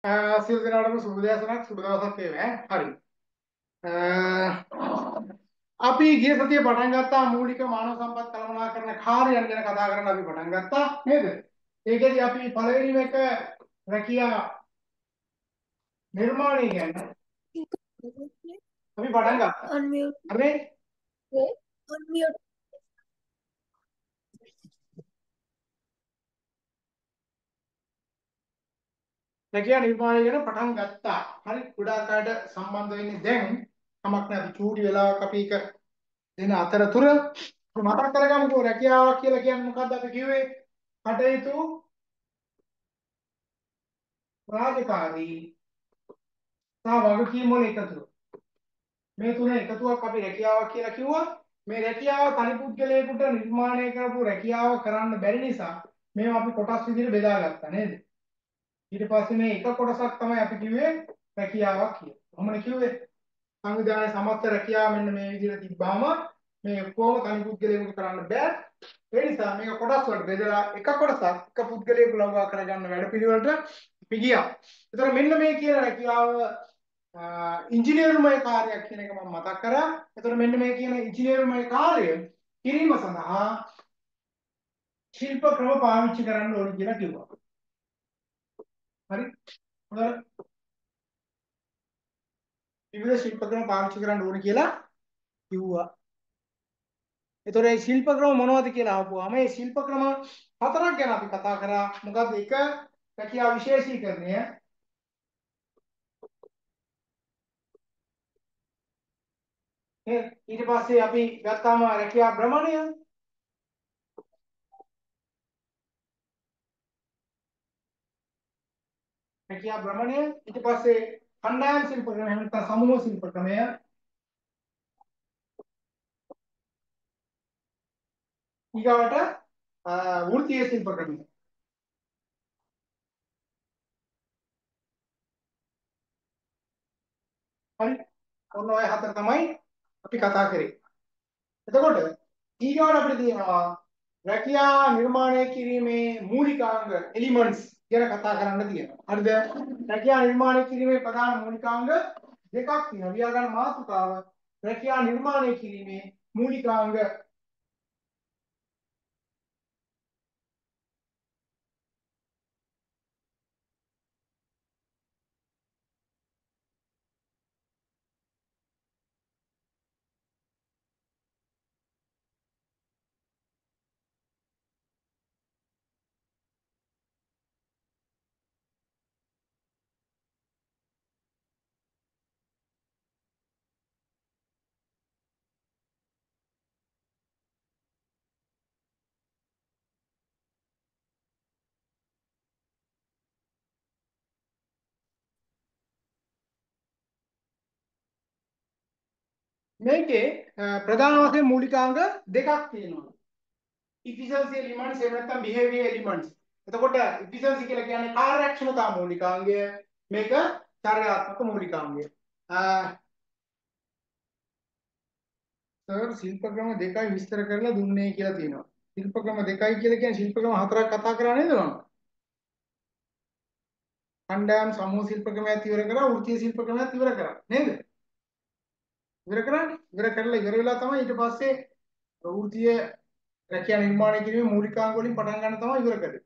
සියලු දෙනාටම සුබ දවසක් සුබ දවසක් වේවා හරි. අපි ගිය සතියේ පටන් ගත්තා මූලික මානව සම්පත් කළමනාකරණ කාර්යයන් ගැන කතා කරන්න අපි පටන් ගත්තා නේද? ඒකෙදි අපි පළවෙනිම එක රැකියා නිර්මාණය ගැන අපි පටන් ගත්තා. Unmute. හරි? Unmute. රැකියා නිර්මාණය ගැන පටන් ගත්තා. හරි ගොඩාක් අයට සම්බන්ධ වෙන්නේ දැන්. කමක් නැහැ අපි චූටි වෙලාවක් අපි එක දෙන අතරතුර මතක් කරගමුකෝ රැකියාවක් කියලා කියන්නේ මොකක්ද අපි කිව්වේ? කටයුතු රාජකාරී සහ වගකීම් වල එකතුව. මේ තුන එකතුවක් අපි රැකියාවක් කියලා කිව්වා. මේ රැකියාව තනි පුද්ගලයෙකුට නිර්මාණය කරපු රැකියාව කරන්න බැරි නිසා මේවා අපි කොටස් විදිහට බෙදාගත්තා නේද? ඊට පස්සේ මේ එක කොටසක් තමයි අපි කිව්වේ රැකියාවක් කියලා. කොහොමද කිව්වේ? සංවිධානයේ සමස්ත රැකියාව මෙන්න මේ විදිහට තිබ්බාම මේ ඔක්කොම තනි පුද්ගලයෙකුට කරන්න බෑ. ඒ නිසා මේක කොටස් වලට බෙදලා එක කොටසක් එක පුද්ගලයෙකු ලබා කරගන්න වැඩපිළිවෙලට අපි ගියා. ඒතර මෙන්න මේ කියන රැකියාව ඉංජිනේරුමය කාර්යයක් කියන එක මම මතක් කරා. ඒතර මෙන්න මේ කියන ඉංජිනේරුමය කාර්ය කිරීම සඳහා ශිල්ප ක්‍රම පාවිච්චි කරන්න ඕනේ කියලා කිව්වා. හරි? හොඳයි. විවිධ ශිල්ප ක්‍රම පාවිච්චි කරන්න ඕනේ කියලා කිව්වා. ඒතොර මේ ශිල්ප ක්‍රම මොනවද කියලා අහපුවාම මේ ශිල්ප ක්‍රම හතරක් ගැන අපි කතා කරා. මොකද්ද? එක රැකියා විශේෂීකරණය. ඊට පස්සේ අපි ගත්තාම රැකියා භ්‍රමණය. රැකියා භ්‍රමණය ඊට පස්සේ කණ්ඩායම් ශිල්ප ක්‍රමය නැත්නම් සමූහ ශිල්ප ක්‍රමය. ඊගාවට වෘත්තීය ශිල්ප ක්‍රමය. හරි. ඔන්න ඔය හතර තමයි අපි කතා කරේ. එතකොට ඊගාවට අපිට තියෙනවා රැකියා නිර්මාණය කිරීමේ මූලිකාංග එලිමන්ට්ස් ගැන කතා කරන්න තියෙනවා. හරිද? රැකියා නිර්මාණය කිරීමේ ප්‍රධාන මූලිකාංග දෙකක් තියෙනවා. ව්‍යාකරණ මාතෘකාව රැකියා නිර්මාණය කිරීමේ මූලිකාංග මේකේ ප්‍රධාන වශයෙන් මූලිකාංග දෙකක් තියෙනවා. efficiency elements එහෙම නැත්නම් behavior elements. එතකොට efficiency කියලා කියන්නේ කාර්යක්ෂමතා මූලිකාංගය. මේක චර්යාත්මක මූලිකාංගය. සර් ශිල්ප ක්‍රම දෙකයි විස්තර කරලා දුන්නේ කියලා තියෙනවා. ශිල්ප ක්‍රම දෙකයි කියලා කියන්නේ ශිල්ප ක්‍රම හතරක් කතා කරා නේද මම? කණ්ඩායම් සමූහ ශිල්ප ක්‍රමයක් ඉවර කරා, වෘත්තීය ශිල්ප ක්‍රමයක් ඉවර කරා නේද? ඉවර කරන්නේ. ඉවර කරලා ඉවර වෙලා තමයි ඊට පස්සේ වෘත්තීය රැකියා නිර්මාණය කිරීමේ මූලිකාංග වලින් පටන් ගන්න තමයි ඉවර කරේ.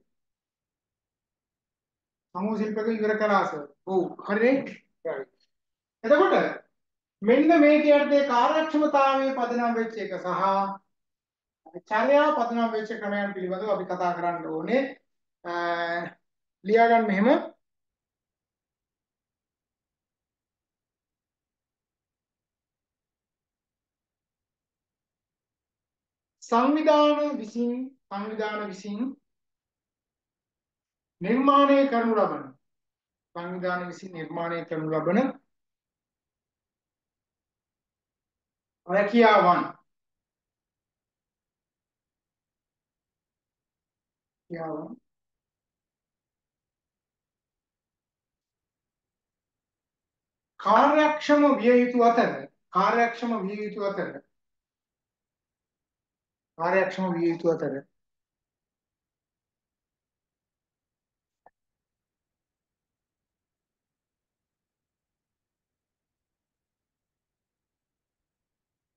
සමූහ ශිල්පක ඉවර කළා සර්. ඔව් හරිනේ. right. එතකොට මෙන්න මේ කියන්නේ කාර්යක්ෂමතාවයේ පදනම් වෙච්ච එක සහ චර්යාව පදනම් වෙච්ච ක්‍රමයන් පිළිබඳව අපි කතා කරන්න ඕනේ. ලියා ගන්න මෙහෙම සංවිධාන විසින් නිර්මාණය කරනු ලබන සංවිධාන විසින් නිර්මාණය කරනු ලබන රැකියාවන් කාර්යක්ෂම විය යුතු අතර කාර්යක්ෂම විය යුතු අතර කාර්යක්ෂම විය යුතු අතර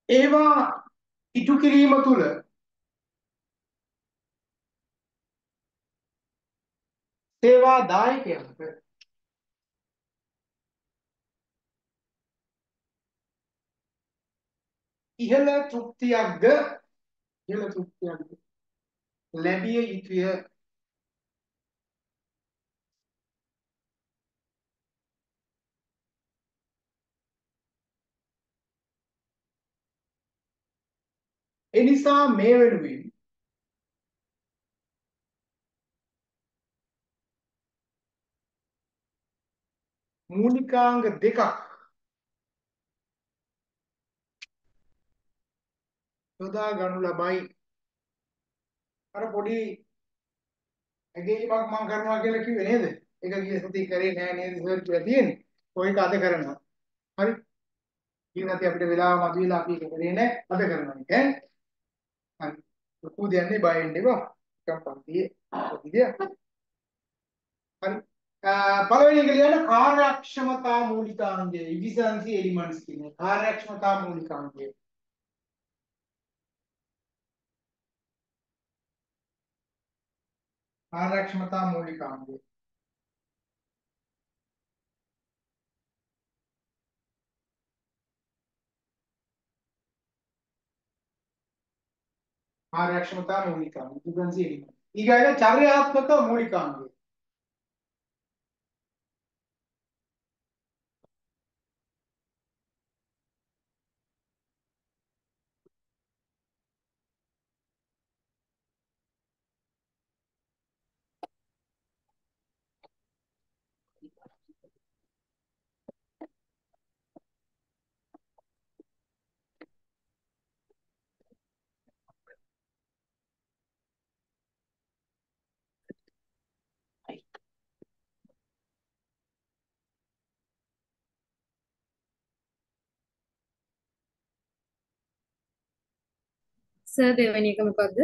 ඒවා ඉටු කිරීම තුළ සේවා දායකයන්ට ඉහළ තෘප්තියක්ද ලැබිය යුතුය. එනිසා මේ වෙනුවෙන් මූලිකාංග දෙකක් යොදා ගනු ලබයි. අර පොඩි ඇගීමක් මම කරනවා කියලා කිව්වේ නේද? ඒක ගිය සතියේ කරේ නෑ නේද සර් කියලා තියෙන්නේ. ඔය එක අද කරනවා. හරි. ඊට අපිට වෙලාව මදි වෙලා අපි ඒක කරේ නෑ. අද කරනවා ඒක ඈ. හරි. ලොකු දෙයක් නේ බය වෙන්න එපා. එකක් පන්තියේ පොඩිදිය. හරි. පළවෙනි එක ලියන්න කාර්යක්ෂමතා මූලිකාංගය. efficiency elements කියන්නේ කාර්යක්ෂමතා මූලිකාංගය. කාර්යක්ෂමතා මූලිකාංගය. කාර්යක්ෂමතා මූලිකාංගය. efficiency elements. ඊගාට චර්යාත්මක මූලිකාංගය. සර් දෙවෙනි එක මොකද්ද?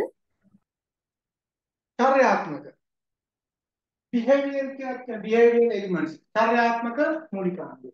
චර්යාත්මක behavior क्या behavioral elements कार्यात्मक मूलिकांग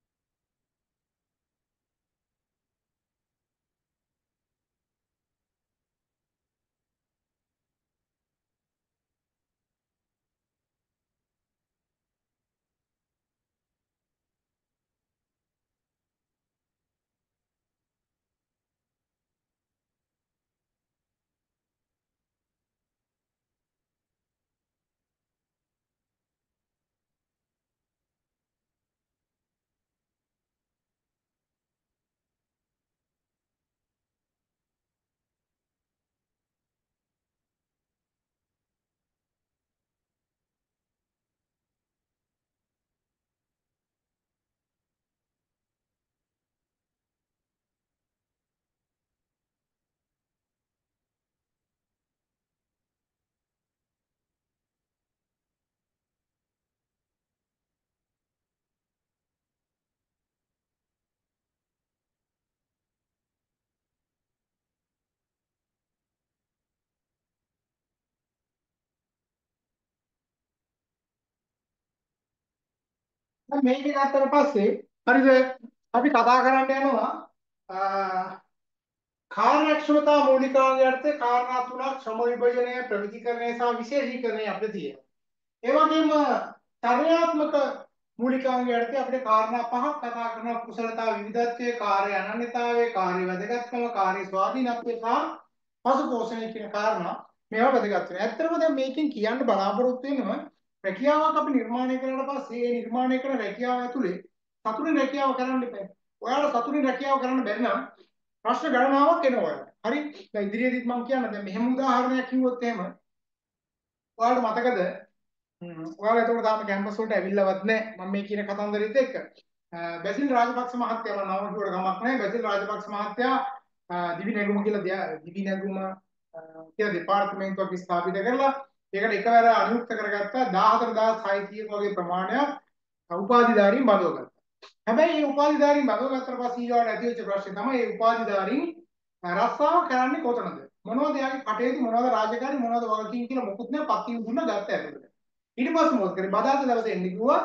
මේක ගත්තට පස්සේ හරිද අපි කතා කරන්න යනවා කාර්යක්ෂමතා මූලිකාංගයට කාරණා තුනක් ශ්‍රම විභජනය ප්‍රවිධිකරණය සහ විශේෂීකරණය අපිට තියෙනවා. ඒ වගේම චර්යාත්මක මූලිකාංගයට අපිට කාරණා පහක් කතා කරනවා කුසලතා විවිධත්වයේ කාර්ය අනන්‍යතාවයේ කාර්ය වැදගත්කම කාර්ය ස්වාධීනත්වය සහ පසුපෝෂණය කියන කාරණා මේවා වැදගත් වෙනවා. ඇත්තටම දැන් මේකෙන් කියන්න බලාපොරොත්තු වෙනවා රැකියාවක් අපි නිර්මාණය කරලා පස්සේ ඒ නිර්මාණය කරන රැකියාව ඇතුලේ සතුටින් රැකියාව කරන්න ඉපැයි. ඔයාලා සතුටින් රැකියාව කරන්න බැරි නම් ප්‍රශ්න ගණනාවක් එනවා ඔයාලට. හරි? දැන් ඉදිරියේදීත් මම කියන්න දැන් මෙහෙම උදාහරණයක් කිව්වොත් එහෙම ඔයාලට මතකද ඔයාලා එතකොට තාම කැම්පස් වලට ඇවිල්ලාවත් නැහැ. මම මේ කියන කතන්දරෙත් එක්ක. බැසිල් රාජපක්ෂ මහත්තයා මම නම කිව්වට කමක් නැහැ. බැසිල් රාජපක්ෂ මහත්තයා දිවි නැගුම කියලා දිවි නැගුම කියලා දෙපාර්තමේන්තුවක් ස්ථාපිත කරලා ඒකට එකවර අනුයුක්ත කරගත්තා 14600 වගේ ප්‍රමාණයක් උපාධිධාරීන් බඳවගත්තා. හැබැයි මේ උපාධිධාරීන් බඳවගත්තට පස්සේ ඊළඟට ඇති වෙච්ච ප්‍රශ්නේ තමයි මේ උපාධිධාරීන් රස්සාව කරන්නේ කොතනද? මොනවද යාගේ කටයුතු මොනවද රාජකාරි මොනවද වගකීම් කියලා මොකුත් නෑ පත්තින් දුන්න ගත්ත ඇතුළට. ඊට පස්සේ මොකද කරේ? බදාදා දවසේ එන්න කිව්වා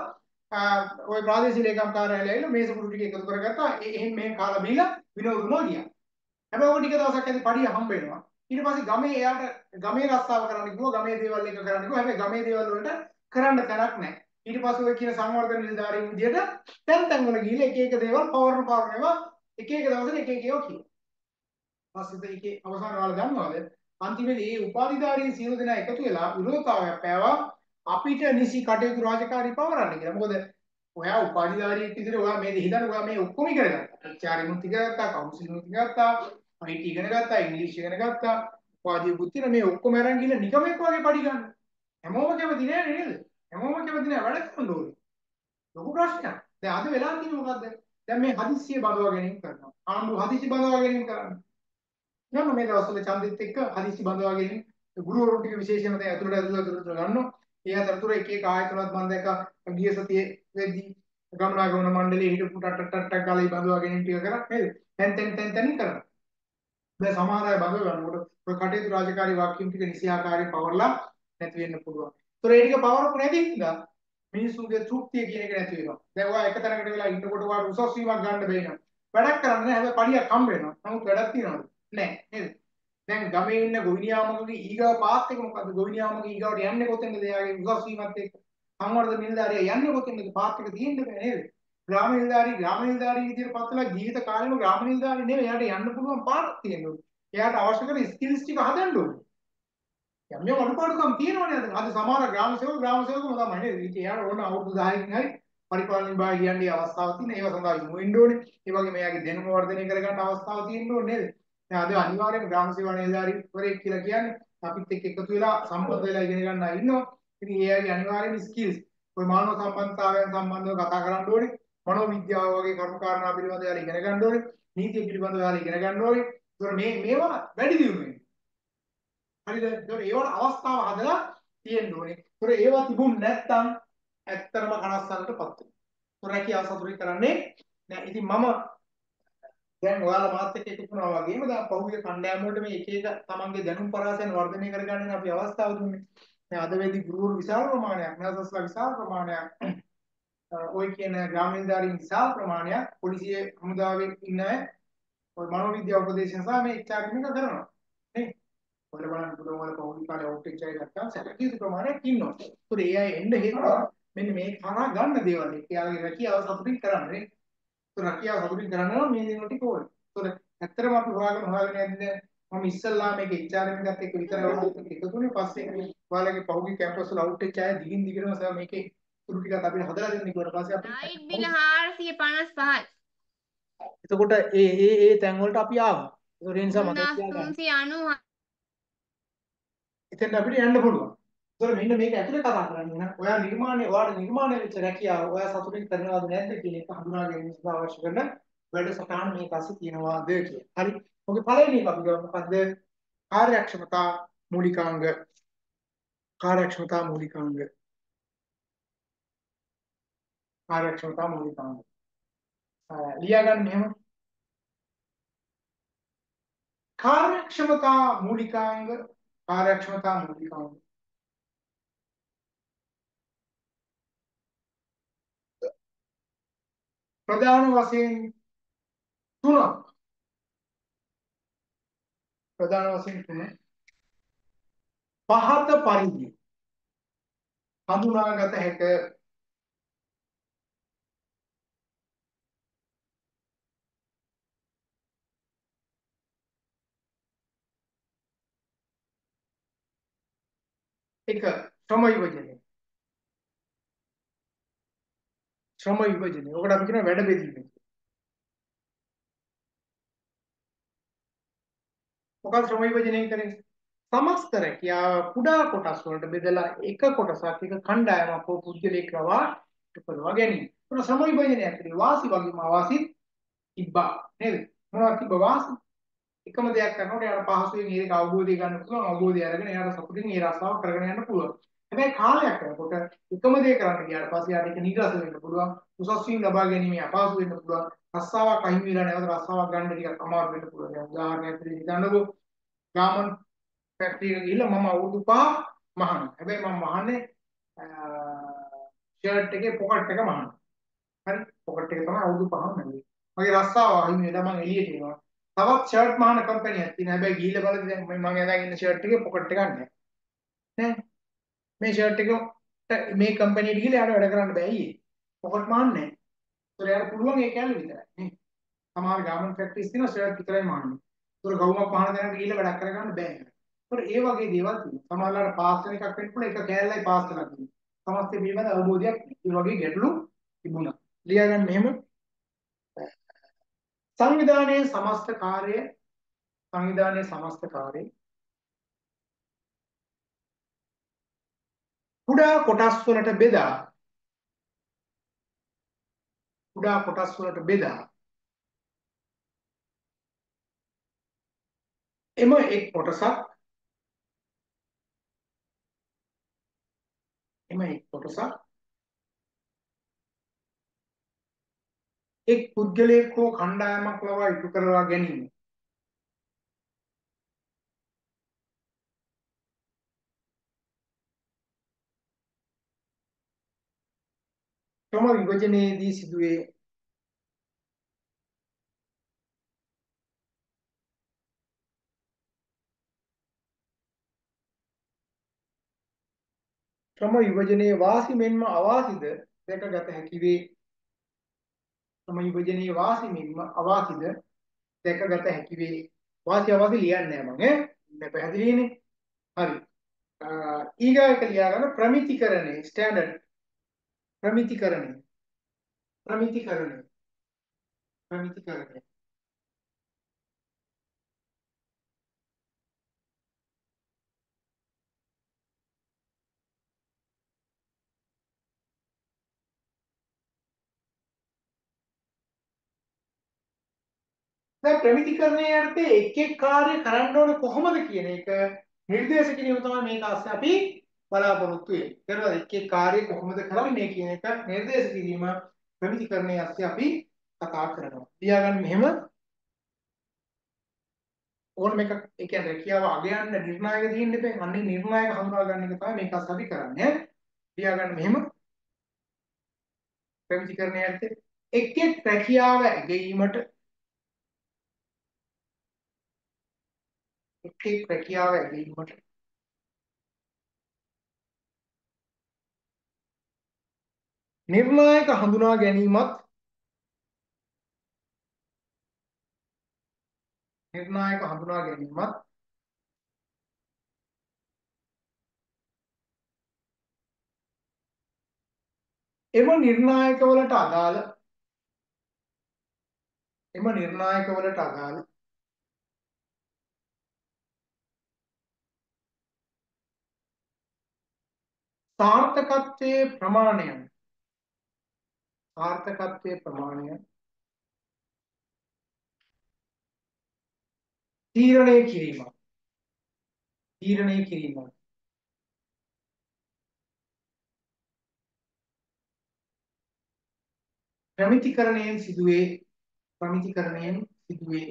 ওই ප්‍රාදේශීය ලේකම් කාර්යාලය ඇවිල්ලා මේස කුඩු ටික එකතු කරගත්තා. එහෙන් මෙහෙන් කාලා බීලා විනෝදුනවා ගියා. හැබැයි ඔක ටික දවසක් ඇද්දි පඩිය හම්බ වෙනවා. ඊට පස්සේ ගමේ එයාට ගමේ රස්සාව කරන්න කිව්වා ගමේ දේවල් එක කරන්න කිව්වා. හැබැයි ගමේ දේවල් වලට කරන්න තැනක් නැහැ. ඊට පස්සේ ඔය කියන සංවර්ධන නිලධාරීන් විදියට තැන් වල ගිහිල්ලා එක එක දේවල් පවර්න ඒවා එක එක දවසට එක එක ඒවා කියනවා. පස්සේ ඒකේ අවසාන කාලේ දන්නවද? අන්තිමේදී මේ උපාධිධාරීන් සියලු දෙනා එකතු වෙලා විරෝධතාවයක් පෑවා අපිට නිසි කටයුතු රාජකාරී පවරන්න කියලා. මොකද ඔයා උපාධිධාරියෙක් විදිහට ඔයා මේ හිතන්න ඔයා මේ ඔක්කොම ඉගෙන ගත්තා. HRM උත් ඉගෙන ගත්තා, කවුන්සිලින් උත් ඉගෙන ගත්තා, IT ඉගෙන ගත්තා, ඉංග්‍රීසි ඉගෙන ගත්තා. උපාධිය පුත්තින මේ ඔක්කොම අරන් ගිහලා නිකමෙක් වගේ පඩි ගන්න. හැමෝම කැමති නෑ නේද? හැමෝම කැමති නෑ වැඩ කරන්න ඕනේ. ලොකු ප්‍රශ්නයක්. දැන් අද වෙලා තියෙන්නේ මොකද්ද? දැන් මේ හදිස්සිය බඳවා ගැනීම කරනවා. ආණ්ඩුව හදිස්සි බඳවා ගැනීම කරන්නේ. යනවා මේ දවස්වල ඡන්දෙත් එක්ක හදිස්සි බඳවා ගැනීම ගුරුවරුන් ටික විශේෂයෙන්ම දැන් ඇතුළට ගන්නවා. ඒ අතරතුර එක එක ආයතනවත් මම දැක්කා ගිය සතියේ වෙද්දී ගමනාගමන මණ්ඩලයේ හිටපු ටට්ටක් ගාලා බඳවා ගැනීම ටික කරා නේද? තැන් කරනවා. දැන් සමහර අය බඳව ගන්නකොට ඔය කටයුතු රාජකාරී වාක්‍යම් ටික නිසියාකාරයෙන් පවර්ලා නැති වෙන්න පුළුවන්. ඒතර ඒ ටික පවරපු නැති හින්දා මිනිස්සුන්ගේ තෘප්තිය කියන එක නැති වෙනවා. දැන් ඔයා එක තැනකට වෙලා ඉන්නකොට ඔයාට උසස් වීමක් ගන්න බැහැ නේද? වැඩක් කරන්නේ නැහැ. හැබැයි පඩියක් හම්බ වෙනවා. නමුත් වැඩක් තියනවද? නැහැ නේද? දැන් ගමේ ඉන්න ගොවිනියාමකගේ ඊගාව පාත් එක මොකද්ද? ගොවිනියාමකගේ ඊගාවට යන්නේ කොතෙන්ද? එයාගේ උසස් වීමත් එක්ක සංවර්ධන නිලධාරියා යන්නේ කොතෙන්ද? පාත් එක තියෙන්න බෑ නේද? ග්‍රාම නිලධාරී විදියට පත්වලා ජීවිත කාලෙම ග්‍රාම නිලධාරී නෙවෙයි. එයාට යන්න පුළුවන් පාරක් තියෙනවා. එයාට අවශ්‍ය කරන ස්කිල්ස් ටික හදන්න ඕනේ. යම් යම් අඩුපාඩුකම් තියෙනවනේ අද සමහර ග්‍රාම සේවකම තමයි නේද? ඉතින් එයාට ඕන අවුරුදු 10කින් හරි පරිපාලන විභාගය කියන්නේ අවස්ථාවක් තියෙන. ඒව සඳහා යොමු වෙන්න ඕනේ. ඒ වගේම එයාගේ දැනුම වර්ධනය කරගන්න අවස්ථාවක් තියෙන්න ඕනේ නේද? දැන් අද අනිවාර්යයෙන්ම ග්‍රාම සේවා නිලධාරීවරයෙක් කියලා කියන්නේ අපිත් එක්ක එකතු වෙලා සම්බන්ධ වෙලා ඉගෙන ගන්න අය ඉන්නවා. ඉතින් එයාගේ අනිවාර්යයෙන්ම ස්කිල්ස් ඔය මානව සම්බන්ධතාවයන් සම්බන්ධව කතා කරන්න ඕනේ. මනෝවිද්‍යාව වගේ කරුණු කාරණා පිළිබඳව එයාලා ඉගෙන ගන්න ඕනේ. නීතිය පිළිබඳව එයාලා ඉගෙන ගන්න ඕනේ. ඒතර මේවා වැඩි දියුණු වෙනවා. හරිද? ඒතකොට ඒවට අවස්ථාව හදලා තියෙන්න ඕනේ. ඒතකොට ඒවා තිබුණ නැත්නම් ඇත්තටම කනස්සල්ලටපත් වෙනවා. ඒතකොට රැකියාව සතුටින් කරන්නේ නෑ. ඉතින් මම දැන් ඔයාලා මාත් එක්ක එකතු වුණා වගේම දැන් පහුගිය කණ්ඩායම වලට මේ එක එක තමන්ගේ දැනුම් පරාසයන් වර්ධනය කරගන්න අපි අවස්ථාව දුන්නේ. දැන් අද වෙද්දී ගුරුවරු විශාල ප්‍රමාණයක්, නර්සස්ලා විශාල ප්‍රමාණයක්, ඔය කියන ග්‍රාමීණධාරීන් විශාල ප්‍රමාණයක්, පොලිසිය හමුදාවේ ඉන්න අය ඔය මනෝවිද්‍යා උපදේශන සහ මේ HRM එක කරනවා. නේ? ඔයාලා බලන්න පුළුවන් වල පෞද්ගලික කාලේ අවුට් එකයි ගත්තාම සැලකිය යුතු ප්‍රමාණයක් ඉන්නවා. ඒත් ඒ අය එන්න හේතුව මෙන්න මේ කරා ගන්න දේවල් එක. එයාගේ රැකියාව සතුටින් කරන්නේ. ඒක රැකියාව සතුටින් කරන්න නම් මේ දේවල් ටික ඕනේ. ඒතකොට ඇත්තටම අපි හොයාගෙන යන්නේ මම ඉස්සල්ලා මේක HRM එකත් එක්ක විතර එකතුනේ පස්සේ ඔයාලගේ පෞද්ගලික කැම්පස් වල අවුට් එක ආය දිගින් දිගටම සර් මේකේ තුරු ටිකක් අපිට හදලා දෙන්න කිව්වට පස්සේ අපි ලයිට් බිල 455යි. එතකොට ඒ තැන් වලට අපි ආවා. ඒ නිසා මතක තියාගන්න. 3390. එතෙන් අපිට යන්න පුළුවන්. ඒතකොට මෙන්න මේක ඇතුලේ කතා කරන්නේ නම් ඔයාට නිර්මාණය වෙච්ච රැකියාව ඔයා සතුටින් කරනවද නැද්ද කියන එක හඳුනා ගැනීම සඳහා අවශ්‍ය කරන වැඩසටහන මේ පස්සේ තියෙනවාද කියලා. හරි. ඔගේ පළවෙනි එක අපි ගමු මොකද්ද? කාර්යක්ෂමතා මූලිකාංග. කාර්යක්ෂමතා මූලිකාංග. කාර්යක්ෂමතා මූලිකාංග. ලියා ගන්න මෙහෙම. කාර්යක්ෂමතා මූලිකාංග. කාර්යක්ෂමතා මූලිකාංග. ප්‍රධාන වශයෙන් තුනක්. ප්‍රධාන වශයෙන් තුන. පහත පරිදි හඳුනාගත හැක එක ශ්‍රම විභජනය. ශ්‍රම විභජනය. ඔකට අපි කියන වැඩ බෙදීම. මොකක්ද ශ්‍රම විභජනය කරන්නේ? සමස්ත රැකියාව කුඩා කොටස් වලට බෙදලා එක කොටසක් එක කණ්ඩායමක් හෝ පුද්ගලයෙක් ලවා උපදවා ගැනීම. ඒක ශ්‍රම විභජනයක් කියන්නේ වාසි වගේම අවාසි තිබ්බා නේද? මොනවද තිබ්බ වාසි? එකම දෙයක් කරනකොට එයාට පහසුවෙන් ඒක අවබෝධය ගන්න පුළුවන්. අවබෝධය අරගෙන එයාට සතුටින් ඒ රස්සාව කරගෙන යන්න පුළුවන්. හැබැයි කාලයක් යනකොට එකම දේ කරන්න ගියාට පස්සේ යාට ඒක නිරස වෙන්න පුළුවන්. උසස් වීම ලබා ගැනීම අපහසු වෙන්න පුළුවන්. රස්සාවක් අහිමි වෙලා නැවත රස්සාවක් ගන්න ටිකක් අමාරු වෙන්න පුළුවන්. දැන් උදාහරණයක් විදිහට හිතන්නකෝ ගාමන් ෆැක්ටරි එක ගිහිල්ලා මම අවුරුදු 5 මහනවා. හැබැයි මම මහන්නේ ෂර්ට් එකේ පොකට් එක මහනවා. හරි පොකට් එක තමයි අවුරුදු 5ම නෙවෙයි. මගේ රස්සාව අහිමි වෙලා මම එළියට එනවා. තවත් ෂර්ට් මහන කම්පැනියක් තියෙනවා. හැබැයි ගිහිල්ලා බලද්දි දැන් මම අදාගෙන ඉන්න ෂර්ට් එකේ පොකට් එකක් නැහැ. නෑ. මේ ෂර්ට් එක මේ කම්පැනියට ගිහිල්ලා යාට වැඩ කරන්න බෑ අයියේ. පොකට් මහන්නේ නැහැ. ඒතර යාට පුළුවන් ඒ කැලේ විතරයි. නේ. සමහර ගාමන්ට් ෆැක්ටරිස් තියෙනවා ෂර්ට් විතරයි මහන්නේ. ඒතර ගවුමක් මහන දැනට ගිහිල්ලා වැඩක් කරගන්න බෑ. ඒතර ඒ වගේ දේවල් තියෙනවා. සමහරවල්ලාට පාස් වෙන එකක් වෙන්න පුළුවන්. එක කෑල්ලයි පාස් වෙලා තියෙනවා. සමස්ත පිළිබඳ අවබෝධයක් නැහැ. ඒ වගේ ගැටලු තිබුණා. ලියා ගන්න මෙහෙම සංවිධානයේ සමස්ත කාර්ය සංවිධානයේ සමස්ත කාර්ය කුඩා කොටස් වලට බෙදා කුඩා කොටස් වලට බෙදා එම එක් කොටසක් එක් පුද්ගලයෙක් හෝ කණ්ඩායමක් ලවා ඉටු කරවා ගැනීම ක්‍රම විභජනයේදී සිදුවේ. ක්‍රම විභජනයේ වාසි මෙන්ම අවාසිද දැකගත හැකි වේ. ක්‍රම විභජනයේ වාසි මෙන්ම අවාසිද දැකගත හැකි වේ. වාසි අවාසි ලියන්නේ නැහැ මම ඈ පැහැදිලිනේ. හරි. ඊගායක ලියා ගන්න ප්‍රමිතිකරණය ස්ටෑන්ඩඩ් ප්‍රමිතිකරණය ප්‍රමිතිකරණය ප්‍රමිතිකරණය දැන් ප්‍රමිතිකරණයේ අර්ථය එක් එක් කාර්ය කරන්න ඕනේ කොහොමද කියන එක නිර්දේශ කිරීම තමයි මේක ASCII අපි බලාපොරොත්තු වෙන්නේ. ඊට එක් එක් කාර්ය කොහොමද කරන්නේ කියන එක නිර්දේශ කිරීම ප්‍රමිතිකරණයේ ASCII අපි කතා කරනවා. ලියාගන්න මෙහෙම ඕන මේක ඒ කියන්නේ රැකියාව අගයන්න නිර්ණායක තියෙන්න එපා. අන්නේ නිර්ණායක හඳුනා ගන්න එක තමයි මේක ASCII අපි කරන්නේ. ලියාගන්න මෙහෙම ප්‍රමිතිකරණයේ අර්ථය එක් එක් රැකියාව ඇගීමට එක් එක් රැකියාව ඇගීමට නිර්ණායක හඳුනා ගැනීමත් නිර්ණායක හඳුනා ගැනීමත් එම නිර්ණායකවලට අදාළ සාර්ථකත්වයේ ප්‍රමාණය තීරණය කිරීම ප්‍රමිතිකරණයෙන් සිදුවේ.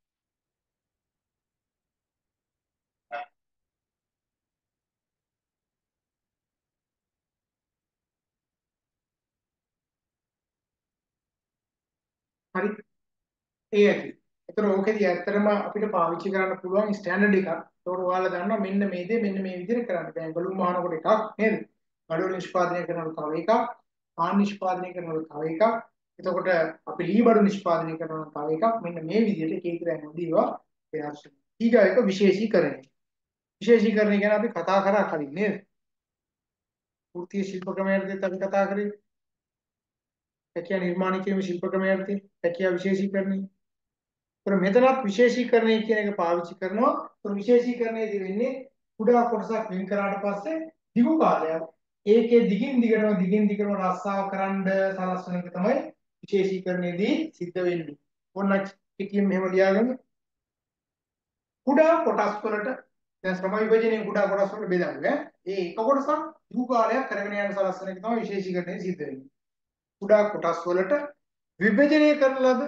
හරි ඒ ඇති. ඒතර ඕකේදී ඇත්තටම අපිට පාවිච්චි කරන්න පුළුවන් ස්ටෑන්ඩඩ් එකක්. ඒතකොට ඔයාලා දන්නවා මෙන්න මේ දේ මෙන්න මේ විදිහට කරන්න බෑ. බලුම් මහනකොට එකක් නේද? බඩුව නිෂ්පාදනය කරනකොට තව එකක්. පාන් නිෂ්පාදනය කරනකොට තව එකක්. එතකොට අපි ලී බඩු නිෂ්පාදනය කරනකොට තව එකක්. මෙන්න මේ විදිහට එක එක දැන් ඒවා වෙනස් වෙනවා. ඊගායක විශේෂීකරණය. විශේෂීකරණය ගැන අපි කතා කරා කලින් නේද? වෘත්තීය ශිල්ප ක්‍රමයේදී අපි කතා කරේ. හැකියා නිර්මාණය කිරීමේ ශිල්ප ක්‍රමයේදී හැකියා විශේෂීකරණය. ඒතර මෙතනත් විශේෂීකරණය කියන එක පාවිච්චි කරනවා. ඒතර විශේෂීකරණයේදී වෙන්නේ කුඩා කොටසක් වෙන් කරාට පස්සේ දිගු කාලයක් ඒකේ දිගින් දිගටම රස්සාව කරන්න සලස්වන එක තමයි විශේෂීකරණයේදී සිද්ධ වෙන්නේ. ඔන්න කිටියෙන් මෙහෙම ලියාගන්න. කුඩා කොටස් වලට දැන් ශ්‍රම විභජනයේ කුඩා කොටස් වලට බෙදන්නේ. ඒ එක කොටසක් දිගු කාලයක් කරගෙන යන සලස්වන එක තමයි විශේෂීකරණයේ සිද්ධ වෙන්නේ. කුඩා කොටස් වලට විභජනය කරන ලද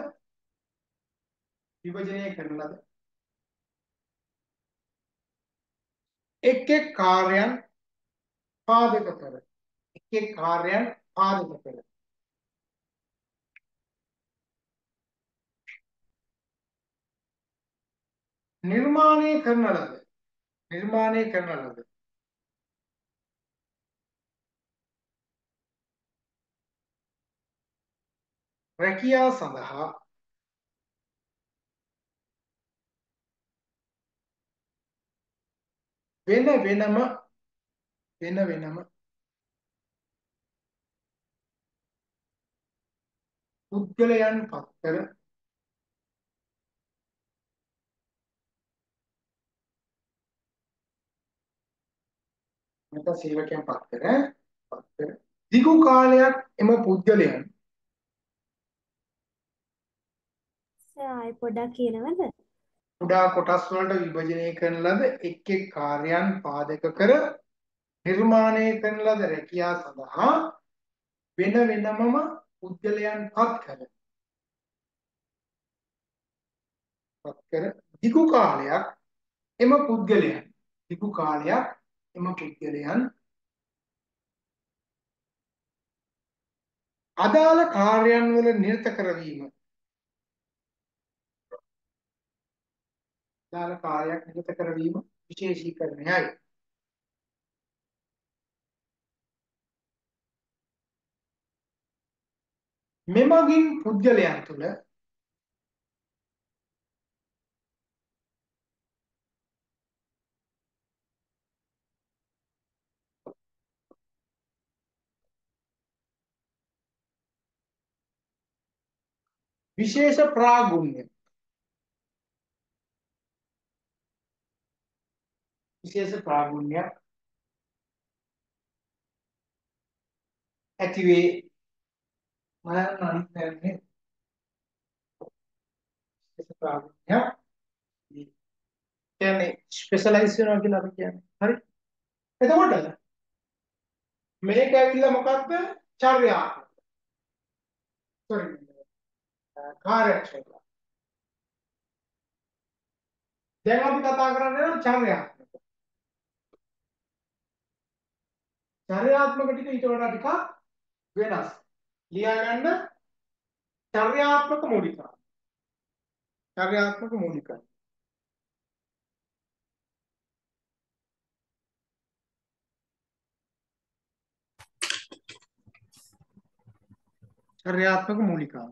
එක් එක් කාර්යයන් පාදක කර නිර්මාණය කරන ලද නිර්මාණය කරන ලද රැකියාව සඳහා වෙන වෙනම පුද්ගලයන් පත්තර නැත්නම් සේවකයන් පත්තර දිගු කාලයක් එම පුද්ගලයන් ආයි පොඩ්ඩක් කියනවද? කුඩා කොටස් වලට විභජනය කරන ලද එක් එක් කාර්යයන් පාදක කර නිර්මාණය කරන ලද රැකියාව සඳහා වෙන වෙනමම පුද්ගලයන් පත් කර දිගු කාලයක් එම පුද්ගලයන් අදාළ කාර්යයන් වල නිරත කරවීම විශේෂීකරණයයි. මෙමගින් පුද්ගලයන් තුළ විශේෂ ප්‍රාගුණ්‍ය ඇති වේ. මම අනිත් පැත්තේ විශේෂ ප්‍රාගුණ්‍ය කියන්නේ ස්පෙෂලායිස් වෙනවා කියලා අපි කියන්නේ. හරි. එතකොට මේක ඇවිල්ලා මොකක්ද? චර්යාත්මක. සෝරි. කාර්යක්ෂමතා. දැන් අපි කතා කරන්නේ නම් චර්යාත්මක. චර්යාත්මක ටික ඊට වඩා ටිකක් වෙනස්. ලියා ගන්න චර්යාත්මක මූලිකා. චර්යාත්මක මූලිකා. චර්යාත්මක මූලිකා.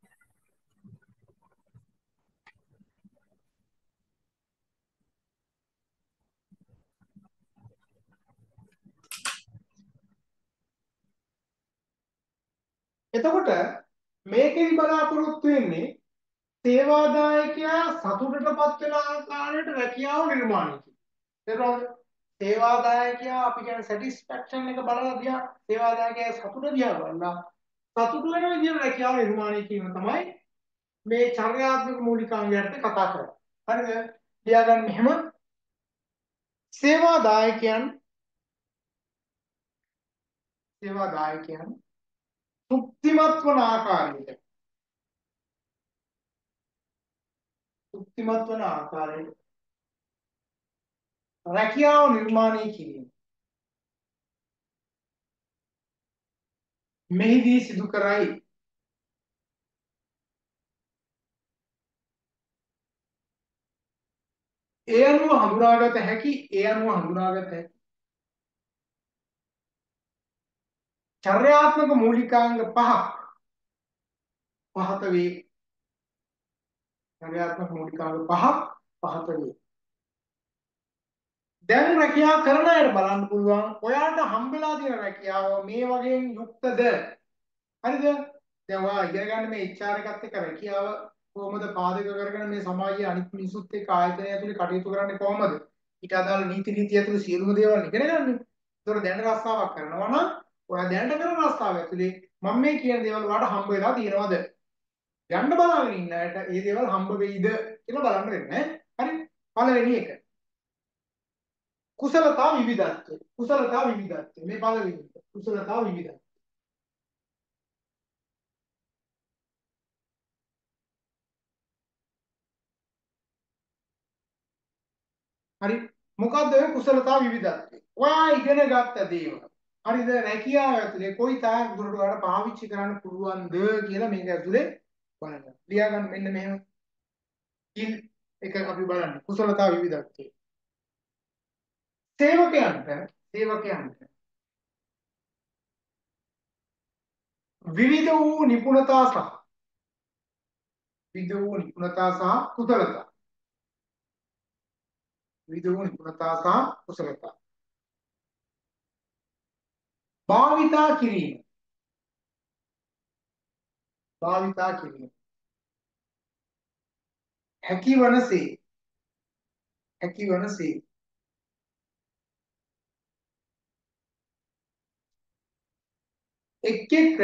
එතකොට මේකෙදි බලාපොරොත්තු වෙන්නේ සේවාදායකයා සතුටටපත් වෙන ආකාරයට රැකියාව නිර්මාණය කිරීම. ඒකවල සේවාදායකයා අපි කියන සැටිස්ෆැක්ෂන් එක බලලා දිහා සේවාදායකයා සතුට දිහා බලලා සතුට වෙන විදිහට රැකියාව නිර්මාණය කිරීම තමයි මේ චර්යාත්මක මූලිකාංගයන්ට කතා කරන්නේ. හරිද? ලියාගන්න මෙහෙම සේවාදායකයන් තෘප්තිමත් වන ආකාරයට රැකියාව නිර්මාණය කිරීම. මෙහිදී සිදු කරයි. ඒ අනුව හඳුනාගත හැකි චර්යාත්මක මූලිකාංග පහත වේ. චර්යාත්මක මූලිකාංග පහත වේ. දැන් රැකියාව කරන අයට බලන්න පුළුවන් ඔයාලට හම්බෙලා තියෙන රැකියාව මේ වගේන් යුක්තද? හරිද? දැන් ඔයා ඉගෙන ගන්න මේ HR එකත් එක්ක රැකියාව කොහොමද පාදක කරගෙන මේ සමාජයේ අනිත් මිනිසුත් එක්ක ආයතනය ඇතුලේ කටයුතු කරන්නේ කොහොමද? ඊට අදාළ නීති ඇතුලේ සියලුම දේවල් ඉගෙන ගන්න. ඒතකොට දැනට රස්සාවක් කරනවා නම් ඔයා දැනට කරන රස්සාව ඇතුලේ මම මේ කියන දේවල් ඔයාලට හම්බ වෙලා තියෙනවද? යන්න බලාගෙන ඉන්න අයට මේ දේවල් හම්බ වෙයිද කියලා බලන්න වෙන්නේ. හරි? පළවෙනි එක. කුසලතා විවිධත්වය. මේ පළවෙනි එක. කුසලතා විවිධත්වය. හරි? මොකද්ද මේ කුසලතා විවිධත්වය? ඔයා ඉගෙන ගත්ත දේවල්. හරිද? රැකියාව ඇතුලේ කොයි තරම් දුරට ඔයාලට පාවිච්චි කරන්න පුළුවන්ද කියලා මේක ඇතුලේ බලන්න. ලියා ගන්න මෙන්න මෙහෙම. එක අපි බලන්න කුසලතා විවිධත්වය. සේවකයන්ට විවිධ වූ නිපුණතා සහ කුසලතා. විවිධ වූ නිපුණතා සහ කුසලතා. භාවිතා කිරීම. හැකිවනසේ එක් එක්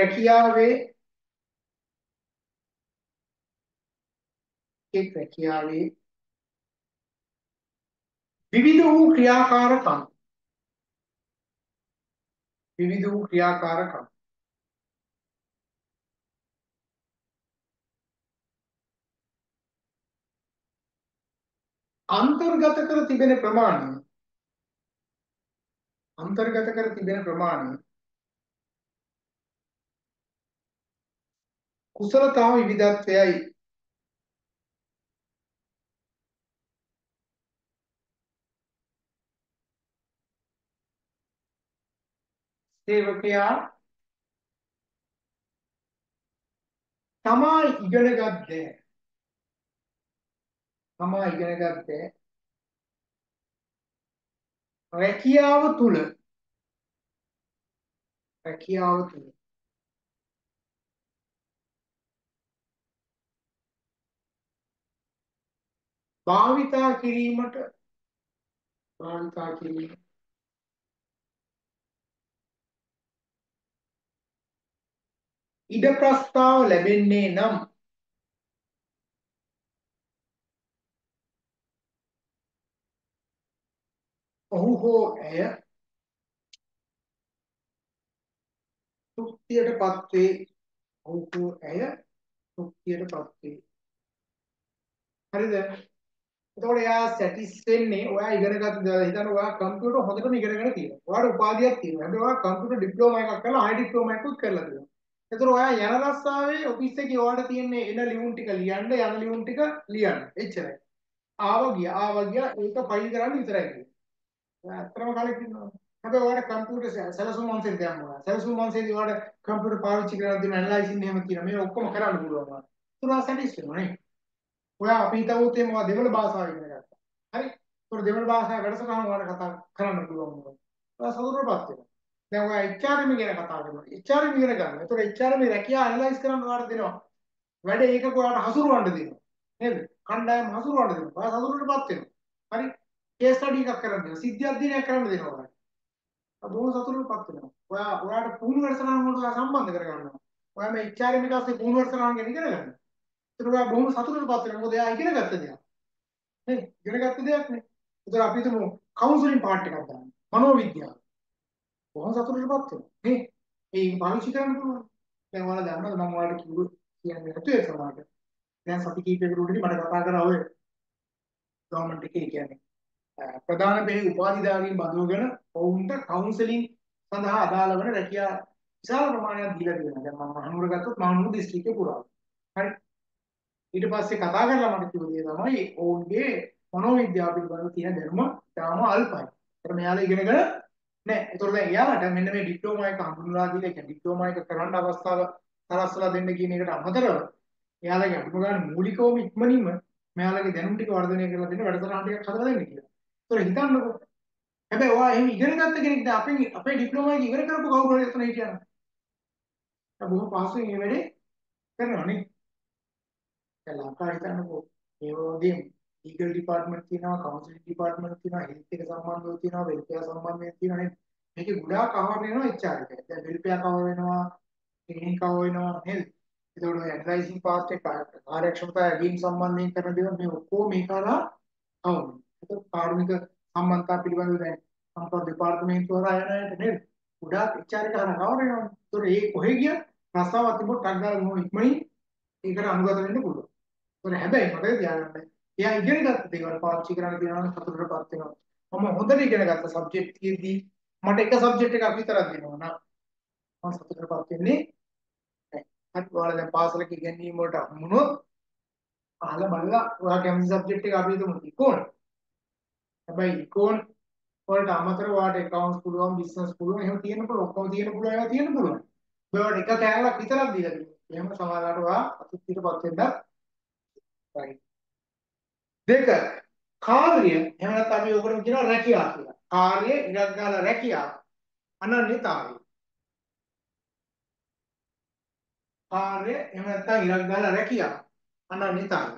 රැකියාවේ විවිධ වූ ක්‍රියාකාරකම් අන්තර්ගත කර තිබෙන ප්‍රමාණය කුසලතා විවිධත්වයයි. සේවකයා තමා ඉගෙනගත් දේ රැකියාව තුල භාවිතා කිරීමට ඉඩ ප්‍රස්තාව ලැබෙන්නේ නම් ඔහු හෝ ඇය තෘප්තියටපත් වේ. හරිද? එතකොට එයා සැටිස් වෙන්නේ ඔයා ඉගෙනගත්ත දේ. හිතන්න ඔයා කම්පියුටර් හොඳටම ඉගෙනගෙන තියෙනවා. ඔයාට උපාධියක් තියෙනවා. හැබැයි ඔයා කම්පියුටර් ඩිප්ලෝමා එකක් කරලා හයි ඩිප්ලෝමා එකකුත් කරලා තියෙනවා. එතකොට ඔයා යන රස්සාවේ ඔෆිස් එකේ ඔයාට තියෙන්නේ එන ලියුම් ටික ලියන්න, යන ලියුම් ටික ලියන්න. එච්චරයි. ආව ගියා ඒක ෆයිල් කරන්න විතරයි තියෙන්නේ. ඔයා අත්‍තරම කාලෙක ඉන්නවා. හැබැයි ඔයාට කම්පියුටර් සැලසුම් අංශයෙන් දැම්මා. සැලසුම් අංශයේදී ඔයාට කම්පියුටර් පාවිච්චි කරලා දෙන ඇනලයිසින් එහෙම තියෙනවා. මේ ඔක්කොම කරන්න පුළුවන් ඔයාට. තුනා සැටිස් වෙනවා නේ. ඔයා අපි හිතුවොත් එහෙම ඔයා දෙමළ භාෂාව ඉගෙන ගත්තා. හරි? ඒතකොට දෙමළ භාෂාව වැඩසටහන ඔයාලට කතා කරන්න පුළුවන් වුණා. ඔයා සතුටුපත් වෙනවා. දැන් ඔයා HRM ගැන කතා කරනවා. HRM ඉගෙන ගන්න. ඒතකොට HRM රැකියාව ඇනලයිස් කරන්න ඔයාලට දෙනවා. වැඩ ඒකක ඔයාලට හසුරවන්න දෙනවා. නේද? කණ්ඩායම හසුරවන්න දෙනවා. ඔයා සතුටුපත් වෙනවා. හරි? කේස් ස්ටඩි එකක් කරන්න දෙනවා. සිද්ධි අධ්‍යයනයක් කරන්න දෙනවා ඔයාලට. බොහොම සතුටුපත් වෙනවා. ඔයාට පුහුණු වැඩසටහන් වලට ඔයා සම්බන්ධ කරගන්නවා. ඔයා මේ HRM එක ASCII පුහුණු වැඩසටහන් ගැන ඉගෙන ගන්න. ඒතර ඔයා බොහොම සතුටුපත් වෙනවා. මොකද එයා ඉගෙන ගත්ත දෙයක්. නේ? ඉගෙන ගත්ත දෙයක් නේ. ඒතර අපි හිතමු කවුන්සලින් පාර්ට් එකක් ගන්න. මනෝවිද්‍යාව. බොහොම සතුටුපත් වෙනවා. නේ? ඒක පාවිච්චි කරන්න පුළුවන්. දැන් ඔයාලා දන්නවද මම ඔයාලට කියන්නේ නැතුව ඒ සමාජයට. දැන් සති කීපයකට උඩදී මට කතා කරා ඔය ගවර්න්මන්ට් එකේ කියන්නේ ප්‍රධාන බෙහෙ උපාධිධාරීන් බඳවගෙන ඔවුන්ට කවුන්සලින් සඳහා අදාළ වන රැකියා විශාල ප්‍රමාණයක් දීලා තියෙනවා. දැන් මම මහනුවර ගත්තොත් මහනුවර දිස්ත්‍රික්කේ පුරා. හරි. ඊට පස්සේ කතා කරලා මට කිව්ව දේ තමයි ඔවුන්ගේ මනෝවිද්‍යාව පිළිබඳව තියෙන දැනුම තාම අල්පයි. ඒතර මෙයාලා ඉගෙනගෙන නැහැ. ඒතර දැන් එයාලට මෙන්න මේ ඩිප්ලෝමා එක හඳුන්වලා දීලා කියන්නේ ඩිප්ලෝමා එක කරන්න අවස්ථාව සලස්වලා දෙන්න කියන එකට අමතරව එයාලගේ අනුම ගන්න මූලිකවම ඉක්මනින්ම මෙයාලගේ දැනුම් ටික වර්ධනය කරලා දෙන්න වැඩසටහන් ටිකක් හදලා දෙන්න කියලා. ඒතර හිතන්නකෝ. හැබැයි ඔයා එහෙම ඉගෙන ගත්ත කෙනෙක් දැන් අපේ ඩිප්ලෝමා එක ඉගෙන කරපු කවුරු හරි එතන හිටියනම් බොහොම පහසුවෙන් මේ වැඩේ කරනවා නේ. දැන් ලංකාවේ හිතන්නකෝ ඒ වගේම ලීගල් ඩිපාර්ට්මන්ට් තියෙනවා, කවුන්සිලින් ඩිපාර්ට්මන්ට් තියෙනවා, හෙල්ත් එක සම්බන්ධව තියෙනවා, වෙල්ෆෙයාර් සම්බන්ධයෙන් තියෙනවා නේද? මේකේ ගොඩාක් කවර් වෙනවා HR එක. දැන් වෙල්ෆෙයාර් කවර් වෙනවා, ට්‍රේනින් කවර් වෙනවා නේද? ඒතකොට ඔය ඇනලයිසින් පාර්ට් එක කාර්යක්ෂමතාවය අගීම් සම්බන්ධයෙන් කරන දේවල් මේ ඔක්කොම මේකලා අවුල්. ඒක කාර්මික සම්බන්ධතා පිළිබඳව දැන් සම්පත් දෙපාර්තමේන්තුව හරහා යන අයට නේද? ගොඩාක් HR එක හරහා කවර් වෙනවා. ඒතකොට ඒ කොහෙ ගියත් රස්සාවක් තිබුණොත් ටක් ගාලා මොන ඉක්මනින් ඒකට අනුගත වෙන්න පුළුවන්. ඒතකොට හැබැයි මතක තියාගන්න එයා ඉගෙන ගත්ත දේවල් පාවිච්චි කරන්න තියෙනවා නම් සතුටටපත් වෙනවා. මම හොඳට ඉගෙන ගත්ත සබ්ජෙක්ට් එකේදී මට එක සබ්ජෙක්ට් එකක් විතරක් දෙනවා නම් මම සතුටටපත් වෙන්නේ නැහැ. හරි ඔයාලා දැන් පාසලක ඉගෙනීම වලට හමුනොත් අහලා බලලා ඔයා කැමති සබ්ජෙක්ට් එක අපි හිතමු ඉකෝන. හැබැයි ඉකෝන වලට අමතරව ඔයාට accounts පුළුවන් business පුළුවන් එහෙම තියෙන පුළුවන් ඔක්කොම තියෙන පුළුවන් ඒවා තියෙන පුළුවන්. ඔයාට එක කෑල්ලක් විතරක් දීලා තියෙනවා. එහෙම සමහරවිට ඔයා අතුත්තිටපත් වෙන්නත් right. දෙක කාර්ය එහෙම නැත්නම් අපි ඔකට කියනවා රැකියාව කියලා. කාර්ය ඉරක් ගාලා රැකියාව අනන්‍යතාවය. කාර්ය එහෙම නැත්නම් ඉරක් ගාලා රැකියාව අනන්‍යතාවය.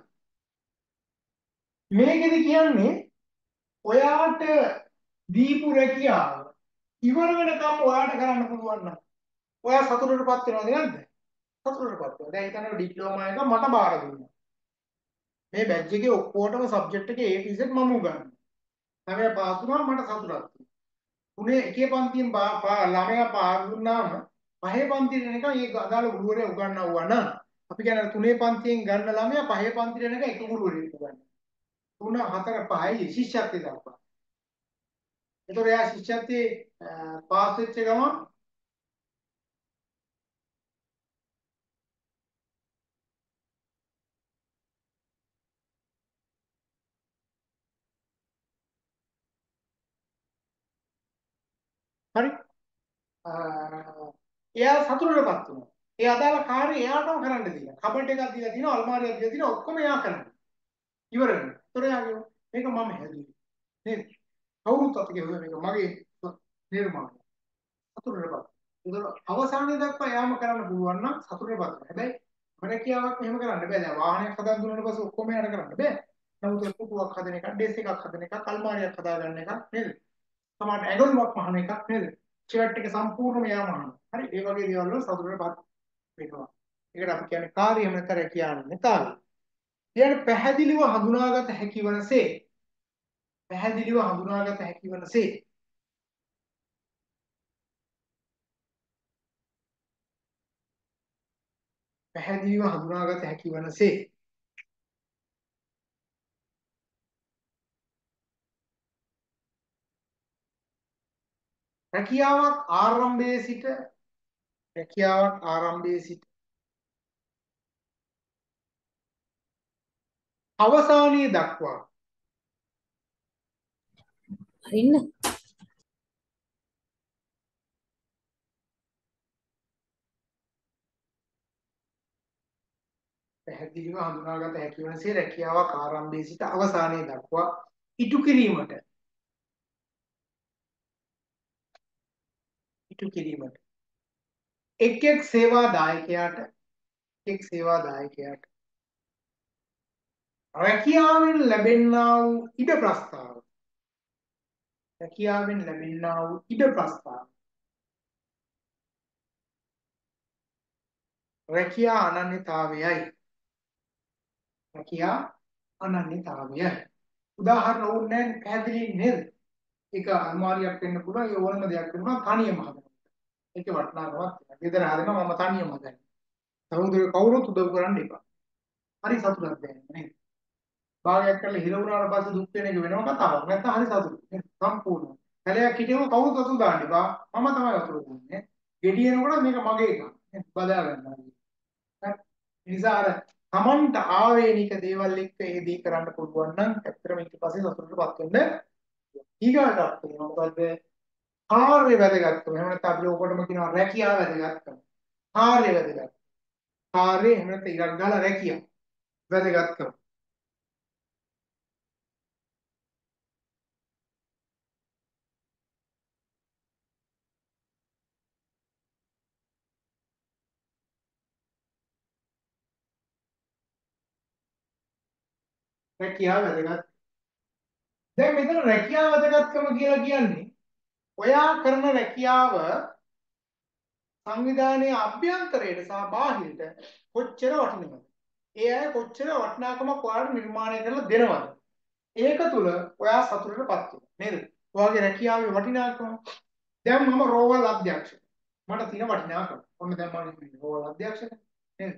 මේකෙදි කියන්නේ ඔයාට දීපු රැකියාව ඉවර වෙනකම් ඔයාට කරන්න පුළුවන් නම් ඔයා සතුටටපත් වෙනවද නැද්ද? සතුටටපත් වෙනවා. දැන් හිතන්න ඩිප්ලෝමා එක මට බාර දුන්නා. මේ බැච් එකේ ඔක්කොටම සබ්ජෙක්ට් එකේ A to Z මම උගන්වනවා. ළමයා පාස් වුණාම මට සතුටක් තියෙනවා. තුනේ එකේ පන්තියෙන් ළමයා පාස් දුන්නාම පහේ පන්තියට එනකන් ඒ අදාළ ගුරුවරයා උගන්වනවා නම් අපි කියන්නේ තුනේ පන්තියෙන් ගන්න ළමයා පහේ පන්තියට එනකන් එක ගුරුවරයෙක් උගන්වනවා. 3 4 5 ශිෂ්‍යත්වයට දාපුවා. ඒතකොට එයා ශිෂ්‍යත්වයේ පාස් වෙච්ච ගමන් හරි එයා සතුටටපත් වෙනවා. ඒ අදාළ කාර්යය එයාටම කරන්න දීලා. කබඩ් එකක් දීලා තිනවා, අල්මාරියක් දීලා තිනවා, ඔක්කොම එයා කරනවා. ඉවර වෙනවා. ඒතර එයාගේ මේක මම හැදුවේ. නේද? කවුරුත් අත ගෙවුවේ මේක මගේ නිර්මාණය. සතුටටපත්. ඒතර අවසානයේ දක්වා එයාම කරන්න පුළුවන් නම් සතුටටපත් වෙනවා. හැබැයි මරකියාවක් මෙහෙම කරන්න බෑ. දැන් වාහනයක් හදන්න දුන්නාට පස්සේ ඔක්කොම එයාට කරන්න බෑ. නමුත් පුටුවක් හදන එකක්, ඩෙස්ක් එකක් හදන එකක්, අල්මාරියක් හදාගන්න එකක් නේද? සමහරට ඇඟලුමක් මහන එකක් නේද? ෂර්ට් එක සම්පූර්ණයෙන්ම යාම අහනවා. හරි ඒ වගේ දේවල් වල සතුටටපත් වෙනවා. ඒකට අපි කියන්නේ කාර්යම කර කියන්නේ තාල. ඊට පැහැදිලිව හඳුනාගත හැකි වනසේ පැහැදිලිව හඳුනාගත හැකි වනසේ පැහැදිලිව හඳුනාගත හැකි වනසේ රැකියාවක් ආරම්භයේ සිට අවසානයේ දක්වා හරින්න. පැහැදිලිව හඳුනාගත හැකි වනසේ රැකියාවක් ආරම්භයේ සිට අවසානයේ දක්වා ඉටු කිරීමට එක් සේවා දායකයාට රැකියාවෙන් ලැබෙන්නා වූ ඉඩ ප්‍රස්තාව රැකියා අනන්‍යතාවයයි. උදාහරණ ඕනේ නැහැ පැහැදිලි නේද? ඒක අල්මාරියක් වෙන්න පුළුවන්, ඒ ඕනම දෙයක් වෙන්න පුළුවන් තනියම හදනවා. ඒකේ වටිනාකමක් තියෙනවා. ගෙදර හදනවා මම තනියම හදන්නේ. සමුදුරේ කවුරුත් උදව් කරන්න එපා. හරි සතුටක් දැනෙන්නේ නේද? භාගයක් කරලා හිර වුණාට පස්සේ දුක් වෙන එක වෙනම කතාවක්. නැත්නම් හරි සතුටුයි. නේද? සම්පූර්ණ. කැලයක් හිටියම කවුරුත් වතුර දාන්න එපා. මම තමයි වතුර දාන්නේ. ගෙඩියනකොට මේක මගේ එකක්. බදා ගන්නවා. හරි. ඒ නිසා අර තමන්ට ආවේනික දේවල් එක්ක ඒ දේ කරන්න පුළුවන් නම් ඇත්තටම ඊට පස්සේ සතුටටපත් වෙන්න ඊගාටත් වෙනවා. මොකද කාර්ය වැදගත්කම. එහෙම නැත්නම් අපි ඔකොටම කියනවා රැකියාව වැදගත්කම. කාර්ය වැදගත්. කාර්ය එහෙම නැත්නම් ඉරක් ගාලා රැකියාව වැදගත්කම. රැකියාව වැදගත්. දැන් මෙතන රැකියාව වැදගත්කම කියලා කියන්නේ ඔයා කරන රැකියාව සංවිධානයේ අභ්‍යන්තරයට සහ බාහිරට කොච්චර වටිනවද? ඒ අය කොච්චර වටිනාකමක් ඔයාලට නිර්මාණය කරලා දෙනවද? ඒක තුල ඔයා සතුටටපත් වෙනවා නේද? ඔයාගේ රැකියාවේ වටිනාකම. දැන් මම රෝවල් අධ්‍යක්ෂක. මට තියෙන වටිනාකම. ඔන්න දැන් මම රෝවල් අධ්‍යක්ෂක නේද?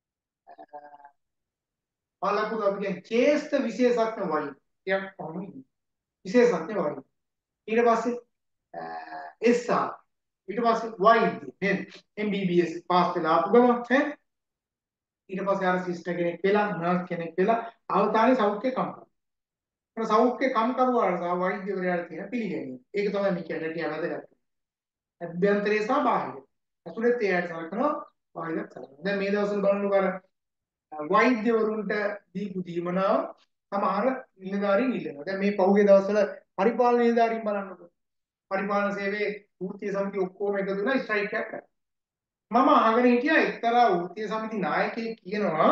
පාලකුරු අපි කියන්නේ ශ්‍රේෂ්ඨ විශේෂඥ වයින්. ටිකක් කොහොමද? විශේෂඥ වයින්. ඊට පස්සේ SR ඊට පස්සේ වෛද්‍ය නේද? MBBS පාස් වෙලා ආපු ගමන් ඈ ඊට පස්සේ අර සිස්ටර් කෙනෙක් වෙලා නර්ස් කෙනෙක් වෙලා අවතාරේ සෞඛ්‍ය කම්කරු. අර සෞඛ්‍ය කම්කරුවාට සහ වෛද්‍යවරයාට තියෙන පිළිගැනීම. ඒක තමයි මේ කැඩටිය වැදගත්. අභ්‍යන්තරේ සහ බාහිර. අසුරෙත් එයාට සලකනවා බාහිරත් සලකනවා. දැන් මේ දවස්වල බලනකොට වෛද්‍යවරුන්ට දීපු දීමනාව සමහර නිලධාරීන් ඉල්ලනවා. දැන් මේ පහුගිය දවස්වල පරිපාලන නිලධාරීන් බලන්නකො. පරිපාලන සේවයේ වෘත්තීය සමිති ඔක්කොම එකතු වෙලා ස්ට්‍රයික් එකක් කරා. මම අහගෙන හිටියා එක්තරා වෘත්තීය සමිති නායකයෙක් කියනවා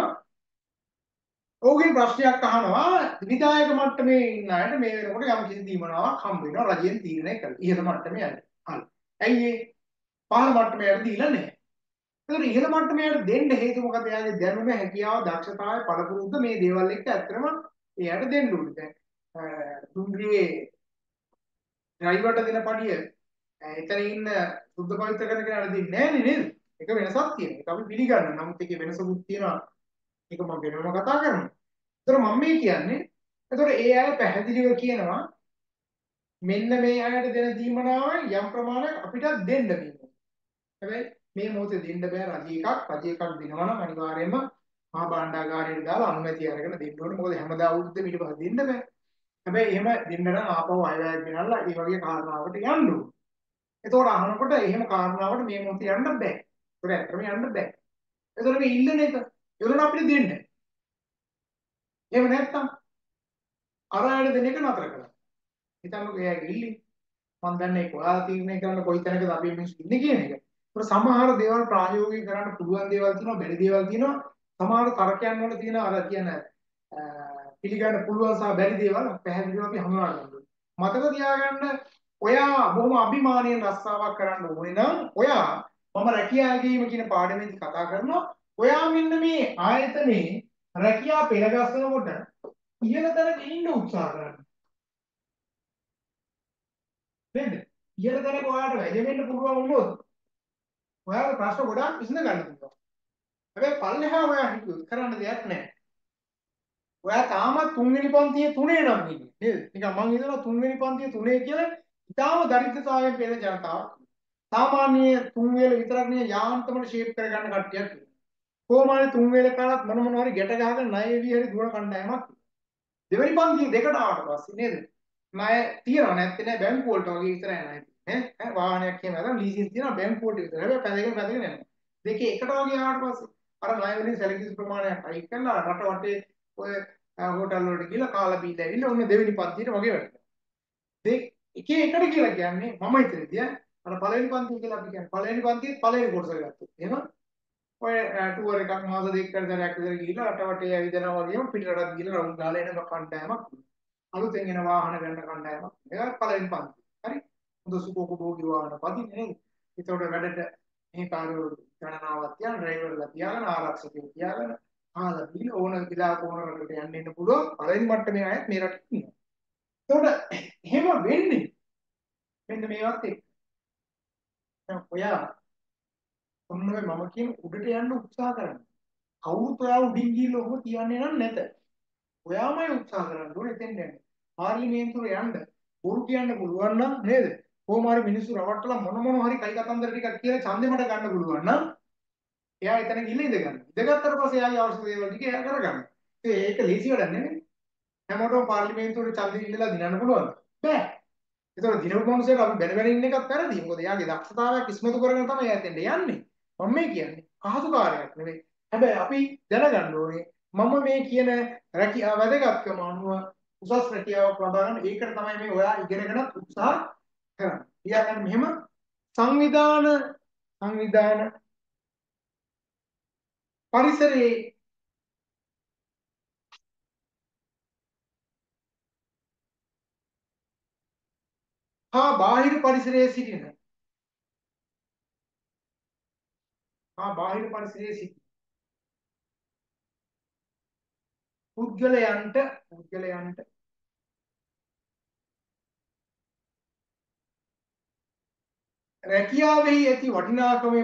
ඔහුගෙන් ප්‍රශ්නයක් අහනවා විධායක මට්ටමේ ඉන්න අයට මේ වෙනකොට යම් කිසි දීමනාවක් හම්බ වෙනවා රජයෙන් තීරණය කරලා. ඉහළ මට්ටමේ යන්න. හරි. ඇයි ඒ පහළ මට්ටමේ යට දීලා නැහැ. ඒතර ඉහළ මට්ටමේ යට දෙන්න හේතුව මොකද? එයාගේ දැනුම, හැකියාව, දක්ෂතාවය, පළපුරුද්ද මේ දේවල් එක්ක ඇත්තටම එයාට දෙන්න ඕනේ. දැන් දුම්රියේ ඩ්‍රයිවර්ට දෙන පඩිය එතන ඉන්න සුද්ධ පවිත්‍ර කරන කෙනාට දෙන්නේ නැහැ නේද? ඒක වෙනසක් තියෙනවා. ඒක අපි පිළිගන්නවා. නමුත් ඒකේ වෙනසකුත් තියෙනවා. ඒක මම වෙනම කතා කරනවා. ඒතර මම මේ කියන්නේ ඒතර ඒ අය පැහැදිලිව කියනවා මෙන්න මේ අයට දෙන දීමනාව යම් ප්‍රමාණයක් අපිටත් දෙන්න වෙනවා. හැබැයි මේ මොහොතේ දෙන්න බෑ රජ එකක් දෙනවා නම් අනිවාර්යයෙන්ම මහා භාණ්ඩාගාරයට දාලා අනුමැතිය අරගෙන දෙන්න ඕනේ. මොකද හැමදා අවුරුද්දෙම ඊට පස්සේ දෙන්න බෑ. හැබැයි එහෙම දෙන්න නම් ආපහු අයවැයක් ගෙනල්ලා ඒ වගේ කාරණාවකට යන්න ඕනේ. ඒතකොට අහනකොට එහෙම කාරණාවට මේ මොහොතේ යන්න බෑ. ඒක ඇත්තටම යන්න බෑ. ඒතකොට මේ ඉල්ලන එක ඒගොල්ලෝ අපිට දෙන්න. එහෙම නැත්තම් අර අයට දෙන එක නතර කරලා. හිතන්නකෝ එයා ගිල්ලි මම දන්නේ ඒක ඔයාලා තීරණය කරන්න කොයි තැනකද අපි මිනිස්සු ඉන්නේ කියන එක. ඒක සමහර දේවල් ප්‍රායෝගික කරන්න පුළුවන් දේවල් තියෙනවා බැරි දේවල් තියෙනවා. සමහර තර්කයන් වල තියෙන අර කියන පිළිගන්න පුළුවන් සහ බැරි දේවල් පැහැදිලිව අපි හඳුනා ගන්න ඕනේ. මතක තියාගන්න ඔයා බොහොම අභිමානයෙන් රස්සාවක් කරන්න ඕනේ නම් ඔයා මම රැකියා ඇගීම කියන පාඩමේදී කතා කරනවා. ඔයා මෙන්න මේ ආයතනයේ රැකියා පෙරගස්සනකොට ඉහළ තැනක ඉන්න උත්සාහ කරන්න. නේද? ඉහළ තැනක ඔයාලට වැජෙන්න පුළුවන් වුණොත් ඔයාලට ප්‍රශ්න ගොඩාක් විසඳ ගන්න පුළුවන්. හැබැයි පල්ලෙහා ඔයා හිතුවොත් කරන්න දෙයක් නැහැ. ඔයා තාමත් තුන්වෙනි පන්තියේ තුනේ නම් ඉන්නේ නේද? නිකන් මං හිතනවා තුන්වෙනි පන්තියේ තුනේ කියලා ඉතාලම දරිද්‍රතාවයෙන් පෙළෙන ජනතාවක්. සාමාන්‍ය තුන් වේල විතරක් නේ යාන්තමට ෂේප් කරගන්න කට්ටියක්. කොහොම හරි තුන් වේල කාලත් මොන හරි ගැට ගහගෙන ණය එවි හරි දුවන කණ්ඩායමක්. දෙවෙනි පන්තියේ දෙකට ආවට පස්සේ නේද? ණය තියනවා නැත්te නෑ බැංකු වලට වගේ විතරයි ණය තියෙන්නේ. ඈ වාහනයක් එහෙම නැත්නම් ලීසින් තියනවා බැංකු වලට විතරයි. හැබැයි පැදගෙන යනවා. දෙකේ එකට වගේ ආවට පස්සේ අර ණය වලින් සැලකිලි ප්‍රමාණයක් අයින් කරලා රට වටේ ඔය හෝටල් වලට ගිහලා කාලා බීලා ඇවිල්ලා ඔන්න දෙවෙනි පන්තියට වගේ වැඩ. දෙක එකේ එකට කියලා කියන්නේ මම හිතේදී අර පළවෙනි පන්තිය කියලා අපි කියන්නේ පළවෙනි පන්තියේ පළවෙනි කොටස ගත්තොත්. එහෙම ඔය ටුවර් එකක් මාස දෙකකට සැරයක් විතර ගිහිල්ලා රට වටේ ඇවිදිනවා වගේම පිට රටත් ගිහිල්ලා රවුම් ගාලා එන කණ්ඩායමක්. අලුතෙන් එන වාහන ගන්න කණ්ඩායමක්. ඒක පළවෙනි පන්තිය. හරි. හොඳ සුඛෝපභෝගී වාහන පදින්න නේද? ඒතකොට වැඩට මේ කාර්යවල ගණනාවක් තියන ඩ්‍රයිවර්ලා තියාගෙන ආරක්ෂකයෝ තියාගෙන ආලා බීලා ඕන විලාක ඕන රටකට යන්න ඉන්න පුළුවන් පළවෙනි මට්ටමේ අයත් මේ රටේ ඉන්නවා. ඒතකොට එහෙම වෙන්නේ මෙන්න මේවත් එක්ක. දැන් ඔයා ඔන්න ඔය මම කියන උඩට යන්න උත්සාහ කරන්න. කවුරුත් ඔයා උඩින් ගිහිල්ලා ඔහොම තියන්නේ නම් නැත. ඔයාමයි උත්සාහ කරන්න ඕනේ එතෙන් යන්න. පාර්ලිමේන්තුවට යන්න බොරු කියන්න පුළුවන් නම් නේද? කොහොම හරි මිනිස්සු රවට්ටලා මොන හරි කයි කතන්දර ටිකක් කියලා ඡන්දෙමට ගන්න පුළුවන් නම් එයා එතන ගිහිල්ලා ඉඳ ගන්න. ඉඳගත්තට පස්සේ එයාගේ අවශ්‍ය දේවල් ටික එයා කරගන්න. ඒක ලේසි වැඩක් නෙමෙයි. හැමෝටම පාර්ලිමේන්තුවට ඡන්දෙ ඉල්ලලා දිනන්න පුළුවන්ද? බෑ. ඒතකොට දිනපු මිනිස්සෙක් අපි බැන බැන ඉන්න එකත් වැරදි. මොකද එයාගේ දක්ෂතාවයක් ඉස්මතු කරගෙන තමයි එයා එතෙන්ට යන්නේ. මම මේ කියන්නේ පහසු කාර්යයක් නෙවෙයි. හැබැයි අපි දැනගන්න ඕනේ මම මේ කියන රැකියාව වැදගත්කම අනුව උසස් රැකියාවක් ලබා ගන්න ඒකට තමයි මේ ඔයා ඉගෙනගෙන උත්සාහ කරන්නේ. ඊයන් මෙහෙම සංවිධාන පරිසරයේ හා බාහිර පරිසරයේ සිටින පුද්ගලයන්ට රැකියාවෙහි ඇති වටිනාකමේ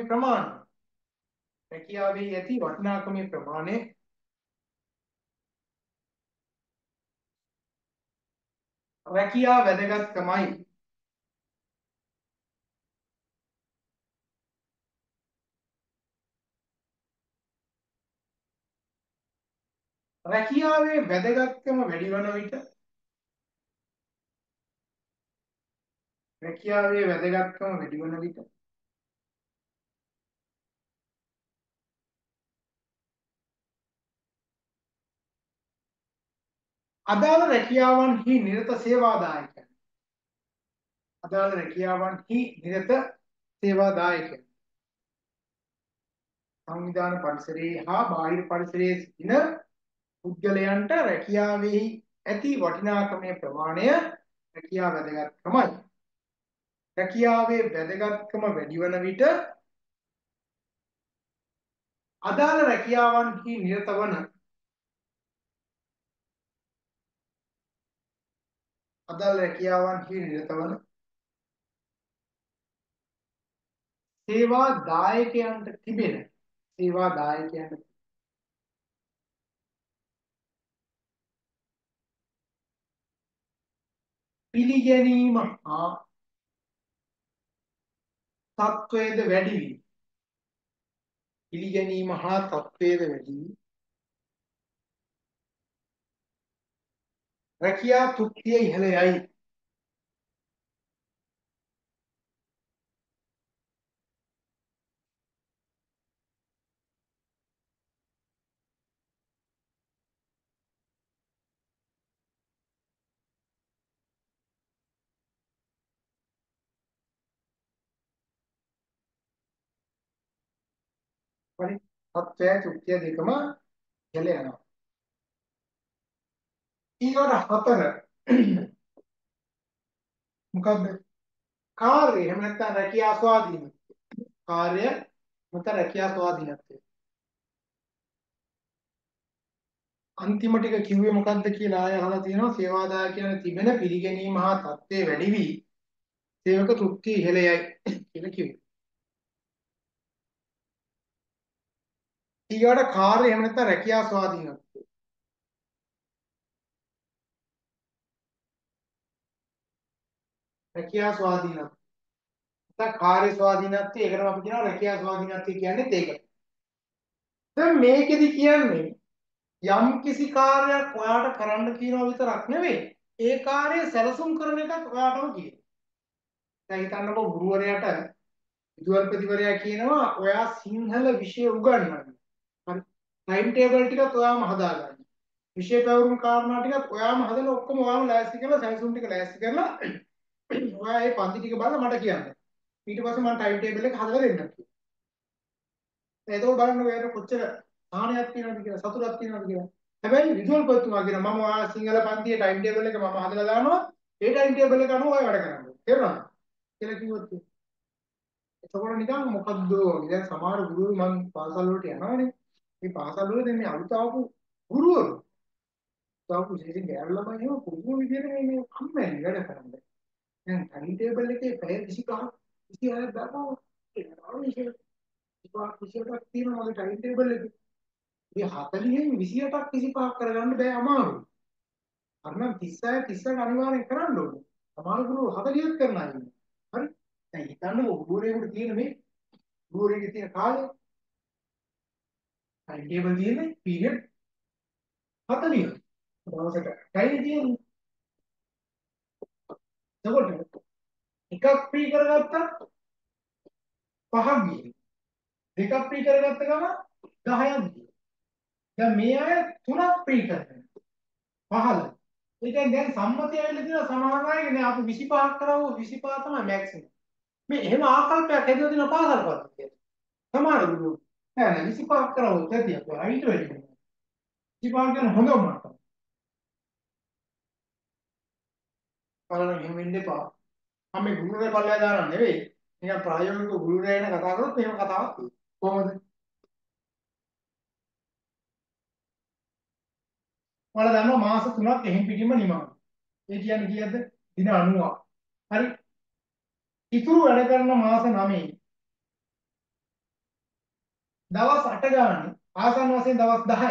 ප්‍රමාණය රැකියා වැදගත්කමයි රැකියාවේ වැදගත්කම වැඩි වන විට රැකියාවේ වැදගත්කම වැඩි වන විට අදාළ රැකියාවන්හි නිරත සේවාදායකයන් අදාළ රැකියාවන්හි නිරත සේවාදායකයන් සංවිධාන පරිසරයේ හා බාහිර පරිසරයේ සිටින පුද්ගලයන්ට රැකියාවෙහි ඇති වටිනාකමේ ප්‍රමාණය රැකියාව වැදගත්කමයි. රැකියාවේ වැදගත්කම වැඩි වන විට අදාළ රැකියාවන්හි නිරත වන සේවාදායකයන්ට පිළිගැනීම හා තත්වයේද වැඩි වී රැකියා තෘප්තිය ඉහළ යයි. හරි. තත්වය තෘප්තිය දෙකම ඉහළ යනවා. ඊළඟ හතර මොකද්ද? කාර්ය එහෙම නැත්නම් රැකියා ස්වාධීනත්වය. කාර්ය නැත්නම් රැකියා ස්වාධීනත්වය. අන්තිම ටික කිව්වේ මොකද්ද කියලා ආය අහලා තියෙනවා. සේවාදායකයන් තිබෙන පිළිගැනීම හා තත්ත්වයේ වැඩි වී සේවක තෘප්තිය ඉහළ යයි කියලා කිව්වේ. ඊළඟ කාර්ය එහෙම නැත්නම් රැකියා ස්වාධීනත්වය. රැකියා ස්වාධීනත්වය. නැත්නම් කාර්ය ස්වාධීනත්වය ඒකටම අපි කියනවා රැකියා ස්වාධීනත්වය කියන්නේ ඒකට. දැන් මේකෙදි කියන්නේ යම් කිසි කාර්යයක් ඔයාට කරන්න කියනවා විතරක් නෙවෙයි ඒ කාර්යය සැලසුම් කරන එකත් ඔයාටම කියනවා. දැන් හිතන්නකෝ ගුරුවරයාට විදුහල්පතිවරයා කියනවා ඔයා සිංහල විෂය උගන්වන්න. හරි. ටයිම් ටේබල් ටිකත් ඔයාම හදාගන්න. විෂය පැවරුම් කාරණා ටිකත් ඔයාම හදලා ඔක්කොම ඔයාම ලෑස්ති කරලා සැලසුම් ටික ලෑස්ති කරලා ඔයා මේ පන්ති ටික බලලා මට කියන්න. ඊට පස්සේ මම ටයිම් ටේබල් එක හදලා දෙන්නම් කියලා. එතකොට බලන්න ඔයාලට කොච්චර සාහනයක් තියෙනවද කියලා සතුටක් තියෙනවද කියලා. හැබැයි විදුහල්පතිතුමා කියනවා මම ඔයා සිංහල පන්තියේ ටයිම් ටේබල් එක මම හදලා දානවා. ඒ ටයිම් ටේබල් එක අනුව ඔයා වැඩ කරන්න ඕනේ. තේරුණාද? කියලා කිව්වොත් එතකොට නිකන් මොකද්ද දැන් සමහර ගුරුවරු මම පාසල් වලට යනවානේ. මේ පාසල් වල දැන් මේ අලුත ආපු ගුරුවරු තාපු විශේෂයෙන් ගෑනු ළමයි එහෙම පුදුම විදියට මේ කම්මැලි වැඩ කරන්නේ. දැන් ටයිම් ටේබල් එකේ පැය 25ක් 26ක් දානවා. ඒක තමයි විශේෂයක් තියෙනවා මගේ ටයිම් ටේබල් එකේ. මේ 40න් 28ක් 25ක් කරගන්න බෑ අමාරුයි. අර නම් 36 30ක් අනිවාර්යෙන් කරන්න ඕනේ. සමහර ගුරුවරු 40ක් කරන අය ඉන්නවා. හරි? දැන් හිතන්නකෝ ගුරුවරයෙකුට තියෙන මේ ගුරුවරයෙකුගේ තියෙන කාලය ටයිම් ටේබල් තියෙන්නේ පීරියඩ් 40ක්. දවසට ටයිම් තියෙන්නේ. එතකොට එකක් ප්‍රී කරගත්තා 5ක් ගියේ. දෙකක් ප්‍රී කරගත්ත ගමන් 10ක් ගියේ. දැන් මේ අය 3ක් ප්‍රී කරගෙන 15. ඒ කියන්නේ දැන් සම්මතිය ඇවිල්ලා තියෙනවා සමහර අය නේ අපි 25ක් කරවුව 25 තමයි මැක්සිමම්. මේ එහෙම ආකල්පයක් හැදලා තියෙන පාසල් පද්ධතිය. සමහර ගුරු නෑ නෑ 25ක් කරවුව තැතියක් අයිට වෙන්නේ. 25 කියන හොඳම මට්ටම. බලන්න එහෙම වෙන්න එපා. මම මේ ගුරුරේ පල්ලෙහා දානවා නෙවෙයි. නිකන් ප්‍රායෝගික ගුරුරේ ගැන කතා කරොත් එහෙම කතාවක් තියෙනවා. කොහොමද? ඔයාලා දන්නවා මාස 3ක් එහෙම් පිටින්ම නිමනවා. ඒ කියන්නේ කීයද? දින 90ක්. හරි. ඉතුරු වැඩ කරන මාස 9 දවස් 8 ගානේ ආසන්න වශයෙන් දවස් 10ක්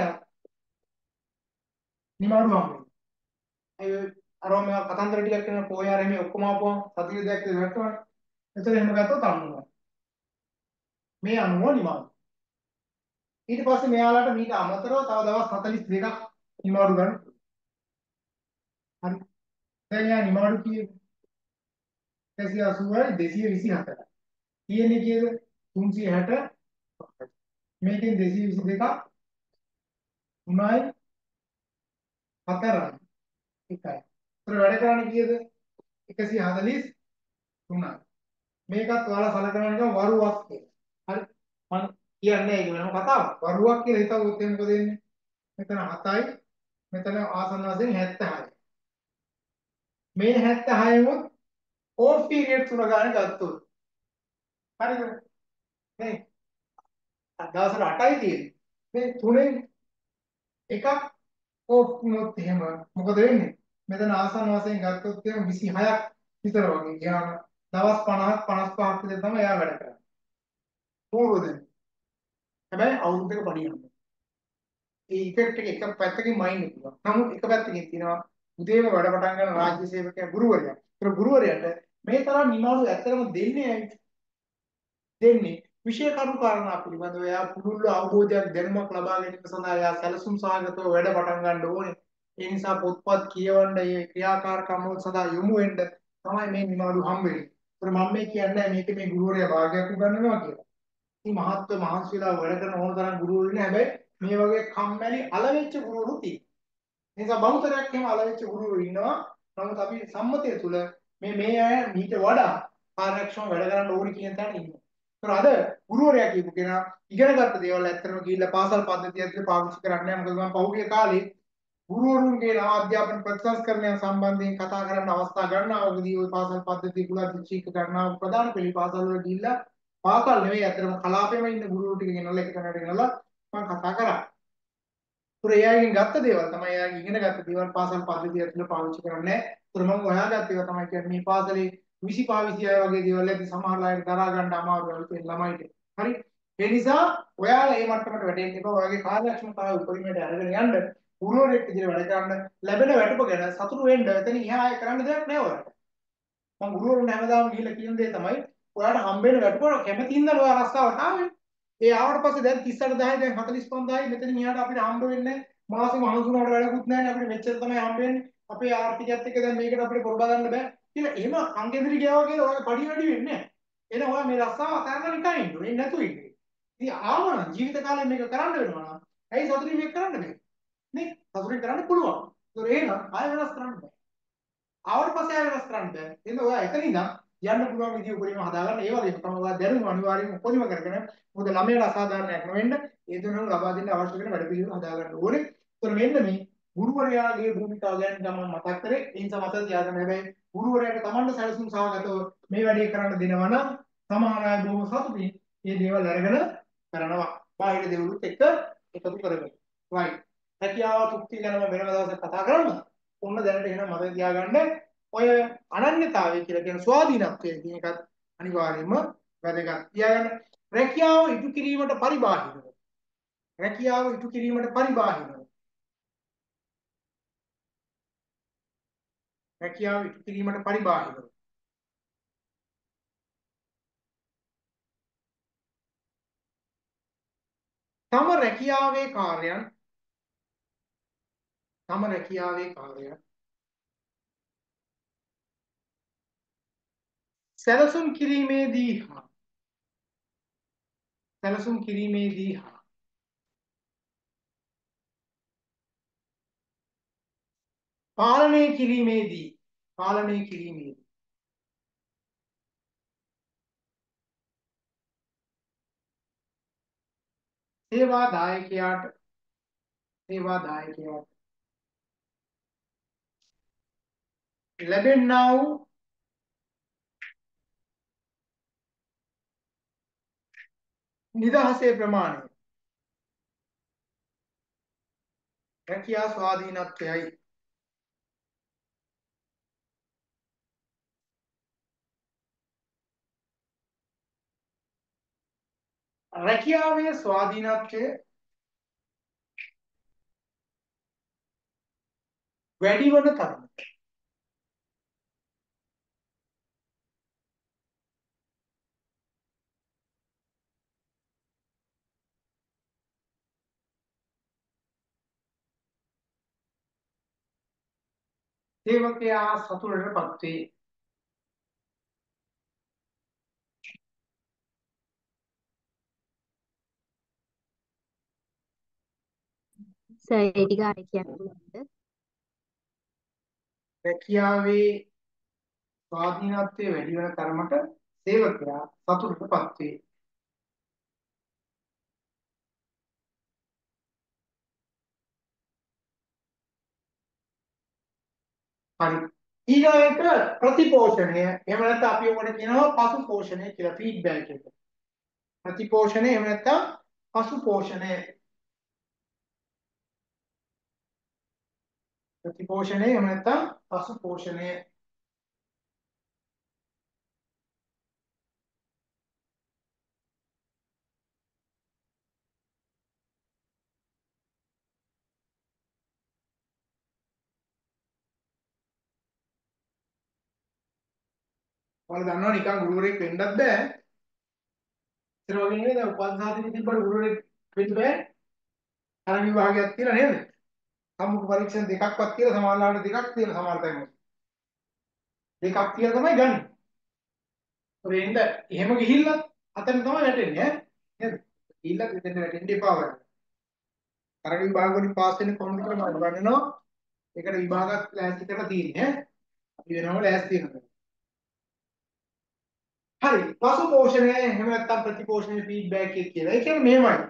නිමාඩු හම්බ වෙනවා. ඒ අරම කතන්දර ටිකක් කරන පොයාරේ මේ ඔක්කොම ආපුවම සතිය දෙකක් දෙන්නටම එතන එහෙම ගත්තොත් අන්නවා. මේ 90 නිමාඩු. ඊට පස්සේ මෙයාලට මීට අමතරව තව දවස් 42ක් නිමාඩු ගන්න. හරි. දැන් යා නිමාඩු කීයද? 180යි 224යි. තියෙන්නේ කීයද? 360. මේකෙන් 222ක් 3යි 4යි 1යි. ඒතර වැඩ කරන්නේ කීයද? 143යි. මේකත් ඔයාලා සලකනවා නිකන් වරුවක් කියලා. හරි. මම කියන්නේ ඒක වෙනම කතාවක්. වරුවක් කියලා හිතුවොත් එහෙනම් මොකද වෙන්නේ? මෙතන 7යි මෙතන ආසන්න වශයෙන් 76යි. මේ 76 උත් ඕෆ් පීරියඩ් තුන ගන්න ගත්තොත්. හරිද? නේ දවසට 8යි තියෙන්නේ. මේ තුනෙන් එකක් ඕෆ් වුණොත් එහෙම මොකද වෙන්නේ? මෙතන ආසන්න වශයෙන් ගත්තොත් එහෙම 26ක් විතර වගේ. එයා දවස් 50ක් 55ක් විතර තමයි එයා වැඩ කරන්නේ. පූර්වද? හැබැයි අවුරුද්දක පඩියක්. ඒ ඉෆෙක්ට් එක එක පැත්තකින් මයින්ඩ් එක තියෙනවා. නමුත් එක පැත්තකින් තියෙනවා උදේම වැඩ පටන් ගන්න රාජ්‍ය සේවකයා ගුරුවරයා. ඒතර ගුරුවරයාට මේ තරම් නිමාඩු ඇත්තටම දෙන්නේ ඇයි? දෙන්නේ විෂය කරු කාරණා පිළිබඳව එයා පුළුල්ව අවබෝධයක් දැනුමක් ලබා ගැනීම සඳහා එයා සැලසුම් සහගතව වැඩ පටන් ගන්න ඕනේ. ඒ නිසා පොත්පත් කියවන්න, මේ ක්‍රියාකාරකම් වල සඳහා යොමු වෙන්න තමයි මේ නිමාඩු හම්බ වෙන්නේ. ඒතර මම මේ කියන්නේ මේක මේ ගුරුවරයා භාගයක් උගන්වනවා කියලා. ඉතින් මහත්ව මහන්සි වෙලා වැඩ කරන ඕන තරම් ගුරුවරු ඉන්නේ. හැබැයි මේ වගේ කම්මැලි අලවෙච්ච ගුරුවරු තියෙනවා. ඒ නිසා බහුතරයක් එහෙම අලවෙච්ච ගුරුවරු ඉන්නවා. නමුත් අපි සම්මතය තුළ මේ අය මීට වඩා කාර්යක්ෂම වැඩ කරන්න ඕනි කියන තැන ඉන්නවා. ඒතර අද ගුරුවරයා කියපු කෙනා ඉගෙනගත්ත දේවල් ඇත්තටම ගිහිල්ලා පාසල් පද්ධතිය ඇතුලේ පාවිච්චි කරන්නේ නැහැ. මොකද මම පහුගිය කාලේ ගුරුවරුන්ගේ නව අධ්‍යාපන ප්‍රතිසංස්කරණය සම්බන්ධයෙන් කතා කරන්න අවස්ථා ගන්නාවකදී ওই පාසල් පද්ධතිය කුලත් ශික්ෂක ගන්නාව ප්‍රධාන පෙළේ පාසල් වල ගිහිල්ලා පාසල් නෙවෙයි අතරම කලාපෙම ඉන්න ගුරුවරු ටික ගෙනල්ලා එක තැනකට ගෙනල්ලා මම කතා කරා. ඒතර එයාගෙන් ගත්ත දේවල් තමයි එයාගෙන් ඉගෙන ගත්ත දේවල් පාසල් පද්ධතිය ඇතුළේ පාවිච්චි කරන්නේ නැහැ. ඒතර මම හොයාගත්ත ඒවා තමයි කියන්නේ මේ පාසලේ 25 26 වගේ දේවල් ඇති සමහර අයට දරා ගන්න අමාරු වෙයි ළමයිට. හරි. ඒ නිසා ඔයාලා මේ මට්ටමට වැටෙන්න එපා. ඔයාගේ කාර්යක්ෂමතාවය උපරිමයට අරගෙන යන්න ගුරුවරයෙක් විදිහට වැඩ කරන්න ලැබෙන වැටුප ගැන සතුටු වෙන්න. එතන එහා ආයෙ කරන්න දෙයක් නැහැ ඔයාලට. මම ගුරුවරුන්ට හැමදාම ගිහිල්ලා කියන දේ තමයි ඔයාලට හම්බෙන්න වැටුප කැමතිින්ද ඔයා රස්සාවට ආවේ. ඒ ආවට පස්සේ දැන් 38 10 දැන් 45යි මෙතනින් එහාට අපිට හම්බ වෙන්නේ මාසෙම 93කට වැඩකුත් නැහැ නේ අපිට මෙච්චර තමයි හම්බ වෙන්නේ. අපේ ආර්ථිකයත් එක්ක දැන් මේකට අපිට පොර බදන්න බෑ කියලා එහෙම අංගෙදිරි ගියා වගේ ඔයාගේ පඩි වැඩි වෙන්නේ නැහැ. එහෙනම් ඔයා මේ රස්සාව අතහැරලා නිකන් ඉන්න ඕනේ නැතුව ඉන්න. ඉතින් ආවනම් ජීවිත කාලේ මේක කරන්න වෙනවා නම් ඇයි සතුටින් මේක කරන්න බෑ? නේ සතුටින් කරන්න පුළුවන්. ඒක එහෙනම් ආය වෙනස් කරන්න බෑ. ආවට පස්සේ ආය වෙනස් කරන්න බෑ. එහෙනම් ඔයා එතන ඉඳන් යන්න පුළුවන් විදිය උපරිම හදාගන්න. ඒ වගේම තමයි ඔයා දැනුම අනිවාර්යයෙන්ම උපරිම කරගෙන මොකද ළමයට අසාධාරණයක් නොවෙන්න ඒ දුන්නා ලබා දෙන්න අවශ්‍ය කරන වැඩ පිළිවෙල හදාගන්න ඕනේ. ඒතර මෙන්න මේ ගුරුවරයාගේ භූමිකාව ගැන තමයි මතක් කරේ. ඒ නිසා මතක තියාගන්න. හැබැයි ගුරුවරයාට Tamanda සැලසුම් සහගතව මේ වැඩේ කරන්න දෙනවා නම් සමහර අය බොහොම සතුටින් මේ දේවල් අරගෙන කරනවා. බාහිර දේවලුත් එක්ක එකතු කරගෙන. right. හැකියාව තුක්ති ගැන මම වෙනම දවසක් කතා කරනවා. ඔන්න දැනට එහෙනම් මතක තියාගන්න ඔය අනන්‍යතාවය කියලා කියන ස්වාධීනත්වය කියන එකත් අනිවාර්යයෙන්ම වැදගත්. තියාගන්න. රැකියාව ඉටු කිරීමට පරිබාහිරව. රැකියාව ඉටු කිරීමට පරිබාහිරව. රැකියාව ඉටු කිරීමට පරිබාහිරව. තම රැකියාවේ කාර්යයන් සැලසුම් කිරීමේදී පාලනය කිරීමේදී සේවා දායකයාට ලැබෙන්නා වූ නිදහසේ ප්‍රමාණය රැකියා ස්වාධීනත්වයයි. රැකියාවේ ස්වාධීනත්වය වැඩි වන තරමට සේවකයා සතුටටපත් වේ. සර් ඒ ටික ආයෙ කියන්න පුළුවන්ද? රැකියාවේ ස්වාධීනත්වය වැඩි වෙන තරමට සේවකයා සතුටටපත් වේ. හරි. ඊළඟ එක ප්‍රතිපෝෂණය. එහෙම නැත්නම් අපි ඔකට කියනවා පසු පෝෂණය කියලා ෆීඩ්බැක් එක. ප්‍රතිපෝෂණය එහෙම නැත්නම් පසු පෝෂණය. ප්‍රතිපෝෂණය එහෙම නැත්නම් පසු පෝෂණය. ඔයාලා දන්නවා නිකන් ගුරුවරයෙක් වෙන්නත් බෑ. ඉතින් වගේ නේද? උපන්සාදිනේ තිබ්බට ගුරුවරයෙක් වෙන්න බෑ. අර විභාගයක් තියලා නේද? සම්මුඛ පරීක්ෂණ දෙකක්වත් කියලා සමානලාට දෙකක් තියෙන සමහර තැන්වල. දෙකක් කියලා තමයි ගන්න. වෙන්න එහෙම ගිහිල්ලා අතන තමයි වැටෙන්නේ ඈ. නේද? ගිහිල්ලා දෙන්න වැටෙන්න එපා වගේ. අර විභාග වලින් පාස් වෙන්නේ කොහොමද කියලා මම ගන්නනවා. ඒකට විභාගات ලෑස්ති කරලා තියෙන්නේ ඈ. අපි වෙනම ලෑස්ති වෙනවා. හරි. පසු පෝෂණය එහෙම නැත්නම් ප්‍රතිපෝෂණය ෆීඩ්බැක් එක කියලා. ඒ කියන්නේ මෙහෙමයි.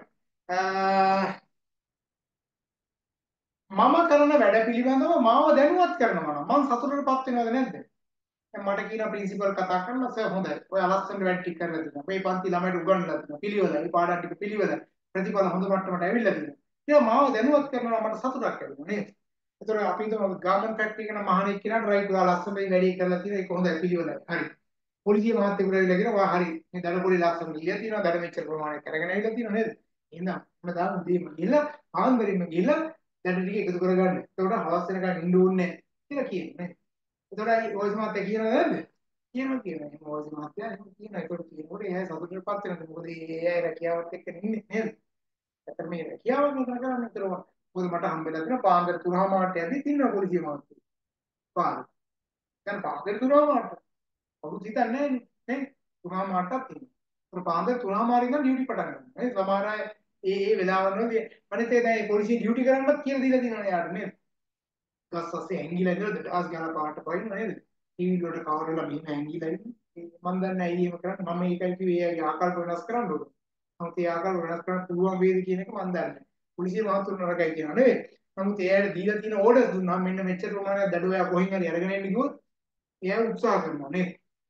මම කරන වැඩ පිළිබඳව මාව දැනුවත් කරනවා නම් මම සතුටටපත් වෙනවද නැද්ද? දැන් මට කියන ප්‍රින්සිපල් කතා කරන්න සර් හොඳයි. ඔය ලස්සන වැඩ ටික කරලා දෙනවා. මේ පන්ති ළමයිට උගන්වලා දෙනවා. පිළිවෙලයි පාඩම් ටික පිළිවෙලයි. ප්‍රතිඵල හොඳ මට්ටමට ඇවිල්ලා තියෙනවා. ඒක මාව දැනුවත් කරනවා මට සතුටක් ඇතිවෙනවා නේද? ඒතර අපි හිතමු ගාමන් ෆැක්ටරි එකන මහණෙක් කියනවා රයිට් ඔයා ලස්සන මේ වැඩේ කරලා තියෙනවා. ඒක හොඳයි පිළිවෙලයි. හරි. පොලිසිය මහත්තයෙකුට ඇවිල්ලා කියනවා ඔයා හරි. මේ දඩපොලි ලස්සන ගියලා තියෙනවා. දඩ මෙච්චර ප්‍රමාණයක් අරගෙන ඇවිල්ලා තියෙනවා නේද? එහෙනම් මම දාමු දෙීම ගිහලා ආන්දරින්ම ගිහලා දඩ ටික එකතු කරගන්න. ඒකට හවස් වෙනකන් ඉන්න ඕනේ නැහැ කියලා කියනවා නේද? ඒතොරයි වොයිස් මහත්තයා කියනවද නැද්ද? කියනවා. එහෙනම් වොයිස් මහත්තයා එහෙම කියනවා. ඒකට කියනකොට එයා සතුටටපත් වෙනවා. මොකද ඒ රැකියාවත් එක්ක ඉන්නේ නේද? ඇත්තට මේ රැකියාවක් නතර කරන්න විතරම. මොකද මට හම්බෙලා තියෙනවා පාන්දර 3:00 යද්දි ඉන්නවා පොලිසිය මහත්තයෝ. පාන්දර. දැන් පාන්දර 3:00 කවුරුත් හිතන්නේ නැහැ නේ. 3:00ටත් ඉන්නවා. ඒක පාන්දර 3:00 ඉඳන් ඩියුටි පටන් ගන්නවා. නේද? සමහර අය ඒ වෙලාවල් වලදී අනිත් ඒ දැන් පොලිසිය ඩියුටි කරන්නත් කියලා දීලා තියෙනවා යාට නේද? ගස් අස්සේ ඇංගිලා ඉඳලා ඩාස් ගාලා පාට පයින්න නේද? ටීවී වලට කවර් වෙලා මෙහෙම ඇංගිලා ඉන්නේ. මම දන්නේ නැහැ ඇයි එහෙම කරන්නේ. මම ඒකයි කිව්වේ එයාගේ ආකල්ප වෙනස් කරන්න ඕනේ. නමුත් ඒ ආකල්ප වෙනස් කරන්න පුළුවන් වේද කියන එක මම දන්නේ නැහැ. පොලිසිය මහතුරු නරකයි කියනවා නෙවෙයි. නමුත් එයාට දීලා තියෙන ඕඩර්ස් දුන්නා මෙන්න මෙච්චර ප්‍රමාණයක් දඩුවයක් කොහෙන් හරි අරගෙන එන්න කිව්වොත් එයා උත්සාහ කරනවා නේද?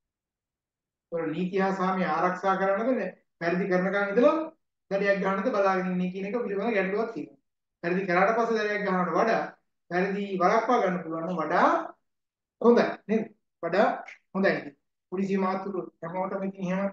ඒවල නීති හා සාමය ආරක්ෂා කරන්නද වැරදි කරනකන් ඉඳලා දඩයක් ගන්නද බලාගෙන ඉන්නේ කියන එක පිළිබඳ ගැටලුවක් තියෙනවා. වැරදි කරාට පස්සේ දඩයක් ගන්නවට වඩා වැරදි වළක්වා ගන්න පුළුවන් නම් වඩා හොඳයි නේද? වඩා හොඳයි. පොලිසිය මාතෘ හැමෝටම ඉතින් එහෙම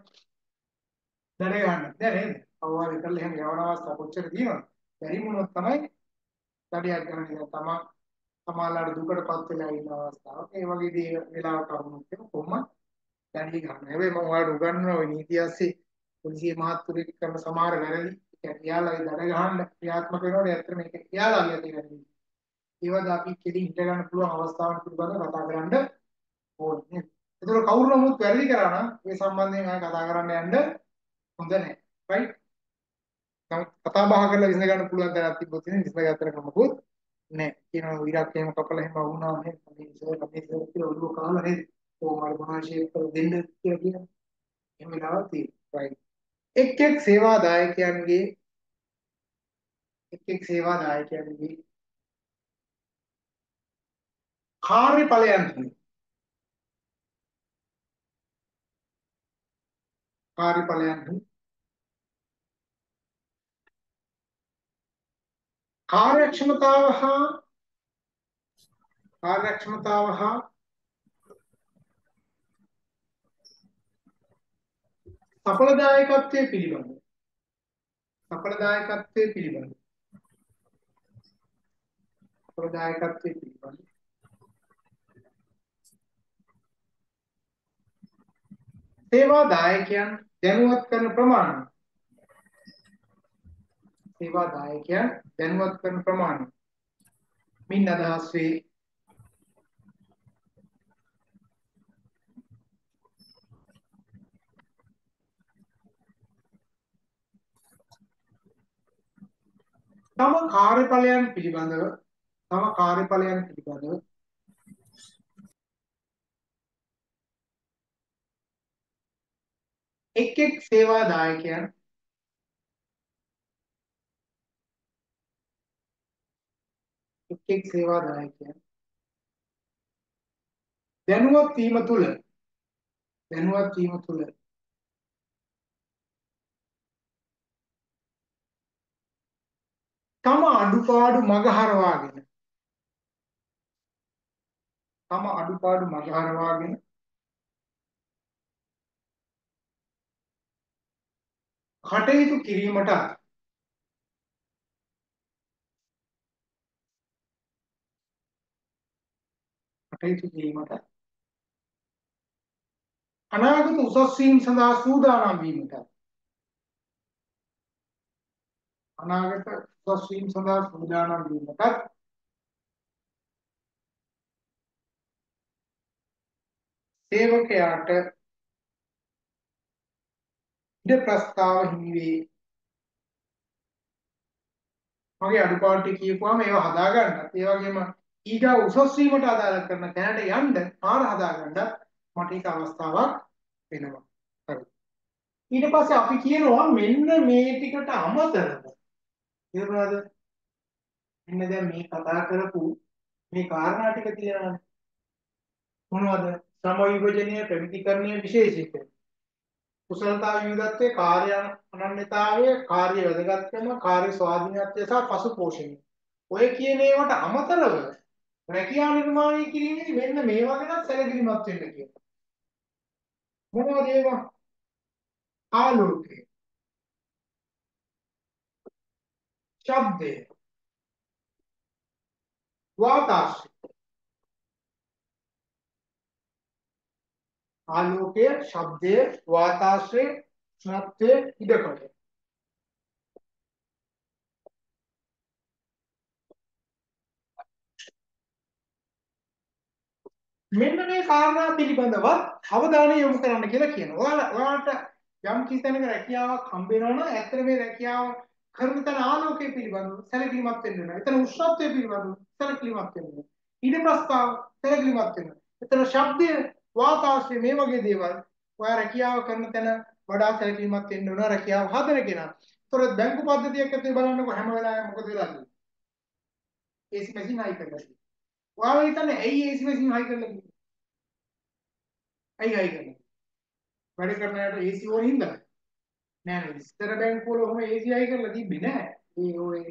දඩ ගන්න බෑ නේද? අවවාද කරලා එහෙම යවන අවස්ථා කොච්චර තියෙනවද? බැරි වුණොත් තමයි දඩයක් ගන්න එක තමයි සමාජලාට දුකටපත් වෙලා ඉන්න අවස්ථාවක්. ඒ වගේ දේ වෙලාවට වුණොත් ඒක කොහොමද දඩිය ගන්න. හැබැයි මම ඔයාලට උගන්වනවා ඔය නීති ASCII පොලිසිය මාතෘ කරන සමහර වැරදි එයාලගේ දඩ ගහන්න ක්‍රියාත්මක වෙනකොට ඇත්තට මේක එයාලගේ ඇති වැරදි. ඒවද අපි කෙලින් හිට ගන්න පුළුවන් අවස්ථාවන් පිළිබඳව කතා කරන්න ඕනේ. ඒතකොට කවුරු නමුත් වැරදි කරා නම් ඒ සම්බන්ධයෙන් ආයෙ කතා කරන්න යන්න හොඳ නැහැ. රයිට්? නමුත් කතා බහ කරලා විසඳ ගන්න පුළුවන් තරක් තිබ්බොත් ඉතින් විසඳ ගන්නතර කමකුත් නැහැ. කියනවා විරක් එහෙම කපලා එහෙම වුණා නේද? මේ සර් කියලා ඔළුව කාලා නේද? කොහොමද මොනාශේ කර දෙන්න කියලා කියනවා. එහෙම වෙලාවක් තියෙනවා. රයිට්. එක් සේවාදායකයන්ගේ සේවාදායකයන්ගේ කාර්යඵලයන්හි කාර්යක්ෂමතාව හා සඵලදායකත්වයේ පිළිබඳ සේවාදායකයන් දැනුවත් කරන ප්‍රමාණය මින් අදහස් වේ තම කාර්යඵලයන් පිළිබඳව එක් සේවාදායකයන් දැනුවත් වීම තුළ තම අඩුපාඩු මගහරවාගෙන කටයුතු කිරීමට අනාගත උසස් වීම සඳහා සූදානම් වීමට සේවකයාට ඉඩ ප්‍රස්තාව හිමි වේ. මගේ අඩුපාඩු ටික කියපුවාම ඒවා හදා ගන්නත් ඒ වගේම ඊගා උසස් වීමට අදාළ කරන තැනට යන්න පාර හදා ගන්නත් මට ඒක අවස්ථාවක් වෙනවා. හරි. ඊට පස්සේ අපි කියනවා මෙන්න මේ ටිකට අමතරව ඉවරද? මෙන්න දැන් මේ කතා කරපු මේ කාරණා ටික තියෙනවානේ. මොනවද? ශ්‍රම විභජනය, ප්‍රවිධිකරණය, විශේෂීකරණය. කුසලතා විවිධත්වයේ කාර්ය අනන්‍යතාවය, කාර්ය වැදගත්කම, කාර්ය ස්වාධීනත්වය සහ පසු පෝෂණය. ඔය කියන ඒවාට අමතරව රැකියා නිර්මාණය කිරීමේදී මෙන්න මේවා ගැන සැලකිලිමත් වෙන්න කියනවා. මොනවද ඒවා? ආලෝකය, ශබ්දය, වාතාශ්‍රය. ආලෝකය, ශබ්දය, වාතාශ්‍රය, ශබ්දය, ඉඩකඩ. මෙන්න මේ කාරණා පිළිබඳව අවධානය යොමු කරන්න කියලා කියනවා. ඔයාලට යම් කිසි තැනක රැකියාවක් හම්බ වෙනවා නම් ඇත්තට මේ රැකියාව කරන තැන ආලෝකය පිළිබඳව සැලකිලිමත් වෙන්න ඕනේ. එතන උෂ්ණත්වය පිළිබඳව සැලකිලිමත් වෙන්න ඕනේ. ඊට ප්‍රස්තාව සැලකිලිමත් වෙන්න. එතන ශබ්දය, වාතාශ්‍රය මේ වගේ දේවල් ඔයා රැකියාව කරන තැන වඩා සැලකිලිමත් වෙන්න ඕන රැකියාව හදන කෙනා. ඒතර බැංකු පද්ධතියක් ඇතුලේ බලන්නකො හැම වෙලාවෙම මොකද වෙලා තියෙන්නේ? AC මැෂින් හයි කරලා තියෙන්නේ. ඔයාලා හිතන්නේ ඇයි AC මැෂින් හයි කරලා තියෙන්නේ? ඇයි හයි කරන්නේ? වැඩ කරන අයට AC ඕන හින්දා නෑ නේද? ඉස්තර බැංකුවල ඔහොම AC හයි කරලා තිබ්බේ නෑ. ඒ ඔය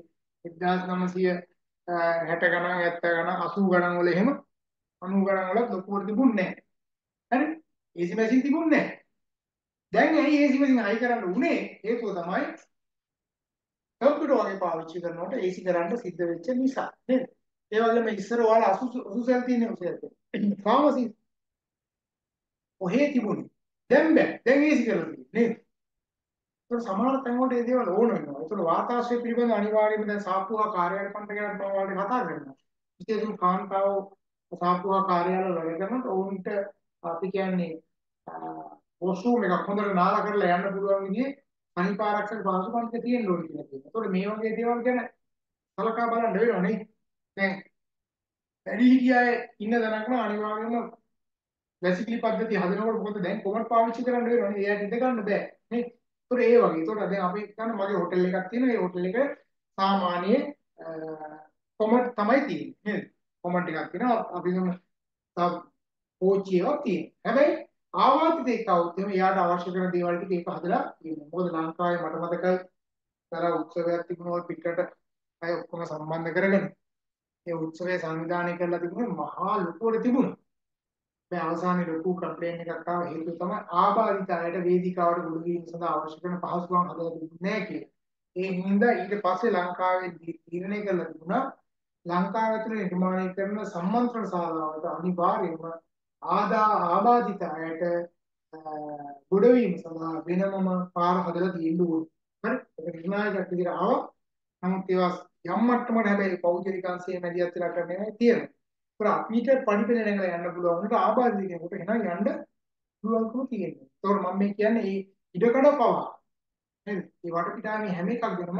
1960 ගණන් 70 ගණන් 80 ගණන් වල එහෙම 90 ගණන් වල ලොකුවට තිබුණේ නෑ. හරි? AC මැෂින් තිබුණේ නෑ. දැන් ඇයි AC මැෂින් හයි කරන්න උනේ? හේතුව තමයි කම්පියුටර් වගේ පාවිච්චි කරනකොට AC කරන්න සිද්ධ වෙච්ච නිසා නේද? ඒ වගේම ඉස්සර ඔයාලා අසුසල් තියෙන උසල් ෆාමසි ඔහේ තිබුණේ. දැන් බෑ. දැන් AC කරලා තියෙන්නේ නේද? ඒක සමහර තැන්වල ඒ දේවල් ඕන වෙනවා. ඒතකොට වාතාශ්‍රය පිළිබඳ අනිවාර්යයෙන්ම දැන් සාප්පුවා කාර්යාලය කන්ට ගැන මම ඔයාලට කතා කරනවා. විශේෂයෙන් කාන්තාව සාප්පුවා කාර්යාලවල වැඩ කරනකොට ඔවුන්ට අපි කියන්නේ වොෂ්රූම් එකක් හොඳට නාලා කරලා යන්න පුළුවන් විදිහේ අනිපාරක්ෂක පහසුකම් ටික තියෙන්න ඕනේ කියලා කියනවා. ඒතකොට මේ වගේ දේවල් ගැන සලකා බලන්න වෙනවා නේ. දැන් වැඩි හිටියයි ඉන්න දැනක් නම් අනිවාර්යයෙන්ම වැසිකිලි පද්ධතිය හදනකොට මොකද දැන් කොමඩ් පාවිච්චි කරන්න වෙනවනේ. එයාට ඉඳ ගන්න බෑ නේ. ඒතකොට ඒ වගේ. ඒතකොට දැන් අපි ගන්න මගේ හෝටල් එකක් තියෙනවා. ඒ හෝටල් එක සාමාන්‍ය කොමඩ් තමයි තියෙන්නේ නේද? කොමඩ් එකක් තියෙනවා. අපි ගමු තව කෝච්චියක් තියෙනවා. හැබැයි ආවාදිතේ කවුද? එයාට අවශ්‍ය කරන දේවල් ටික ඒක හදලා තියෙනවා. මොකද ලංකාවේ මට මතකයි තර උත්සවයක් තිබුණා පිටරට අය ඔක්කොම සම්බන්ධ කරගෙන ඒ උත්සවය සංවිධානය කරලා තිබුණේ මහා ලොකුවට තිබුණා. මේ අවසානයේ ලොකු කම්ප්ලේන් එකක් ආව හේතුව තමයි ආබාධිත අයට වේදිකාවට ගොඩ වීම සඳහා අවශ්‍ය කරන පහසුකම් හදලා තිබුණේ නැහැ කියලා. ඒ හින්දා ඊට පස්සේ ලංකාවේ තීරණය කළා තිබුණා ලංකාව ඇතුලේ නිර්මාණය කරන සම්මන්ත්‍රණ ශාලාවට අනිවාර්යයෙන්ම ආබාධිත අයට ගොඩවීම සඳහා වෙනමම පාර හදලා තියෙන්න ඕනේ. හරි? ඒක නිර්ණායකයක් විදිහට ආවා. නමුත් ඒවා යම් මට්ටමකට හැබැයි පෞද්ගලික අංශයේ මැදිහත් වෙලා කරන්නේ තියෙනවා. ඒත් අපිට පඩිපෙළ නැගලා යන්න පුළුවන් උන්ට ආබාධිත කෙනෙකුට එහෙනම් යන්න පුළුවන්කම තියෙනවා. ඒතකොට මම මේ කියන්නේ මේ ඉඩකඩ පවා නේද? මේ වටපිටාවේ හැම එකක් ගැනම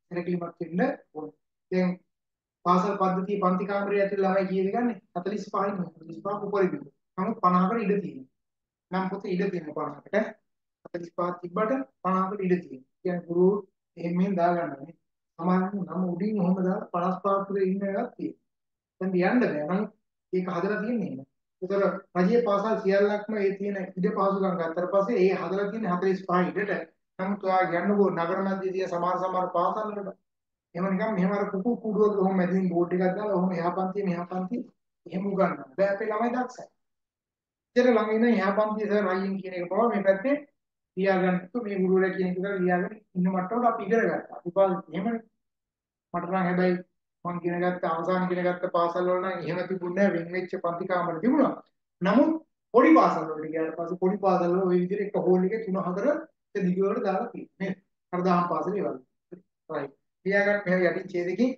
සැලකිලිමත් වෙන්න ඕනේ. දැන් පාසල් පද්ධතිය පන්ති කාමරය ඇතුළේ ළමයි කීයද ගන්නෙ? 45යි 45ක් උපරිම. නමුත් 50කට ඉඩ තියෙනවා. නම් පොතේ ඉඩ තියෙනවා 50කට. 45ක් තිබ්බට 50කට ඉඩ තියෙනවා. කියන්නේ ගුරු එහෙම දාගන්නවා නේ. සමහරවිට නම් උඩින් ඔහොම දාලා 55 කුලේ ඉන්න එකක් තියෙනවා. දැන් යන්න බෑ. නමුත් ඒක හදලා තියෙන්නේ එහෙම. ඒතර රජයේ පාසල් සියල්ලක්ම ඒ තියෙන ඉඩ පහසුකම් ගත්තට පස්සේ ඒ හදලා තියෙන්නේ 45 ඉඩට. නමුත් ඔයා යන්නකෝ නගර මැදදී තියෙන සමහර පාසල් වලට. එහෙම නිකන් මෙහෙම අර කුකු කුඩුවක ඔහොම මැදින් බෝඩ් එකක් දාලා ඔහොම එහා පන්තිය මෙහා පන්තිය එහෙම උගන්වනවා. බෑ අපේ ළමයි දක්ෂයි. ඉතින් ළඟ ඉන්න එහා පන්තියේ සර් අයියෙන් කියන එක පවා මේ පැත්තේ ලියාගන්න. මේ ගුරුවරයා කියන එක විතර ලියාගෙන ඉන්න මට්ටමට අපි ඉගෙන ගත්තා. අපි පාස් එහෙමනේ. මට නම් හැබැයි මම ඉගෙන ගත්ත අවසාන ඉගෙන ගත්ත පාසල් වල නම් එහෙම තිබුණේ නැහැ. වෙන් වෙච්ච පන්ති කාමර තිබුණා. නමුත් පොඩි පාසල් වලට ගියාට පස්සේ පොඩි පාසල් වල ওই විදිහට එක හෝල් එකේ 3-4 දිගට දාලා තියෙනවා. නේද? අර දහම් පාසලේ වගේ. right. ලියාගන්න මෙහෙම යටින් ඡේදකින්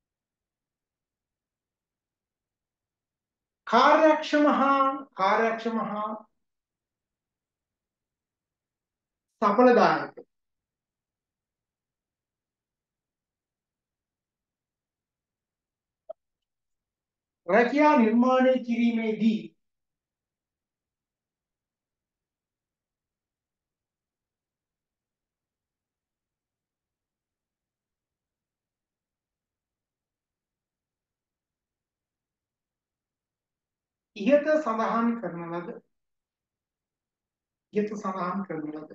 කාර්යක්ෂම හා සඵලදායක රැකියා නිර්මාණය කිරීමේදී ඉහත සඳහන් කරන ලද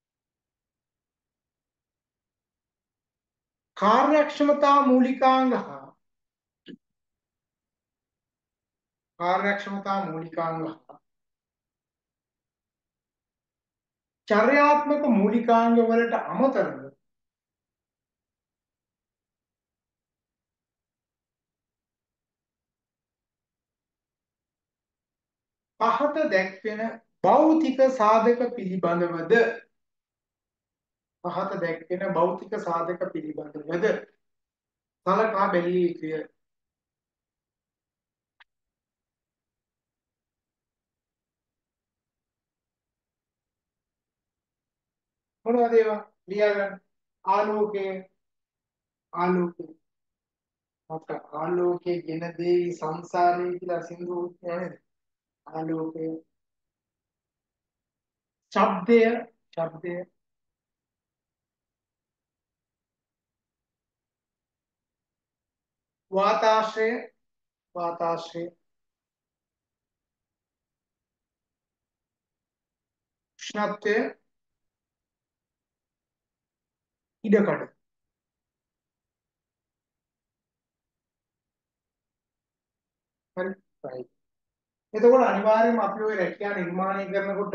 කාර්යක්ෂමතා මූලිකාංග හා චර්යාත්මක මූලිකාංග වලට අමතරව පහත දැක්වෙන භෞතික සාධක පිළිබඳවද සලකා බැලිය යුතුය. මොනවද ඒවා? ලියාගන්න. ආලෝකය මත ආලෝකයේ ගෙන දේවි සංසාරේ කියලා සින්දු නේද? ආලෝකය ශබ්දය වාතාශ්‍රය උෂ්ණත්වය ඉඩකඩ. හරි. right. එතකොට අනිවාර්යයෙන්ම අපි ඔය රැකියා නිර්මාණය කරනකොට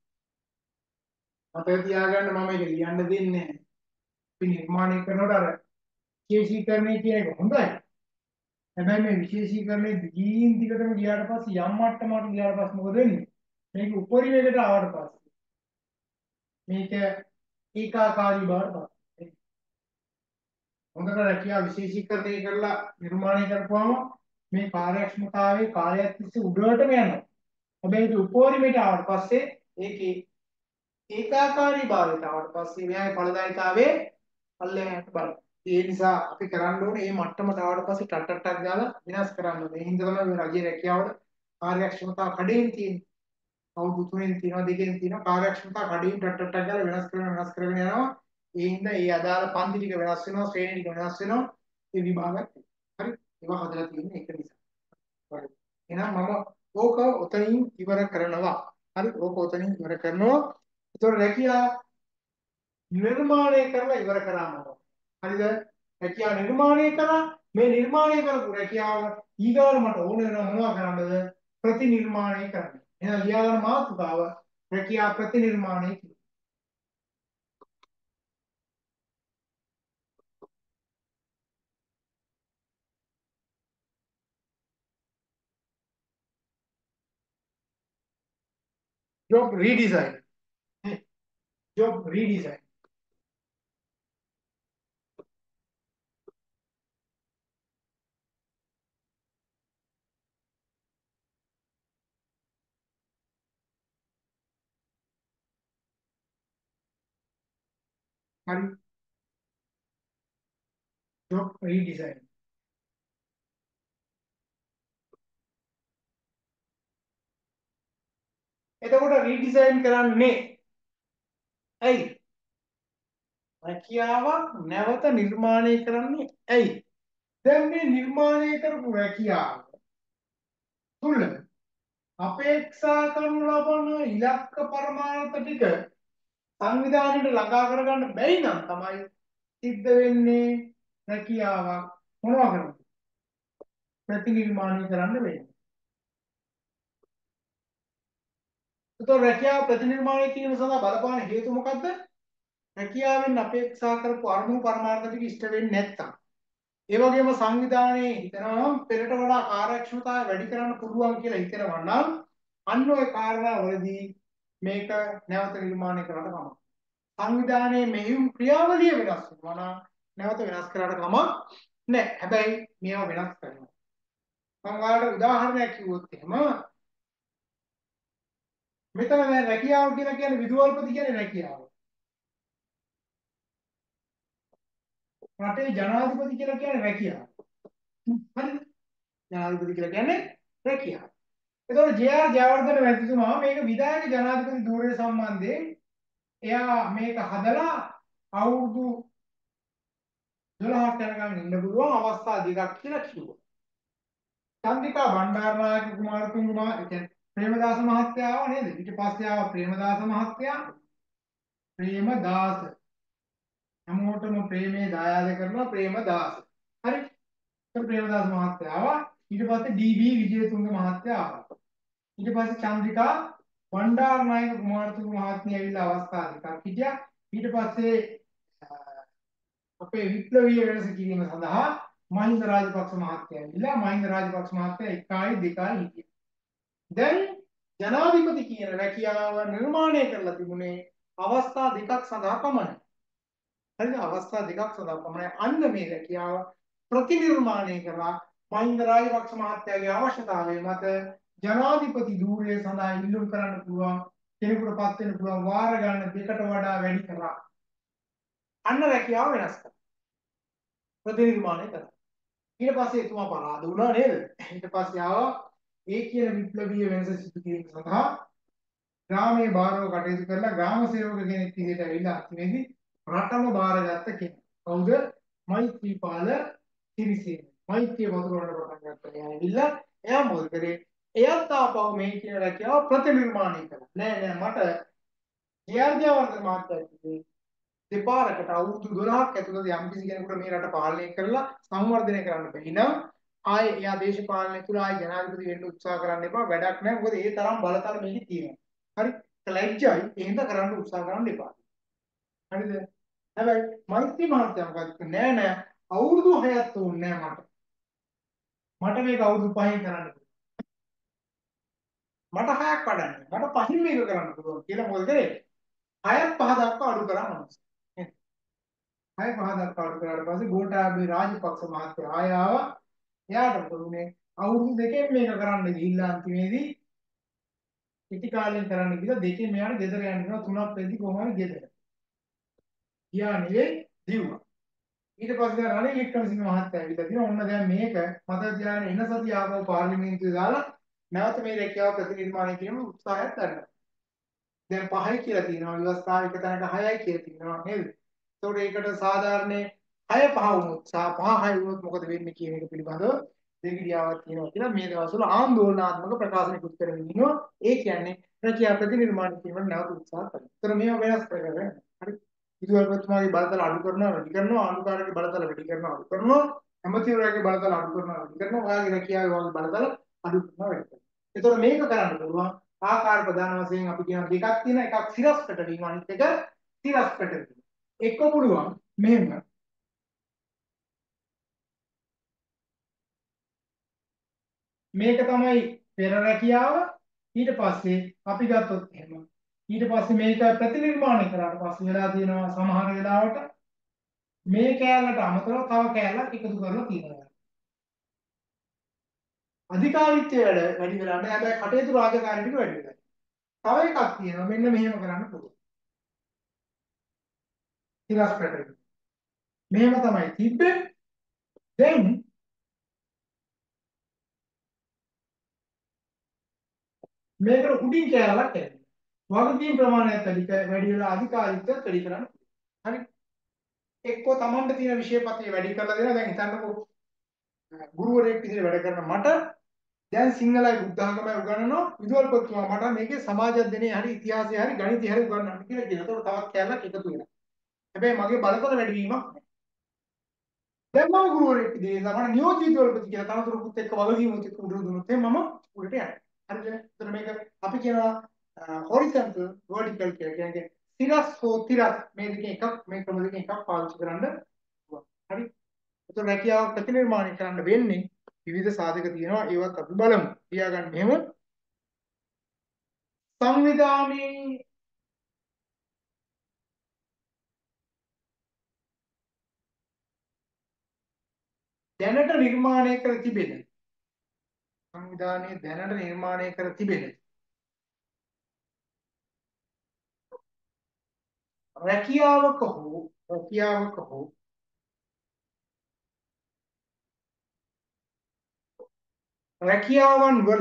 අපේ තියාගන්න මම ඒක ලියන්න දෙන්නේ නැහැ. අපි නිර්මාණය කරනකොට අර විශේෂීකරණය කියන එක හොඳයි. හැබැයි මේ විශේෂීකරණය දිගින් දිගටම ගියාට පස්සේ යම් මට්ටමකට ගියාට පස්සේ මොකද වෙන්නේ? මේක උපරිමයකට ආවට පස්සේ මේක ඒකාකාරී බවට පත් වෙනවා. හොඳට රැකියා විශේෂීකරණය කරලා නිර්මාණය කරපුවම මේ කාර්යක්ෂමතාවයේ කාලයක් තිස්සේ උඩටම යනවා. හැබැයි ඒක උපරිමයට ආවට පස්සේ ඒකේ ඒකාකාරී භාවයට ආවට පස්සේ මෙයාගේ ඵලදායීතාවයේ අල්ලයට බලන්න. ඒ නිසා අපි කරන්න ඕනේ මේ මට්ටමට ආවට පස්සේ ටට්ටක් ගාලා විනාශ කරන්න ඕනේ. ඒ හින්දා තමයි මේ රජයේ රැකියාවල කාර්යක්ෂමතාව කඩේන් තියෙන්නේ. අවුරුදු 3න් තියෙනවා 2න් තියෙනවා කාර්යක්ෂමතාව කඩේන් ටට්ටක් ගාලා වෙනස් කරගෙන යනවා. ඒ හින්දා ඒ අදාළ පන්ති ටික වෙනස් වෙනවා, ශ්‍රේණි ටික වෙනස් වෙනවා. ඒ විභාගات. හරි. ඒවා හදලා තියෙන්නේ ඒක නිසා. හරි. එහෙනම් මම ඕක ඔතනින් ඉවර කරනවා. හරි. ඕක ඔතනින් ඉවර කරනවා. ඒතකොට රැකියා නිර්මාණය කරලා ඉවර කරාම හරිද? රැකියාව නිර්මාණය කරා මේ නිර්මාණය කරපු රැකියාව ඊගාවට මට ඕන වෙනවා මොනවා කරන්නද? ප්‍රතිනිර්මාණය කරන්න. එහෙනම් ලියාගන්න මාතෘකාව රැකියා ප්‍රතිනිර්මාණය කියලා. job redesign. job redesign. හරි. job redesign. එතකොට redesign කරන්නේ ඇයි? රැකියාවක් නැවත නිර්මාණය කරන්නේ ඇයි? දැන් මේ නිර්මාණය කරපු රැකියාව තුල අපේක්ෂා කරනු ලබන ඉලක්ක පරමාර්ථ ටික සංවිධානයට ළඟා කරගන්න බැරි නම් තමයි සිද්ධ වෙන්නේ රැකියාවක් මොනවා කරන්නේ? ප්‍රතිනිර්මාණය කරන්න වෙන්නේ. ඒතකොට රැකියාව ප්‍රතිනිර්මාණය කිරීම සඳහා බලපාන හේතු මොකද්ද? රැකියාවෙන් අපේක්ෂා කරපු අරමුණු පරමාර්ථ ටික ඉෂ්ට වෙන්නේ නැත්තම්. ඒ වගේම සංවිධානයේ හිතනවා නම් පෙරට වඩා කාර්යක්ෂමතාවය වැඩි කරන්න පුළුවන් කියලා හිතනවා නම් අන්න ඔය කාරණාවලදී මේක නැවත නිර්මාණය කරන්න තමයි. සංවිධානයේ මෙහිම ක්‍රියාවලිය වෙනස් වෙනවා නම් නැවත වෙනස් කරාට කමක් නැහැ. හැබැයි මේවා වෙනස් කරනවා. මම ඔයාලට උදාහරණයක් කිව්වොත් එහෙම මෙතන දැන් රැකියාව කියලා කියන්නේ විදුහල්පති කියන්නේ රැකියාව. රටේ ජනාධිපති කියලා කියන්නේ රැකියාව. හරිද? ජනාධිපති කියලා කියන්නේ රැකියාව. එතකොට ජේ.ආර්. ජයවර්ධන මැතිතුමා මේක විධායක ජනාධිපති ධූරය සම්බන්ධයෙන් එයා මේක හදලා අවුරුදු 12ක් යනකම් ඉන්න පුළුවන් අවස්ථා දෙකක් කියලා කිව්වා. චන්ද්‍රිකා බණ්ඩාරනායක කුමාරතුංග කියන්නේ ප්‍රේමදාස මහත්තයා ආව නේද? ඊට පස්සේ ආව ප්‍රේමදාස මහත්තයා. ප්‍රේමදාස හැමෝටම ප්‍රේමේ දායාද කරනවා ප්‍රේමදාස. හරි. ප්‍රේමදාස මහත්තයා ආවා. ඊට පස්සේ ඩී.බී. විජේතුංග මහත්තයා ආවා. ඊට පස්සේ චන්ද්‍රිකා බණ්ඩාරනායක කුමාරතුංග මහත්මිය ඇවිල්ලා අවස්ථා දෙකක් හිටියා. ඊට පස්සේ අපේ විප්ලවීය වෙනස කිරීම සඳහා මහින්ද රාජපක්ෂ මහත්තයා ඇවිල්ලා මහින්ද රාජපක්ෂ මහත්තයා එකයි දෙකයි හිටියා. දැන් ජනාධිපති කියන රැකියාව නිර්මාණය කරලා තිබුණේ අවස්ථා දෙකක් සඳහා පමණයි. හරිද? අවස්ථා දෙකක් සඳහා පමණයි. අන්න මේ රැකියාව ප්‍රතිනිර්මාණය කරලා මහින්ද රාජපක්ෂ මහත්තයාගේ අවශ්‍යතාවය මත ජනාධිපති ධූරය සඳහා ඉල්ලුම් කරන්න පුළුවන් කෙනෙකුටපත් වෙන්න පුළුවන් වාර ගන්න දෙකට වඩා වැඩි කරා. අන්න රැකියාව වෙනස් කරා. ප්‍රතිනිර්මාණය කරා. ඊට පස්සේ එතුමා පරාද වුණා නේද? ඊට පස්සේ ආවා ඒ කියන විප්ලවීය වෙනස සිදු කිරීම සඳහා ග්‍රාමයේ බාරව කටයුතු කරලා ග්‍රාම සේවක කෙනෙක් විදිහට ඇවිල්ලා අන්තිමේදී රටම බාරගත්ත කෙනෙක්. කවුද? මෛත්‍රීපාල සිරිසේන. මෛත්‍රිය වතුරවන්න පටන් ගත්තා. එයා ඇවිල්ලා එයා මොකද කරේ? එයාත් ආපහු මේ කියන රැකියාව ප්‍රතිනිර්මාණය කළා. නෑ මට ජයර්ජයවර්ධන මහත්තයා කිව්වේ දෙපාරකට අවුරුදු 12ක් ඇතුළත යම් කිසි කෙනෙකුට මේ රට පාලනය කරලා සංවර්ධනය කරන්න බැරි නම් ආයේ එයා දේශපාලනය තුල ආයේ ජනාධිපති වෙන්න උත්සාහ කරන්න එපා. වැඩක් නැහැ. මොකද ඒ තරම් බලතල මේකේ තියෙනවා. හරි? ලැජ්ජයි. එහෙම කරන්න උත්සාහ කරන්න එපා. හරිද? හැබැයි මෛත්‍රී මහත්තයා මොකද නෑ අවුරුදු 6ක් ඕනේ නෑ මට. මට මේක අවුරුදු 5න් කරන්න පුළුවන්. මට 6ක් වඩන්න. මට 5න් මේක කරන්න පුළුවන් කියලා මොකද කරේ? 6ක් 5 දක්වා අඩු කරා මනස. 6 5 දක්වා අඩු කරාට පස්සේ ගෝඨාභය රාජපක්ෂ මහත්තයා ආය ආවා. එයාට මොකදුනේ අවුරුදු දෙකෙන් මේක කරන්න ගිහිල්ලා අන්තිමේදී ඉති කාලෙන් කරන්න ගිහලා දෙකෙන් මෙයාට ගෙදර යන්න වෙනවා. 3ක් වෙද්දි කොහොම හරි ගෙදර. ගියා නෙවෙයි දිව්වා. ඊට පස්සේ රනිල් වික්‍රමසිංහ මහත්තයා ඇවිල්ලා තියෙනවා. ඔන්න දැන් මේක මත ධානය එන සතිය ආවෝ පාර්ලිමේන්තුවේ දාලා නැවත මේ රැකියාව ප්‍රතිනිර්මාණය කිරීම උත්සාහයක් කරනවා. දැන් 5යි කියලා තියෙනවා. ව්‍යවස්ථාව එක තැනක 6යි කියලා තියෙනවා නේද? ඒතකොට ඒකට සාධාරණේ 6 5 වුණොත් සහ 5 6 වුණොත් මොකද වෙන්නේ කියන එක පිළිබඳව දෙගිඩියාවක් තියෙනවා කියලා මේ දවස්වල ආందోලනාත්මක ප්‍රකාශනකුත් කරමින් ඉන්නවා. ඒ කියන්නේ රැකියාව ප්‍රතිනිර්මාණය කිරීමට නැවත උත්සාහ කරනවා. ඒතර මේවා වෙනස් කරගන්න. හරි. විදුහල්පතිතුමාගේ බලතල අඩු කරනවා වැඩි කරනවා ආණ්ඩුකාරගේ බලතල වැඩි කරනවා අඩු කරනවා ඇමතිවරයාගේ බලතල අඩු කරනවා වැඩි කරනවා ඔයාගේ රැකියාවේ වගේ බලතල අඩු කරනවා වැඩි කරනවා. ඒතකොට මේක කරන්න පුළුවන් ආකාර ප්‍රධාන වශයෙන් අපි කියන දෙකක් තියෙනවා. එකක් සිරස්කට වීම අනිත් එක සිරස්කට වීම. එක්ක පුළුවන් මෙහෙම මේක තමයි පෙර රැකියාව. ඊට පස්සේ අපි ගත්තොත් එහෙම ඊට පස්සේ මේක ප්‍රතිනිර්මාණය කරාට පස්සේ වෙලා තියෙනවා සමහර වෙලාවට මේ කෑල්ලට අමතරව තව කෑල්ලක් එකතු කරලා තියෙනවා. අධිකාරීත්වය වැඩි වෙලා නැහැ. හැබැයි කටයුතු රාජකාරී ටික වැඩි වෙලා. තව එකක් තියෙනවා මෙන්න මෙහෙම කරන්න පුළුවන්. ඉලස්ට්‍රේටර්. මෙහෙම තමයි තිබ්බේ. දැන් මේකට උඩින් කෑල්ලක් ඇරෙනවා. වගකීම් ප්‍රමාණයත් වැඩි වෙලා අධිකාරීත්වයත් වැඩි කරන්න. හරි. එක්කෝ Tamanට තියෙන විෂය පත්‍රය වැඩි කරලා දෙනවා. දැන් හිතන්නකෝ ගුරුවරයෙක් විදිහට වැඩ කරන මට දැන් සිංහලයි බුද්ධ ධර්මයි උගන්වනවා. විදුහල්පතිතුමා මට මේකේ සමාජ අධ්‍යයනයේ හරි ඉතිහාසයේ හරි ගණිතය හරි උගන්වන්න කියලා කියනවා. ඒකට තවත් කෑල්ලක් එකතු වෙනවා. හැබැයි මගේ බලතල වැඩිවීමක් නැහැ. දැන් මම ගුරුවරයෙක් විදිහට මම නියෝජිත විදුහල්පති කියලා තනතුරුකුත් එක්ක වගකීමුත් එක්ක උඩ දුන්නොත් මම උඩට යනවා. හරිද? එතන මේක අපි කියනවා horizontal vertical කියලා. කියන්නේ තිරස් හෝ තිරස් මේ දෙකෙන් එකක් මේ ක්‍රම දෙකෙන් එකක් පාවිච්චි කරන්න පුළුවන්. හරි? එතකොට රැකියාව ප්‍රතිනිර්මාණය කරන්න වෙන්නේ විවිධ සාධක තියෙනවා. ඒවත් අපි බලමු. තියාගන්න එහෙම සංවිධානයේ දැනට නිර්මාණය කර තිබෙන සංවිධානයේ දැනට නිර්මාණය කර තිබෙන රැකියාවක හෝ රැකියාවන් වල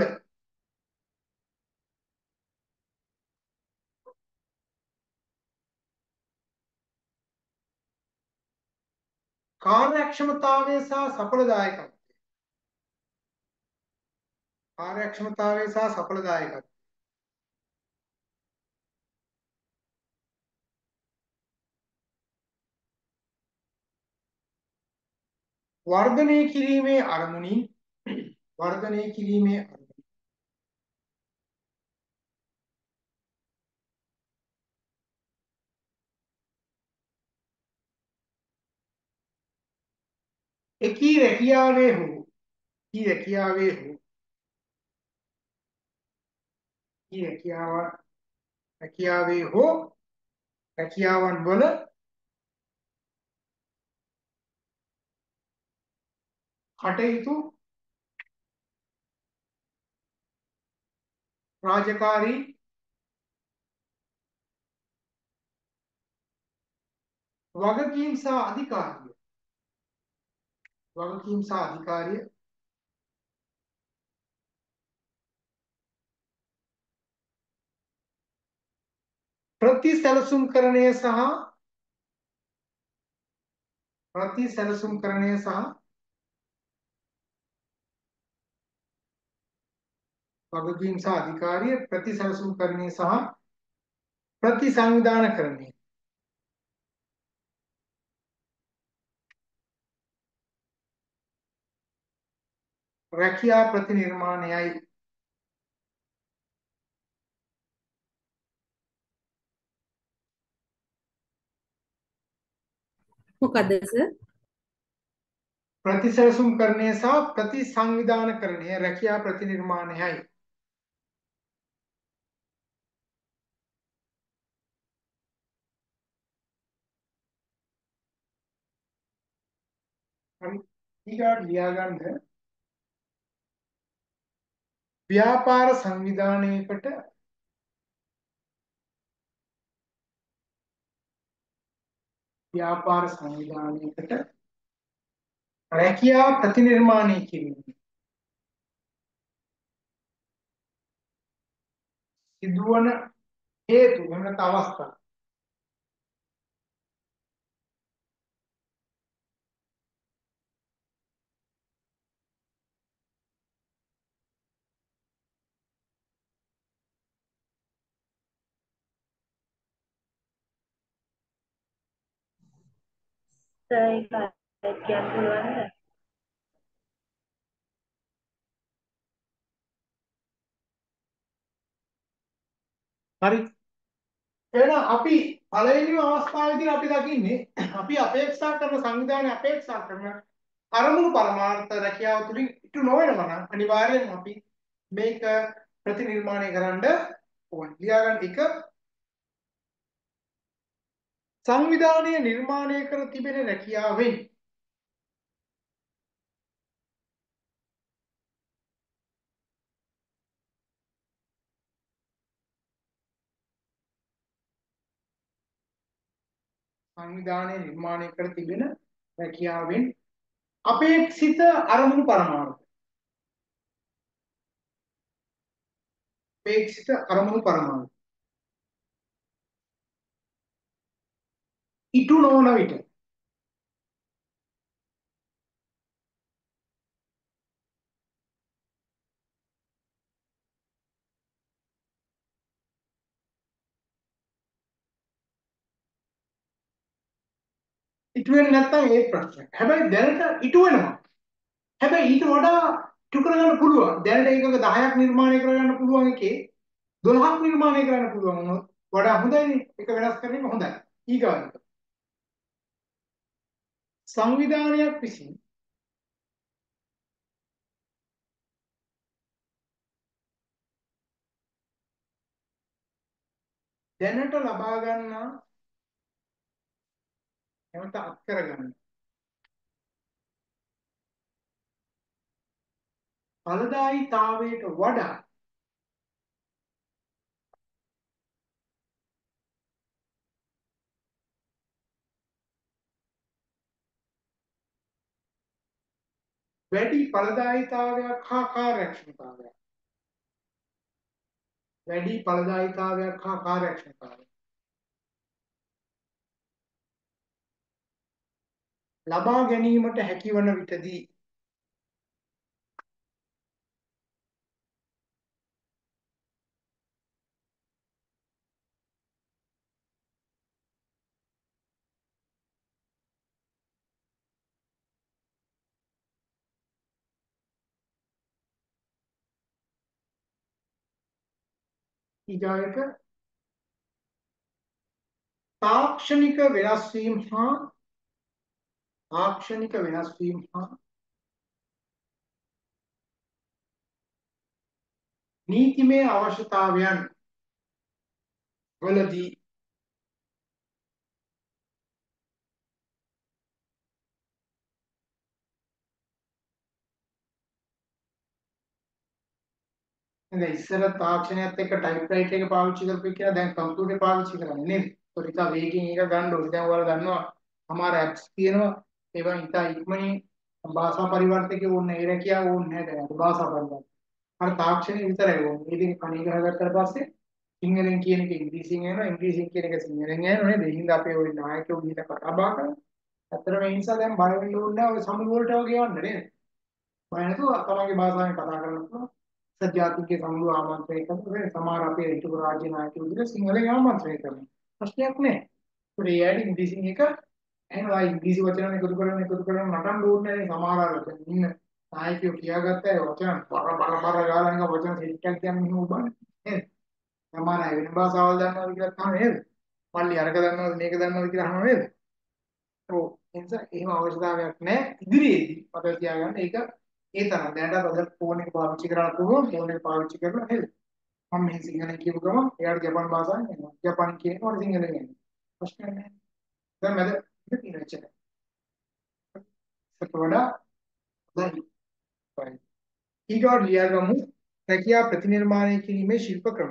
කාර්යක්ෂමතාවය සහ සඵලදායකත්වය වර්ධනය කිරීමේ අරමුණින් එකී රැකියාවේ හෝ එකී රැකියාවේ හෝ රැකියාවන් වල කටයුතු රාජකාරී වගකීම් සහ අධිකාරිය ප්‍රතිසැලසුම්කරණය සහ ප්‍රතිසංවිධානකරණය රැකියා ප්‍රතිනිර්මාණයයි. මොකද සර්? ප්‍රතිසැලසුම්කරණය සහ ප්‍රතිසංවිධානකරණය රැකියා ප්‍රතිනිර්මාණයයි. හරි. ඊගාට ලියාගන්න ව්‍යාපාර සංවිධානයකට රැකියා ප්‍රතිනිර්මාණය කිරීම සිදුවන හේතු වෙනත් අවස්ථා සර් ඒක කියන්න පුළුවන්ද? හරි. එහෙනම් අපි පළවෙනිම අවස්ථාවේදී අපි දකින්නේ අපි අපේක්ෂා කරන සංවිධානය අපේක්ෂා කරන අරමුණු පරමාර්ථ රැකියාව තුළින් ඉටු නොවෙනවා නම් අනිවාර්යෙන්ම අපි මේක ප්‍රතිනිර්මාණය කරන්න ඕනේ. ලියාගන්න එක සංවිධානය නිර්මාණය කර තිබෙන රැකියාවෙන් අපේක්ෂිත අරමුණු පරමාර්ථ. අපේක්ෂිත අරමුණු පරමාර්ථ. ඉටු නොවන විට ඉටු වෙන්නේ නැත්නම් ඒ ප්‍රශ්නයක්. හැබැයි දැනට ඉටු වෙනවා. හැබැයි ඊට වඩා ඉටු කරගන්න පුළුවන්. දැනට ඒකක 10ක් නිර්මාණය කරගන්න පුළුවන් එකේ 12ක් නිර්මාණය කරන්න පුළුවන් වුණොත් වඩා හොඳයිනේ. ඒක වෙනස් කරන එක හොඳයි. ඊගාවට සංවිධානයක් විසින් දැනට ලබා ගන්නා නැවත අත් කරගන්න ඵලදායීතාවයට වඩා වැඩි ඵලදායීතාවයක් හා කාර්යක්ෂමතාවයක් වැඩි ඵලදායීතාවයක් හා කාර්යක්ෂමතාවයක් ලබා ගැනීමට හැකිවන විටදී ඊගායක තාක්ෂණික වෙනස් වීම හා නීතිමය අවශ්‍යතාවයන් වලදී දැන් ඉස්සර තාක්ෂණයත් එක්ක ටයිප්‍රයිටර් එක පාවිච්චි කරපු එක කියලා දැන් කම්පියුටර් පාවිච්චි කරන්නේ නේද? ඒක ඉතින් වේගෙන් එක ගන්න ඕනේ. දැන් ඔයාලා දන්නවා සමහර ඇප්ස් තියෙනවා. ඒවා ඉතා ඉක්මනින් භාෂා පරිවර්තකේ ඕනේ නැහැ. ඒ රැකියාව ඕනේ නැහැ දැන් භාෂා පරිවර්තක. අර තාක්ෂණය විතරයි ඕනේ. ඉතින් කණේ ගහගත්තාට පස්සේ සිංහලෙන් කියන එක ඉංග්‍රීසියෙන් එනවා. ඉංග්‍රීසියෙන් කියන එක සිංහලෙන් එනවා නේද? ඒ හින්දා අපේ ওই නායකයෝ ගිහින් කතා බහ කරනවා. අතර මේ නිසා දැන් බය වෙන්න ඕනේ නැහැ. ඔය සමුළු වලට වගේ යන්න නේද? බය නැතුව තමන්ගේ භාෂාවෙන් කතා කරන්න පුළුවන්. සත්‍යාතිකේ සමුළු ආමන්ත්‍රණය කරනවා. සමහර අපේ හිටපු රාජ්‍ය නායකයෝ විදිහට සිංහලෙන් ආමන්ත්‍රණය කරනවා. ප්‍රශ්නයක් නැහැ. ඒ ඇයි ඉංග්‍රීසියෙන් එක එහෙනම් ඉංග්‍රීසි වචන එකතු කරගෙන නටන්න ඕනේ නැහැ. සමහර අය ඉන්න නායකයෝ කියාගත්තා ඒ වචන බර ගාලා නිකන් වචන සෙට්ටක් කියන්නේ මෙහෙම උබන්නේ. නේද? සමහර අය වෙන භාෂාවල් දන්නවද කියලා අහනවා නේද? මල්ලි අරක දන්නවද මේක දන්නවද කියලා අහනවා නේද? ඔව් එනිසා එහෙම අවශ්‍යතාවයක් නැහැ ඉදිරියේදී මතක තියාගන්න ඒක ඒ තරම් දැනට අද ෆෝන් එක පාවිච්චි කරලා පුළුවන් ෆෝන් එක පාවිච්චි කරලා නේද මම මේ සිංහලෙන් කියපු ගමන් එයාට ජපාන් භාෂාවෙන් එනවා ජපාන් කියනකොට සිංහලෙන් එනවා ප්‍රශ්නයක් නැහැ දැන් මම ඉතින් තියෙන එච්චරයි ඒක වඩා හොඳයි ඊගොඩ ලියාගමු රැකියා ප්‍රතිනිර්මාණය කිරීමේ ශිල්ප ක්‍රම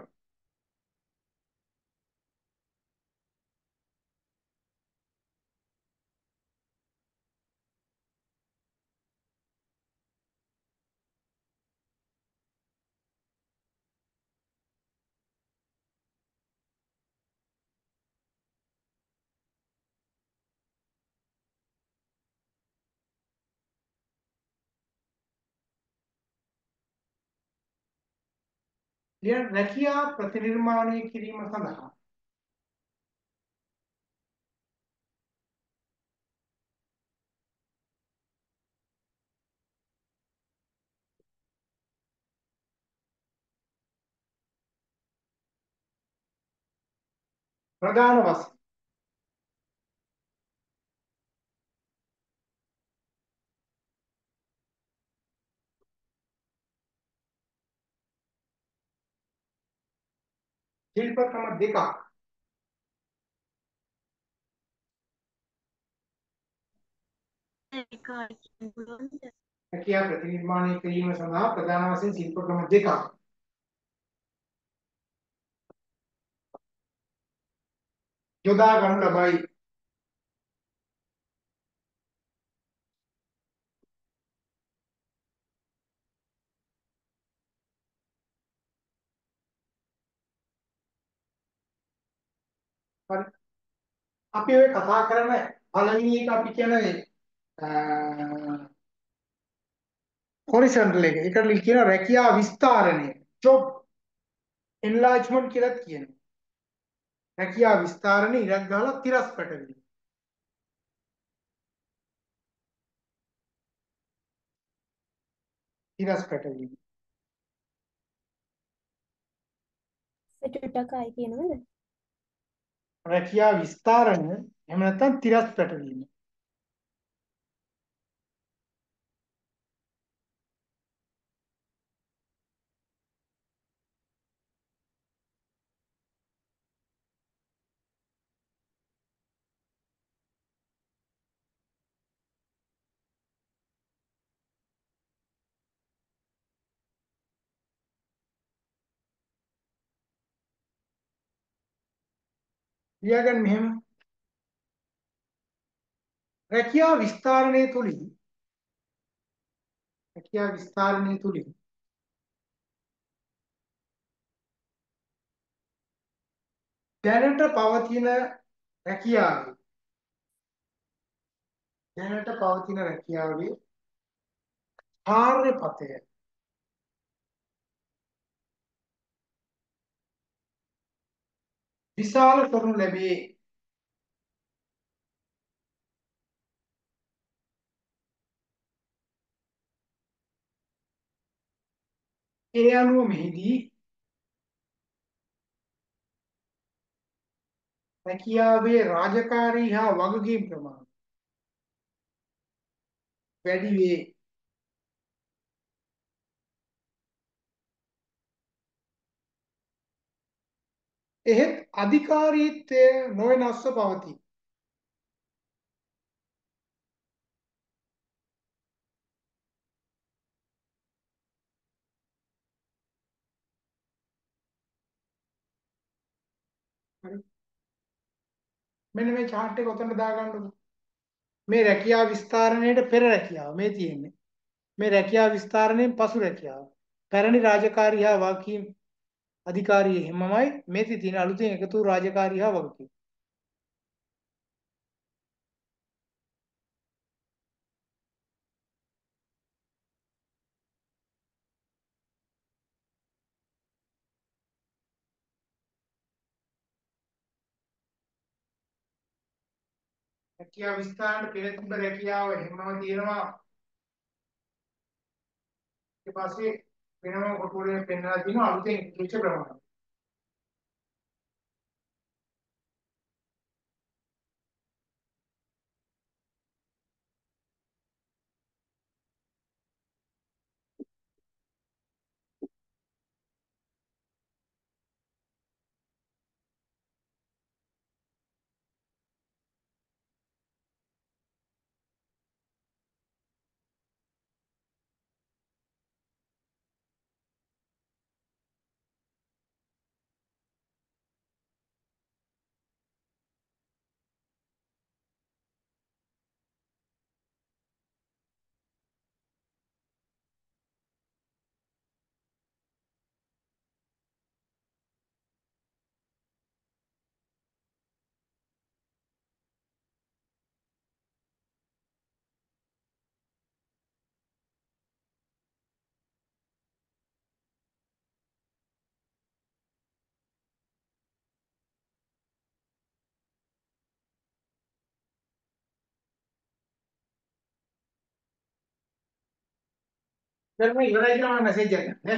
රැකියා ප්‍රතිනිර්මාණය කිරීම සඳහා ප්‍රධාන වශයෙන් ශිල්ප ක්‍රම දෙකක් රැකියා ප්‍රතිනිර්මාණය කිරීම සඳහා ප්‍රධාන වශයෙන් ශිල්ප ක්‍රම දෙකක් යොදා ගනු ලබයි. හරි. අපි ඔය කතා කරන පළවෙනි එක අපි කියන්නේ හොරිසොන්ටල් එක. ඒකට කියන රැකියා විස්තරණය. job enlargement කියලා කියනවා. රැකියා විස්තරණය ඉරක් ගහලා තිරස් පැටවීම. තිරස් පැටවීම. චුට්ටක් ආයි කියනවද? රැකියා විස්තරණය එහෙම නැත්නම් තිරස් පැටවීම. ලියාගන්න මෙහෙම. රැකියා විස්තරණය තුලින් දැනට පවතින රැකියාවේ කාර්යපතය විශාල කරනු ලැබේ. ඒ අනුව මෙහිදී රැකියාවේ රාජකාරී හා වගකීම් ප්‍රමාණය වැඩි වේ. එහෙත් අධිකාරීත්වය නොවෙනස්ව පවතී. හරි. මෙන්න මේ chart එක ඔතනට දාගන්නකො. මේ රැකියා විස්තරණයට පෙර රැකියාව මේ තියෙන්නේ. මේ රැකියා විස්තරණයෙන් පසු රැකියාව. පැරණි රාජකාරී හා වගකීම් අධිකාරී හැමමයි මේ තියෙන අලුතෙන් එකතු වූ රාජකාරී හා වගකීම්. රැකියා විස්තරණයට පෙර තිබ්බ රැකියාව හැමම තියෙනවා. ඊට පස්සේ වෙනම කොට වලින් පෙන්වලා තියෙනවා අලුතෙන් කිච්ච ප්‍රමාණය. දැන් මේ ඉවරයි කියලා මම මැසේජ් එකක් නේ.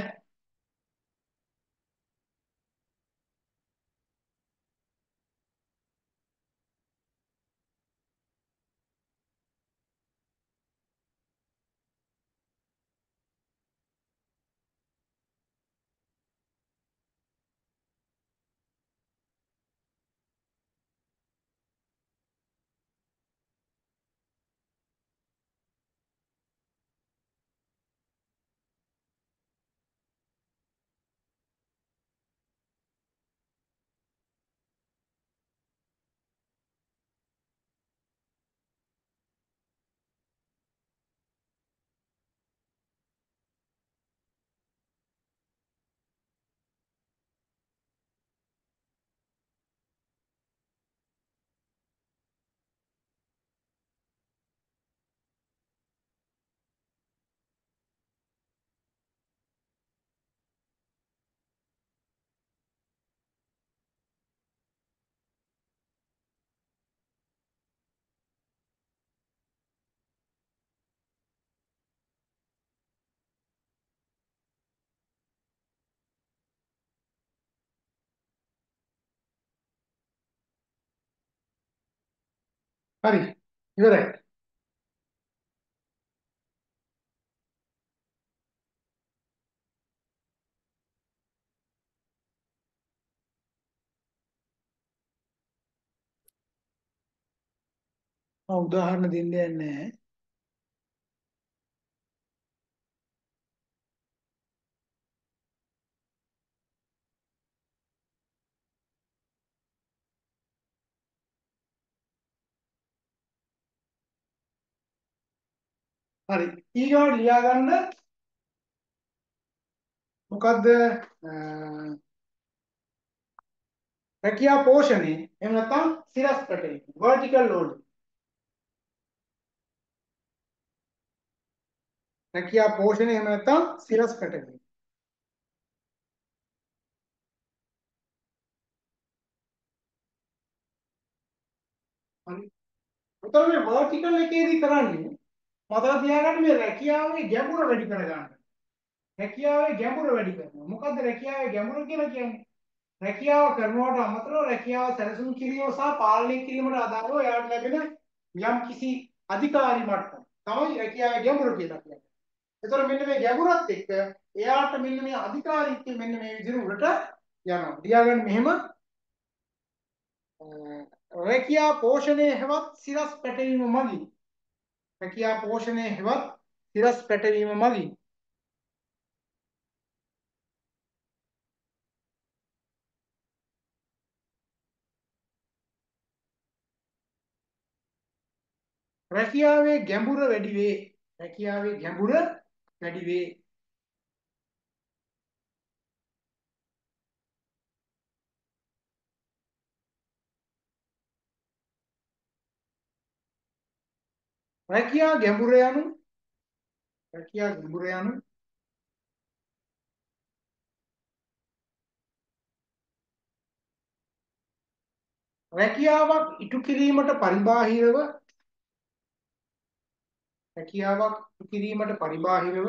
හරි. ඉවරයි. උදාහරණ දෙන්න යන්නේ නැහැ. හරි. ඊගොල්ලෝ ලියා ගන්න මොකද්ද රැකියා පෝෂණය එහෙම නැත්නම් සිරස් පැටලීම vertical load. රැකියා පෝෂණය එහෙම නැත්නම් සිරස් පැටලීම. හරි. උතර මේ vertical එකේදී කරන්නේ මතක තියාගන්න මේ රැකියාවේ ගැඹුර වැඩි කරගන්න. රැකියාවේ ගැඹුර වැඩි කරනවා. මොකද්ද රැකියාවේ ගැඹුර කියලා කියන්නේ? රැකියාව කරනවට අමතරව රැකියාව සැලසුම් කිරීම සහ පාලනය කිරීමට අදාළව එයාට ලැබෙන යම් කිසි අධිකාරී මට්ටම් තමයි රැකියාවේ ගැඹුර කියලා කියන්නේ. එතකොට මෙන්න මේ ගැඹුරත් එක්ක එයාට මෙන්න මේ අධිකාරීත්වය මෙන්න මේ විදිහට උඩට යනවා. ලියාගන්න මෙහෙම රැකියා පෝෂණය හෙවත් සිරස් පැටවීම මගින් රැකියා පෝෂණය හෙවත් සිරස් පැටවීම මගින් රැකියාවේ ගැඹුර වැඩි වේ. රැකියාවේ ගැඹුර වැඩි වේ. රැකියා ගැඹුර යනු රැකියා ගැඹුර යනු රැකියාවක් ඉටු කිරීමට පරිබාහිරව රැකියාවක් ඉටු කිරීමට පරිබාහිරව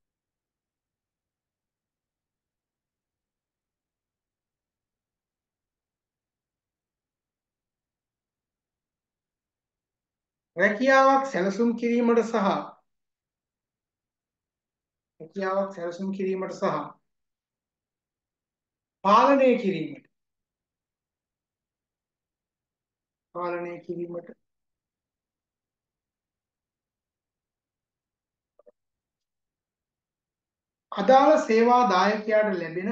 රැකියාවක් සැලසුම් කිරීමට සහ රැකියාවක් සැලසුම් කිරීමට සහ පාලනය කිරීමට අදාළ සේවා දායකයාට ලැබෙන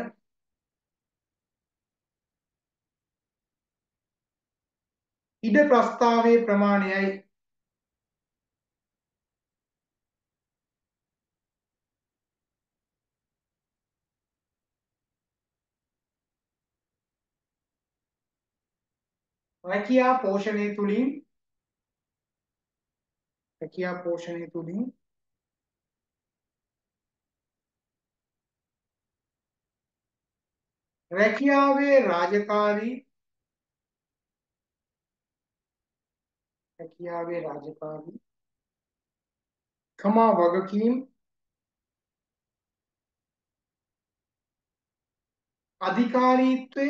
ඉඩ ප්‍රස්තාවයේ ප්‍රමාණයයි. රැකියා පෝෂණය තුලින් රැකියාවේ රාජකාරී කමා වගකීම් අධිකාරීත්වය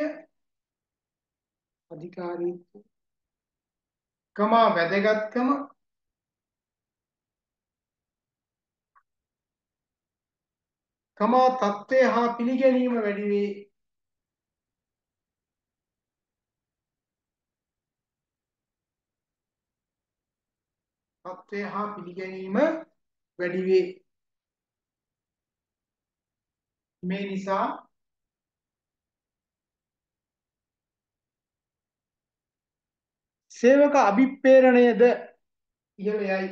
කමා වැදගත්කම කමා තත්ත්වය හා පිළිගැනීම වැඩි වේ. තත්ත්වය හා පිළිගැනීම වැඩි වේ. මේ නිසා සේවක අභිප්‍රේරණයද ඉහළ යයි.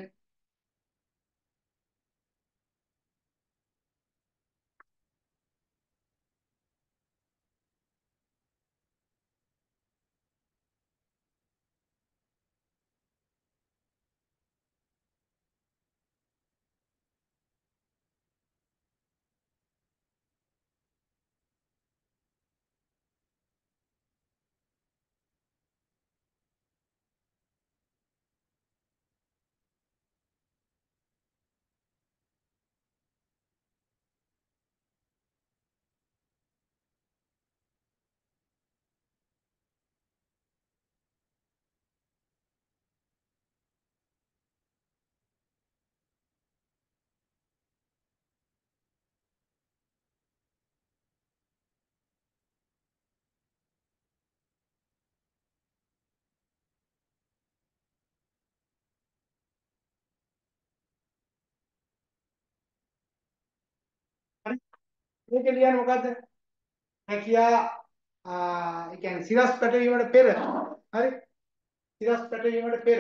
මේක ලියන්නේ මොකද්ද? රැකියා ඒ කියන්නේ සිරස් පැටවීමට පෙර. හරි? සිරස් පැටවීමට පෙර.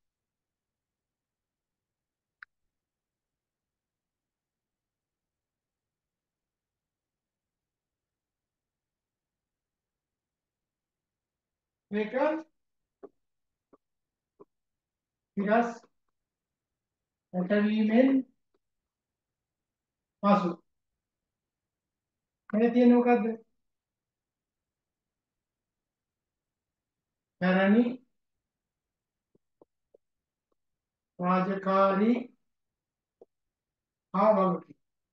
මේක සිරස් පැටවීමෙන් පසු. මේ තියෙන්නේ මොකද්ද? පැරණි රාජකාරී හා වගකීම්.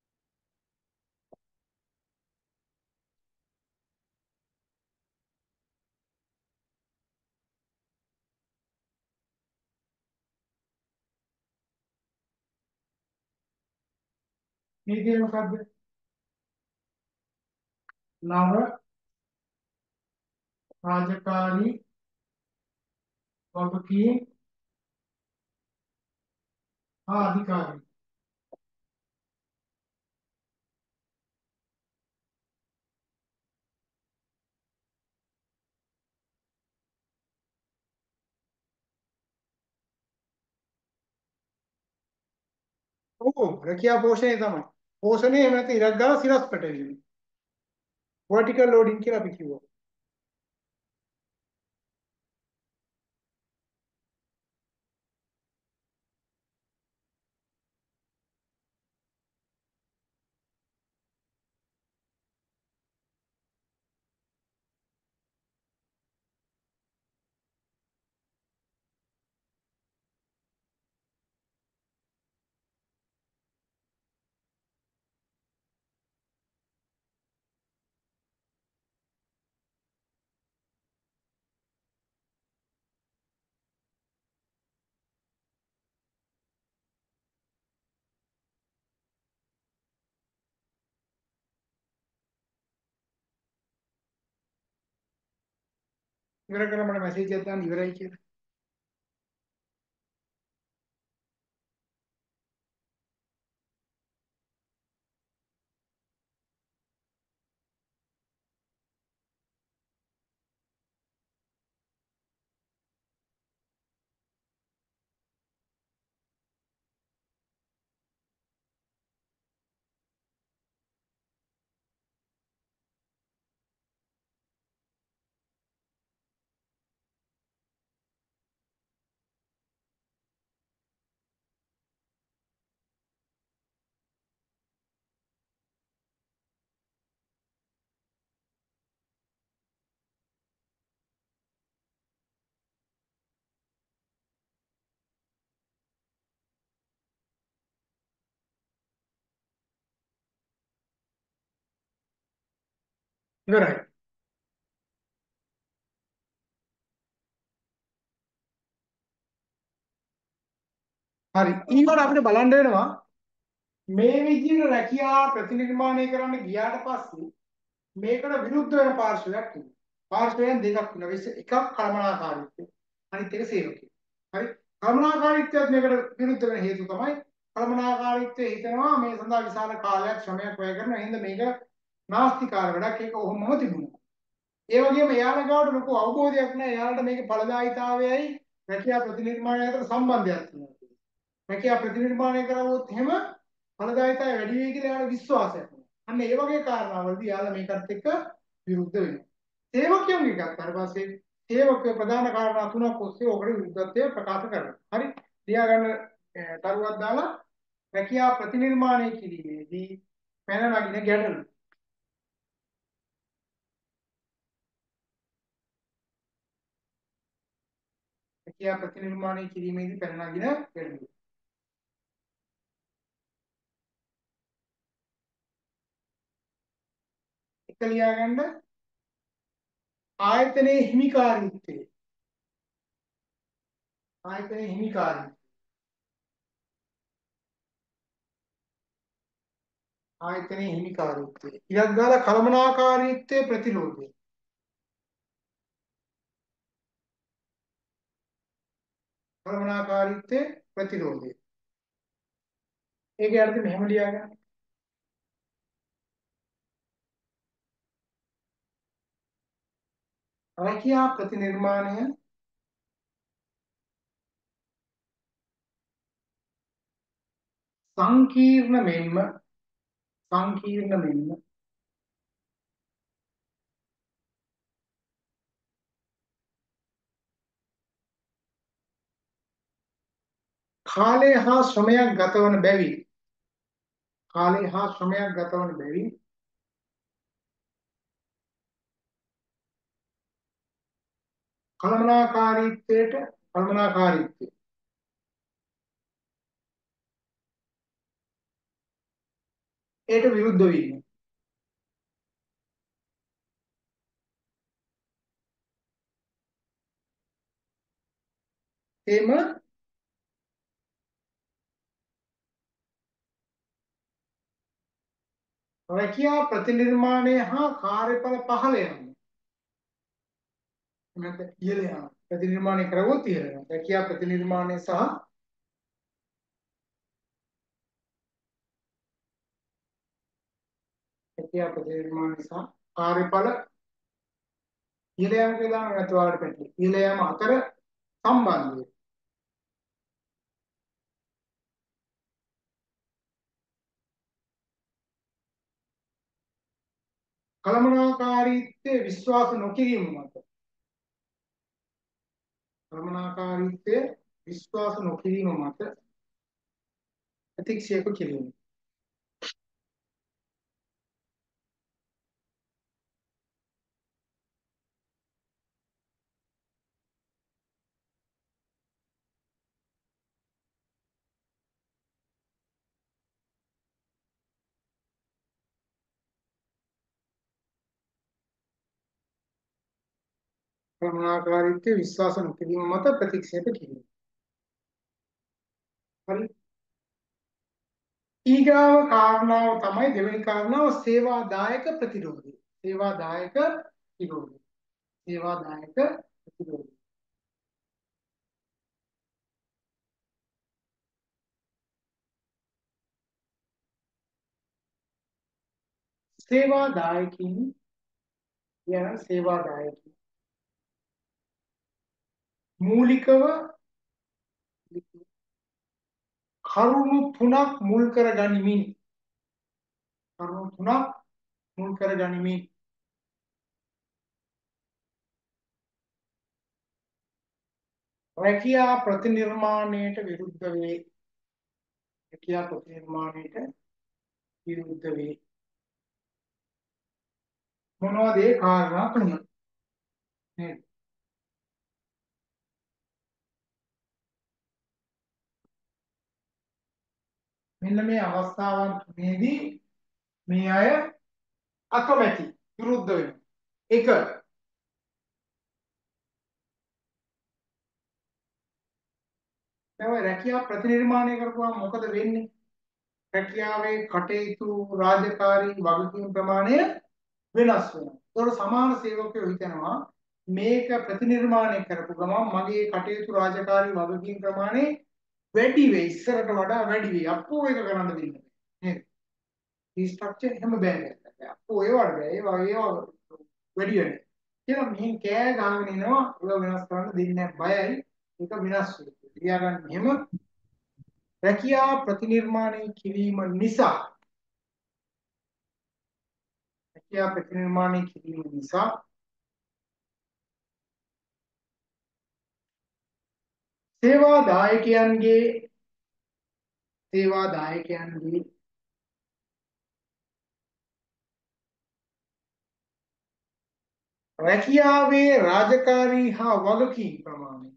මේ තියෙන්නේ මොකද්ද? නව රාජකාරී වගකීම් හා අධිකාරී. ඔව් රැකියා පෝෂණය තමයි. පෝෂණය එහෙම නැත්නම් ඉරක් ගාලා සිරස් පැටවීම. vertical loading කියලා අපි කිව්වා. ඉවර කරලා මට මැසේජ් එකක් දාන්න ඉවරයි කියලා. ඉවරයි. හරි. ඊළඟට අපිට බලන්න වෙනවා මේ විදිහට රැකියා ප්‍රතිනිර්මාණය කරන්න ගියාට පස්සේ මේකට විරුද්ධ වෙන පාර්ශවයක් තියෙනවා. පාර්ශවයන් දෙකක් වෙනවා. එකක් කළමනාකාරීත්වය. අනිත් එක සේවකය. හරි. කළමනාකාරීත්වයත් මේකට විරුද්ධ වෙන හේතුව තමයි කළමනාකාරීත්වය හිතනවා මේ සඳහා විශාල කාලයක් ශ්‍රමයක් වැය කරන හින්දා මේක නාස්තිකාර වැඩක්. ඒක ඔහොමම තිබුණා. ඒ වගේම එයාලා ගාවට ලොකු අවබෝධයක් නැහැ. එයාලට මේකේ ඵලදායීතාවයයි රැකියා ප්‍රතිනිර්මාණය අතර සම්බන්ධයක් තියෙනවා. රැකියා ප්‍රතිනිර්මාණය කරවුවොත් එහෙම ඵලදායීතාවය වැඩි වෙයි කියලා එයාලා විශ්වාසයක් නැහැ. අන්න ඒ වගේ කාරණාවලදී එයාලා මේකත් එක්ක විරුද්ධ වෙනවා. සේවකයන්ගේ ගත්තාට පස්සේ සේවක ප්‍රධාන කාරණා තුනක් ඔස්සේ ඔකට විරුද්ධත්වය ප්‍රකාශ කරනවා. හරි. ලියා ගන්න තරුවක් දාලා රැකියා ප්‍රතිනිර්මාණය කිරීමේදී පැන නගින ගැටලු. රැකියා ප්‍රතිනිර්මාණය කිරීමේදී පැන නගින ගැටලු. එක ලියා ගන්න ආයතනයේ හිමිකාරීත්වය. ආයතනයේ හිමිකාරීත්වය. ආයතනයේ හිමිකාරීත්වය. ඉලක්ක ගාලා කළමනාකාරීත්වයේ ප්‍රතිරෝධය. කළමනාකාරීත්වයේ ප්‍රතිරෝධය. ඒක යටතේ මෙහෙම ලියා ගන්න. රැකියා ප්‍රතිනිර්මාණය සංකීර්ණ මෙන්ම කාලය හා ශ්‍රමයක් ගතවන බැවින් කළමනාකාරීත්වයට විරුද්ධ වීම. එම රැකියා ප්‍රතිනිර්මාණය හා කාර්යඵල පහළ යාම. නැත්නම් ඉහළ යාම. ප්‍රතිනිර්මාණය කරවොත් ඉහළ යාම. රැකියා ප්‍රතිනිර්මාණය සහ කාර්යඵල ඉහළ යාම කියලා නැත්නම් වාට පැටලි. ඉහළ යාම අතර සම්බන්ධය. කළමනාකාරීත්වයේ විශ්වාස නොකිරීම මත ප්‍රතික්ෂේප කිරීම. කළමනාකාරීත්වයේ විශ්වාස නොකිරීම මත ප්‍රතික්ෂේප කිරීම. හරි. ඊගාව කාරණාව තමයි දෙවෙනි කාරණාව සේවාදායක ප්‍රතිරෝධය. සේවාදායක ප්‍රතිරෝධය. සේවාදායකින් මූලිකව කරුණු තුනක් මුල් කර ගනිමින් රැකියා ප්‍රතිනිර්මාණයට විරුද්ධ වේ. මොනවද ඒ කාරණා තුන? නේද? මෙන්න මේ අවස්ථාවන් තුනේදී මේ අය අකමැති විරුද්ධ වෙනවා. එක තමයි රැකියා ප්‍රතිනිර්මාණය කරපුවාම මොකද වෙන්නේ? රැකියාවේ කටයුතු රාජකාරී වගකීම් ප්‍රමාණය වෙනස් වෙනවා. ඒතකොට සමාන සේවකයෝ හිතනවා මේක ප්‍රතිනිර්මාණය කරපු ගමන් මගේ කටයුතු රාජකාරී වගකීම් ප්‍රමාණය වැඩි වෙයි, ඉස්සරට වඩා වැඩි වෙයි. අපෝ ඒක කරන්න දෙන්න බෑ. නේද? මේ ස්ට්‍රක්චර් එහෙම බෑ. අපෝ ඒවට බෑ. ඒවා වැඩි වෙනවා. කියලා මෙහෙන් කෑ ගහගෙන ඉනවා. ඒවා වෙනස් කරන්න දෙන්නේ නැහැ. බයයි. ඒක වෙනස් වෙයි. ලියාගන්න එහෙම රැකියා ප්‍රතිනිර්මාණය කිරීම නිසා සේවාදායකයන්ගේ රැකියාවේ රාජකාරී හා වගකීම් ප්‍රමාණය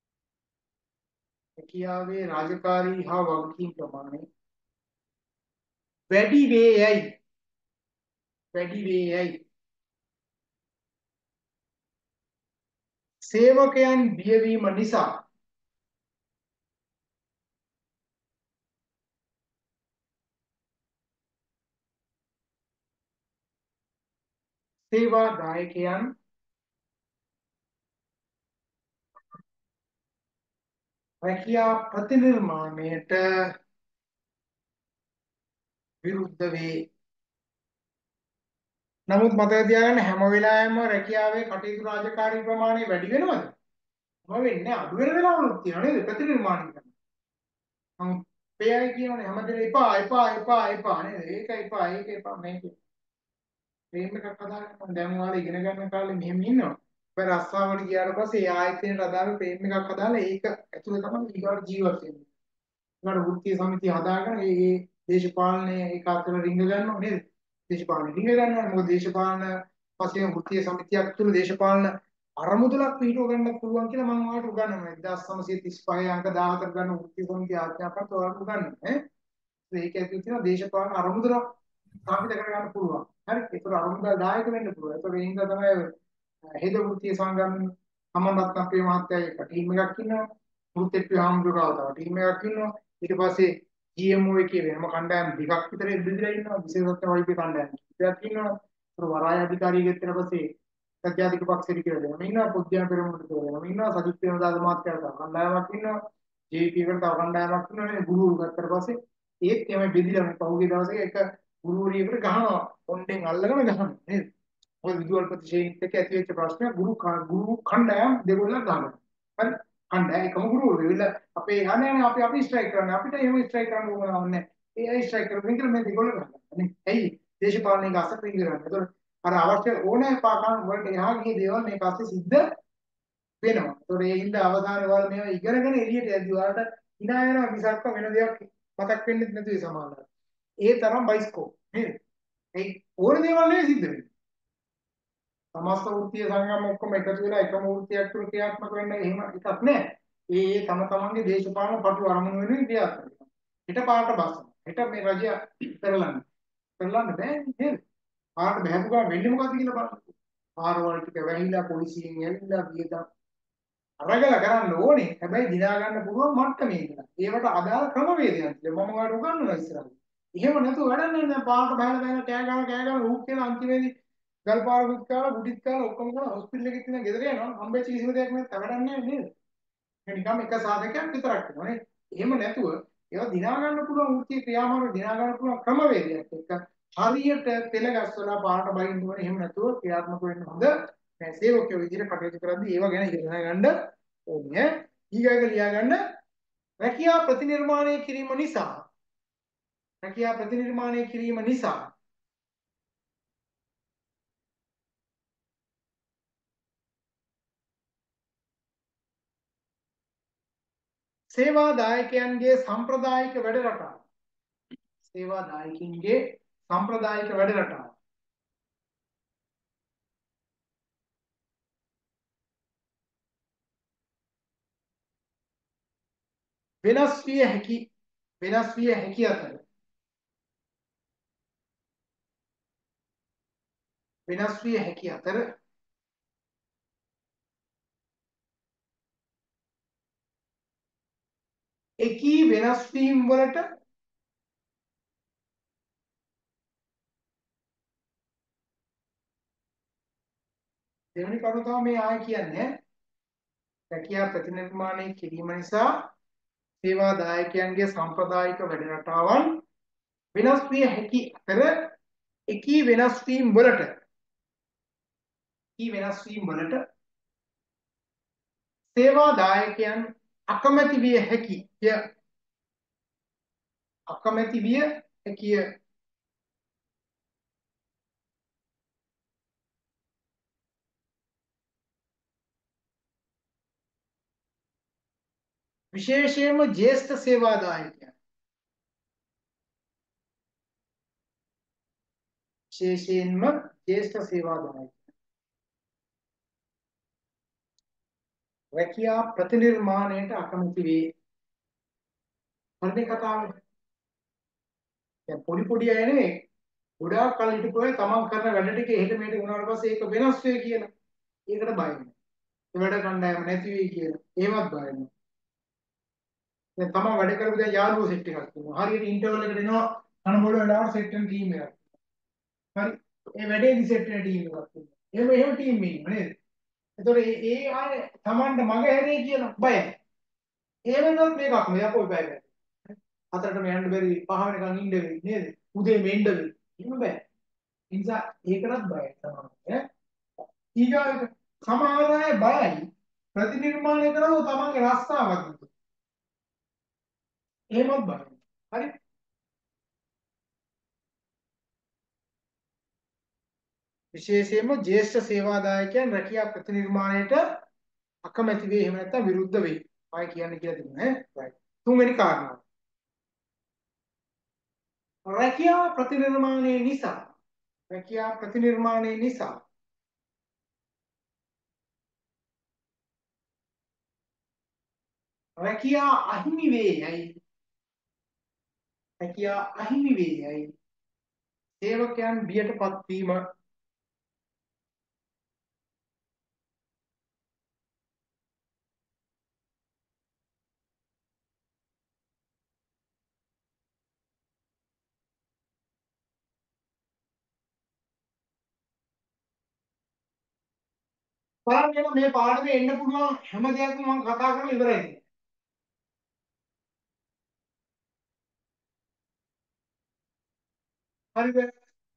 වැඩි වේයයි සේවකයන් බියවීම නිසා සේවාදායකයන් රැකියා ප්‍රතිනිර්මාණයට විරුද්ධ වේ. නමුත් මතක තියාගන්න හැම වෙලාවෙම රැකියාවේ කටයුතු රාජකාරී ප්‍රමාණය වැඩි වෙනවද? මොකද වෙන්නේ අඩු වෙන වෙලාවලුත් තියෙනවා නේද? ප්‍රතිනිර්මාණය කරනවා. නමුත් පෙයයි කියනනේ හැමදේම එපා එපා එපා එපා නේද? ඒක එපා ඒක එපා මේක. ෆ්‍රේම් එකක් හදාගන්න දැන් ඔයාලා ඉගෙන ගන්න කාලේ මෙහෙම ඉන්නවා. ඔය රස්සාවට ගියාට පස්සේ ඒ ආයතනයට අදාළ ෆ්‍රේම් එකක් හදාලා ඒක ඇතුලේ තමයි ඊගාට ජීවත් වෙන්නේ. ඊගාට වෘත්තීය සමිතිය හදාගෙන ඒ දේශපාලනයේ ඒක අතර රිංග ගන්නවා නේද? දේශපාලන රිංග ගන්නවා. මොකද දේශපාලන වශයෙන් වෘත්තීය සමිතියක් තුළ දේශපාලන අරමුදලක් පිටව ගන්නත් පුළුවන් කියලා මම ඔයාලට උගන්වනවා. 1935 අංක 14 ගන්න වෘත්තීය සමිතිය ආඥාපත් ඔයාලට උගන්වනවා. ඒක ඇතුළේ තියෙන දේශපාලන අරමුදලක් ස්ථාපිත කරගන්න පුළුවන්. හරි. ඒතර අරමුදල් දායක වෙන්න පුළුවන්. ඒතර ඒ හින්දා තමයි හෙද වෘත්තීය සංගම් සම්මන්ත්‍රණ අපේ මහත්තයා එක ටීම් එකක් ඉන්නවා. වෘත්තීය හාමුදුරුවෝ තව ටීම් එකක් ඉන්නවා. ඊට පස්සේ GMO එකේ වෙනම කණ්ඩායම් දෙකක් විතර බෙදලා ඉන්නවා. විශේෂඥ වෛද්‍ය කණ්ඩායම් දෙකක් ඉන්නවා. ඒතර වරාය අධිකාරියෙක් ඊට පස්සේ සත්‍යාධික පක්ෂයට කියලා දෙනවා. ඉන්නවා පුද්ගල පෙරමුණට කියලා දෙනවා. ඉන්නවා සජිත් ප්‍රේමදාස මහත්තයාට තව කණ්ඩායමක් ඉන්නවා. JP එකට තව කණ්ඩායමක් ඉන්නවා නේ ගුරු ගත්තට පස්සේ ඒත් එමය බෙදිලා මේ පහුගිය දවසේ එක ගුරුවරියකට ගහනවා. පොන්ඩෙන් අල්ලගෙන ගහනවා නේද? ඔය විදුහල්පති ශ්‍රේණිත් එක්ක ඇති වෙච්ච ප්‍රශ්න ගුරු කණ්ඩායම් දෙගොල්ලක් ගහනවා. හරි? කණ්ඩායම් එකම ගුරුවරු වෙලා අපේ අනේ අපි ස්ට්‍රයික් කරන්න අපිට එහෙම ස්ට්‍රයික් කරන්න ඕන නැහැ. ඒ අය ස්ට්‍රයික් කරමින් කියලා මේ දෙගොල්ලෝ ගහනවා. නේ? ඇයි? දේශපාලනික අසපින් කරන්නේ. ඒතකොට අර අවශ්‍ය ඕනෑ පාකම් වලට එහා ගිය දේවල් මේක ASCII සිද්ධ වෙනවා. ඒතකොට ඒ හින්දා අවසානයේ වල මේවා ඉගෙනගෙන එළියට යද්දි ඔයාලට hina වෙනවා මිසක් වෙන දෙයක් මතක් වෙන්නේ නැතුයි සමානයි. ඒ තරම් බයිස්කෝප් නේද? ඒ ඕන දේවල් නෙවෙයි සිද්ධ වෙන්නේ. සමස්ත වෘත්තීය සංගම් ඔක්කොම එකතු වෙලා එකම වෘත්තියක් තුළ ක්‍රියාත්මක වෙන්න එහෙම එකක් නෑ. ඒ තම තමන්ගේ දේශපාලන පටු අරමුණු වෙනුවෙන් ක්‍රියාත්මක වෙනවා. හිට පාට බස්සන. හිට මේ රජය පෙරලන්න. පෙරලන්න බෑ නේද? පාට බහැපු ගමන් වෙන්නේ මොකද්ද කියලා බලන්න. පාරවල් ටික වැහිලා පොලිසියෙන් ඇවිල්ලා ගියදා අරගල කරන්න ඕනේ. හැබැයි දිනා ගන්න පුළුවන් මට්ටමේ ඉඳලා. ඒවට අදාළ ක්‍රමවේදයක් තියෙනවා. මම ඔයාලට උගන්වනවා ඉස්සරහට. එහෙම නැතුව වැඩක් නෑ. දැන් පාට බහලා බහලා කෑ ගහලා ඌක් කියලා අන්තිමේදී ගල් පාරකුත් කාලා බුඩිත් කාලා ඔක්කොම කරලා හොස්පිටල් එකේ තියෙන ගෙදර යනවා. හම්බෙච්ච කිසිම දෙයක් නැත්නම් වැඩක් නෑ නේද? ඒක නිකම් එක සාධකයක් විතරක් වෙනවා නේ. එහෙම නැතුව ඒවා දිනා ගන්න පුළුවන් වෘත්තීය ක්‍රියාමාර්ග දිනා ගන්න පුළුවන් ක්‍රමවේදයක් එක්ක හරියට පෙළ ගැස්වලා පාට බයින්න ඕනේ. එහෙම නැතුව ක්‍රියාත්මක වෙන්න හොඳ මේ සේවකයෝ විදිහට කටයුතු කරද්දී ඒවා ගැන ඉගෙන ගන්න ඕනේ. ඊගාක ලියා ගන්න රැකියා ප්‍රතිනිර්මාණය කිරීම නිසා සේවා දායකයන්ගේ සම්ප්‍රදායික වැඩ රටාව වෙනස් විය හැකි අතර එකී වෙනස් වීම් වලට දෙවෙනි කරුණ තමයි මේ ආය කියන්නේ රැකියා ප්‍රතිනිර්මාණය කිරීම නිසා සේවා දායකයන්ගේ සම්ප්‍රදායික වැඩ රටාවන් වෙනස් විය හැකි අතර එකී වෙනස් වීම් වලට සේවා දායකයන් අකමැති විය හැකිය විශේෂයෙන්ම ජ්‍යෙෂ්ඨ සේවා දායකයන් රැකියා ප්‍රතිනිර්මාණයට අකමැති වේ. හරිනේ කතාව. දැන් පොඩි අය නෙවෙයි. ගොඩාක් කල් හිටපු අය තමන් කරන වැඩ ටික එහෙට මෙහෙට වුණාට පස්සේ ඒක වෙනස් වෙයි කියලා. ඒකට බය වෙනවා. ඒ වැඩ කණ්ඩායම නැති වෙයි කියලා. ඒවත් බය වෙනවා. දැන් තමන් වැඩ කරපු දැන් යාළුවෝ සෙට් එකක් තියෙනවා. හරියට ඉන්ටර්වල් එකට එනවා කනබොල වෙලාවට සෙට් වෙන ටීම් එකක්. හරි. ඒ වැඩේදි සෙට් වෙන ටීම් එකක් තියෙනවා. එහෙම ටීම් ඉන්නවා නේද? ඒතකොට ඒ ආය තමන්ට මග හැරේ කියලා බයයි. ඒ වෙනවත් මේකක් නේ අපෝ බය බෑ. හතරටම යන්න බැරි පහ වෙනකන් ඉන්න වෙයි නේද? උදේ මෙන්න වෙයි. එහෙම බෑ. නිසා ඒකටත් බයයි තමයි ඈ. ඊගාවට සමහර අය බයයි ප්‍රතිනිර්මාණය කරනකොට තමන්ගේ රස්සාවක් දුක. එහෙමත් බයයි. හරි. විශේෂයෙන්ම ජ්‍යෙෂ්ඨ සේවාදායකයන් රැකියා ප්‍රතිනිර්මාණයට අකමැති වෙයි එහෙම නැත්නම් විරුද්ධ වෙයි. ආයි කියන්නේ කියලා තිබුණා ඈ. right. තුන්වෙනි කාරණාව. රැකියා ප්‍රතිනිර්මාණය නිසා රැකියා අහිමි වේයයි සේවකයන් බියටපත් වීම. බලන්න මේ පාඩමේ එන්න පුළුවන් හැම දෙයක්ම මම කතා කරලා ඉවරයි. හරිද?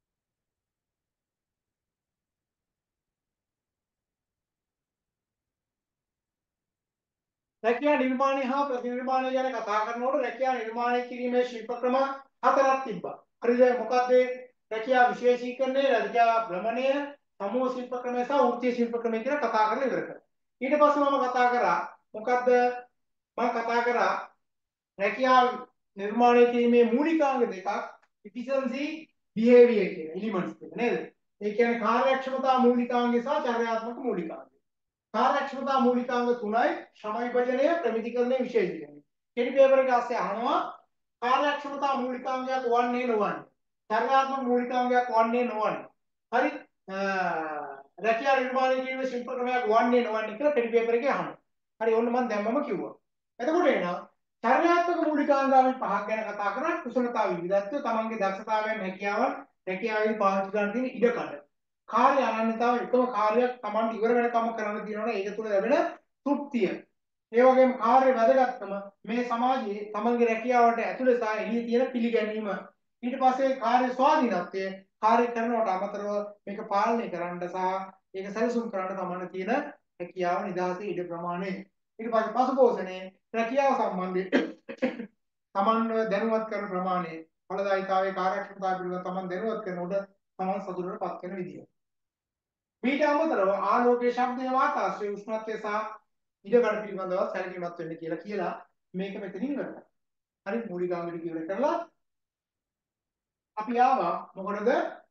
රැකියා නිර්මාණය හා ප්‍රතිනිර්මාණය ගැන කතා කරනකොට රැකියා නිර්මාණය කිරීමේ ශිල්ප ක්‍රම හතරක් තිබ්බා. හරිද? මොකක්ද ඒ? රැකියා විශේෂීකරණය, රැකියා භ්‍රමණය, සමූහ ශිල්ප ක්‍රමය සහ වෘත්තීය ශිල්ප ක්‍රමය කියලා කතා කරලා ඉවර කරා. ඊට පස්සේ මම කතා කරා මොකද්ද? මම කතා කරා රැකියා නිර්මාණය කිරීමේ මූලිකාංග දෙකක් efficiency behavior කියන elements දෙක නේද? ඒ කියන්නේ කාර්යක්ෂමතා මූලිකාංගය සහ චර්යාත්මක මූලිකාංගය. කාර්යක්ෂමතා මූලිකාංග තුනයි ශ්‍රම විභජනය ප්‍රමිතිකරණය විශේෂීකරණය. කෙටි පේපර් එක ASCII අහනවා කාර්යක්ෂමතා මූලිකාංගයක් වන්නේ නොවන්නේ. චර්යාත්මක මූලිකාංගයක් වන්නේ නොවන්නේ. හරි රැකියා නිර්මාණය කිරීමේ ශිල්ප ක්‍රමයක් වන්නේ නොවන්නේ කියලා කෙටි පේපර් එකේ අහනවා. හරි ඔන්න මම දැම්මම කිව්වා. එතකොට එනවා චර්යාත්මක මූලිකාංග අපි පහක් ගැන කතා කරා. කුසලතා විවිධත්වය, තමන්ගේ දක්ෂතාවයන් හැකියාවන් රැකියාවේ පාවිච්චි කරන්න තියෙන ඉඩකඩ. කාර්ය අනන්‍යතාව එකම කාර්යයක් තමන්ට ඉවර වෙනකම් කරන්න තියෙනවනේ ඒක තුළ ලැබෙන තෘප්තිය. ඒ වගේම කාර්ය වැදගත්කම මේ සමාජයේ තමන්ගේ රැකියාවට ඇතුළේ සහ එළියේ තියෙන පිළිගැනීම. ඊට පස්සේ කාර්ය ස්වාධීනත්වය කාර්ය කරනවට අමතරව මේක පාලනය කරන්න සහ ඒක සැලසුම් කරන්න තමන්ට තියෙන හැකියාව නිදහසේ ඉඩ ප්‍රමාණය. ඊට පස්සේ පසුපෝෂණය රැකියාව සම්බන්ධයෙන් තමන්ව දැනුවත් කරන ප්‍රමාණය ඵලදායීතාවයේ කාර්යක්ෂමතාව පිළිබඳව තමන් දැනුවත් කරනකොට තමන් සතුටටපත් වෙන විදිය. මීට අමතරව ආලෝකයේ ශබ්දයේ වාතාශ්‍රය උෂ්ණත්වය සහ ඉඩකඩ පිළිබඳව සැලකිලිමත් වෙන්න කියලා මේක මෙතනින් ඉවරයි. හරි මූලිකාංග ටික ඉවර කරලා අපි ආවා මොකටද?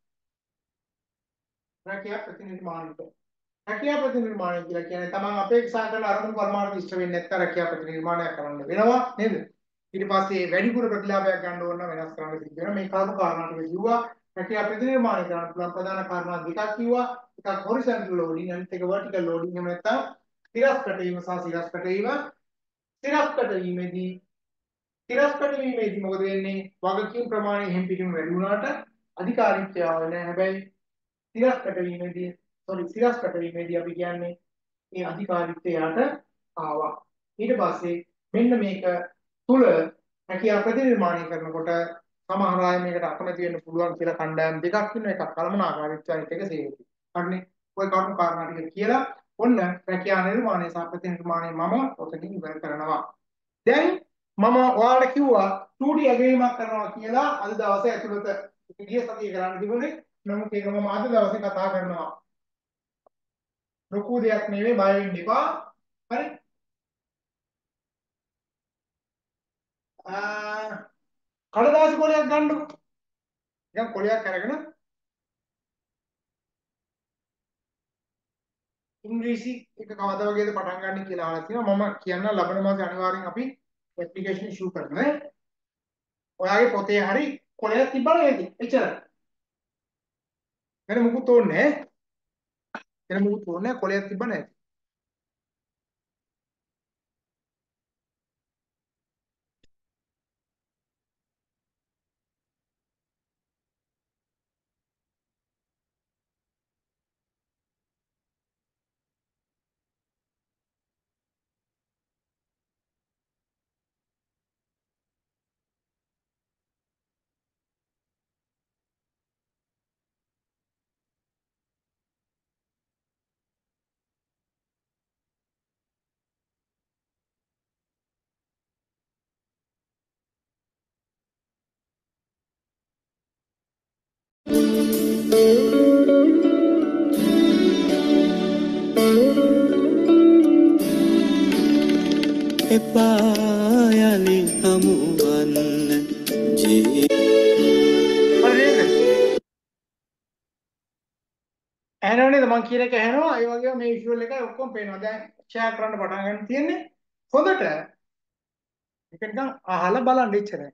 රැකියා ප්‍රතිනිර්මාණයට. රැකියා ප්‍රතිනිර්මාණය කියලා කියන්නේ තමන් අපේක්ෂා කරන අරමුණු පරමාර්ථ ඉෂ්ට වෙන්නේ නැත්නම් රැකියා ප්‍රතිනිර්මාණයක් කරන්න වෙනවා නේද? ඊට පස්සේ වැඩිපුර ප්‍රතිලාභයක් ගන්න ඕන නම් වෙනස් කරන්න සිද්ධ වෙනවා. මේ කරුණු කාරණා ටික කිව්වා. රැකියා ප්‍රතිනිර්මාණය කරන්න පුළුවන් ප්‍රධාන කාරණා දෙකක් කිව්වා. එකක් horizontal loading අනිත් එක vertical loading. එහෙම නැත්නම් තිරස්කට වීම සහ සිරස්කට වීම. තිරස්කට වීමේදී මොකද වෙන්නේ? වගකීම් ප්‍රමාණය එහෙම් පිටින් වැඩි වුණාට අධිකාරීත්වය ආවේ නැහැ. හැබැයි සිරස්කට වීමේදී අපි කියන්නේ ඒ අධිකාරීත්වයට ආවා. ඊට පස්සේ මෙන්න මේක තුල රැකියාව ප්‍රතිනිර්මාණය කරනකොට සමහර අය මේකට අකමැති වෙන්න පුළුවන් කියලා කණ්ඩායම් දෙකක් ඉන්නවා. එකක් කළමනාකාරීත්වය අනිත් එක සේවකය. හරිනේ. ඔය කරුණු කාරණා ටික කියලා ඔන්න රැකියා නිර්මාණය සහ ප්‍රතිනිර්මාණය මම ඔතනින් ඉවර කරනවා. දැන් මම ඔයාලට කිව්වා 2D ඇගීමක් කරනවා කියලා අද දවසේ ඇතුළත ගිය සතියේ කරන්න තිබුණේ. නමුත් ඒක මම අද දවසේ කතා කරනවා. ලොකු දෙයක් නෙවෙයි බය වෙන්න එපා. හරි. කඩදාසි කොලයක් ගන්නකො. නිකන් කොලයක් අරගෙන ඉංග්‍රීසි එක කවදා වගේද පටන් ගන්න කියලා අහලා තියෙනවා. මම කියන්න ලබන මාසේ අනිවාර්යෙන් අපි ඇප්ලිකේෂන් ඉෂුව කරනවා. ඔයාගේ පොතේ හරි කොලයක් තිබ්බම ඒකයි. එච්චරයි. වෙන මොකුත් ඕනේ නැහැ. වෙන මොකුත් ඕනේ නැහැ. කොලයක් තිබ්බ නැහැ. එපා යලි හමුවන්න ජී හරි නේද? ඇහෙනව නේද? මං කියන එක ඇහෙනවා. ඒ වගේම මේ විෂුවල් එක ඔක්කොම පේනවා. දැන් ෂෙයා කරන්න පටන් ගන්න තියෙන්නේ. හොඳට ඒක නිකන් අහලා බලන්න ඉච්චරයි.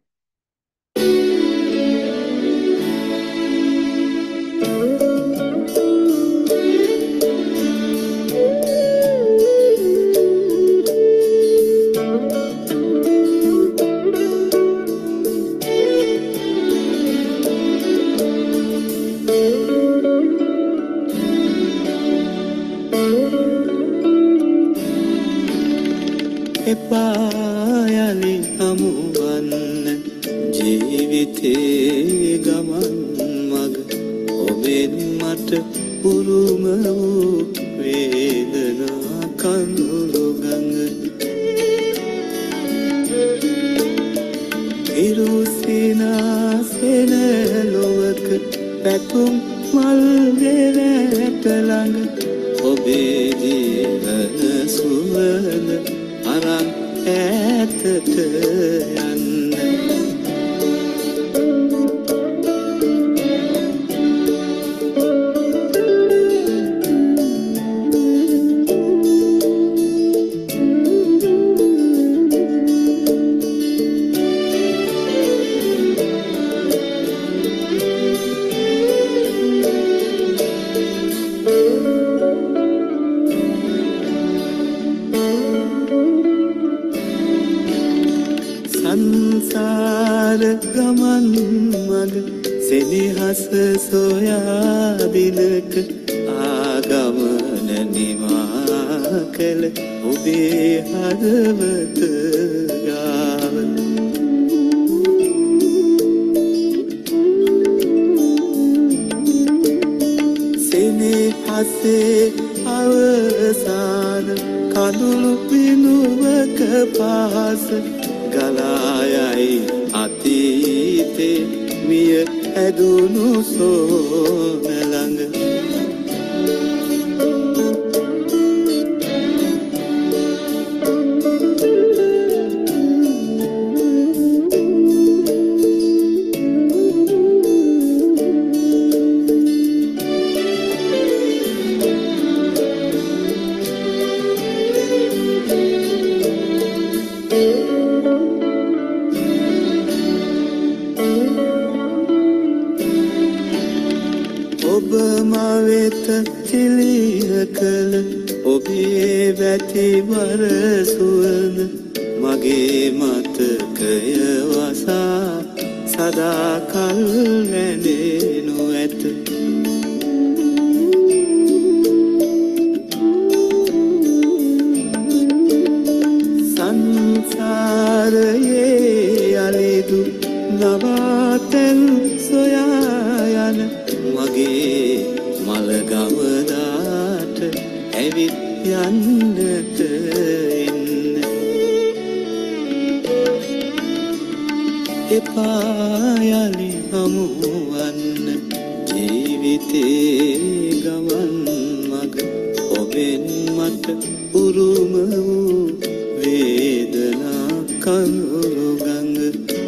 එපා යලි හමුවන්න ජීවිතේ ගමන් මග ඔබෙන් මට උරුම වූ වේදනා කඳුළු ගඟ ඉරුසිනාසෙන ලොවක පැතුම් මල් ගෙරට ළඟ ඔබේ ජීවන සුවඳ අරන් ඈතට යන්න සංසාර ගමන් මග සෙනෙහස සොයා දිනක ආගමන නිමා කළ ඔබේ හදවත ගාව සෙනෙහසේ අවසාන කඳුළු පිනුවක පහස ගලායයි අතීතේ මිය ඇදුණු සෝන ළඟ ඔබ මවෙත තිලිය කළ ඔබේ වැතිවර සුවඳ මගේ මතකය වසා සදාකල් නැදෙනු ඇත සංසාරයේ අලිදු නවාතැන් සොයා යන මගේ මළගවදාට ඇවිත් යන්නට එන්න එපා යලි හමුවන්න ජීවිතේ ගමන් මග ඔබෙන් මට උරුම වූ වේදනා කඳුළු ගඟ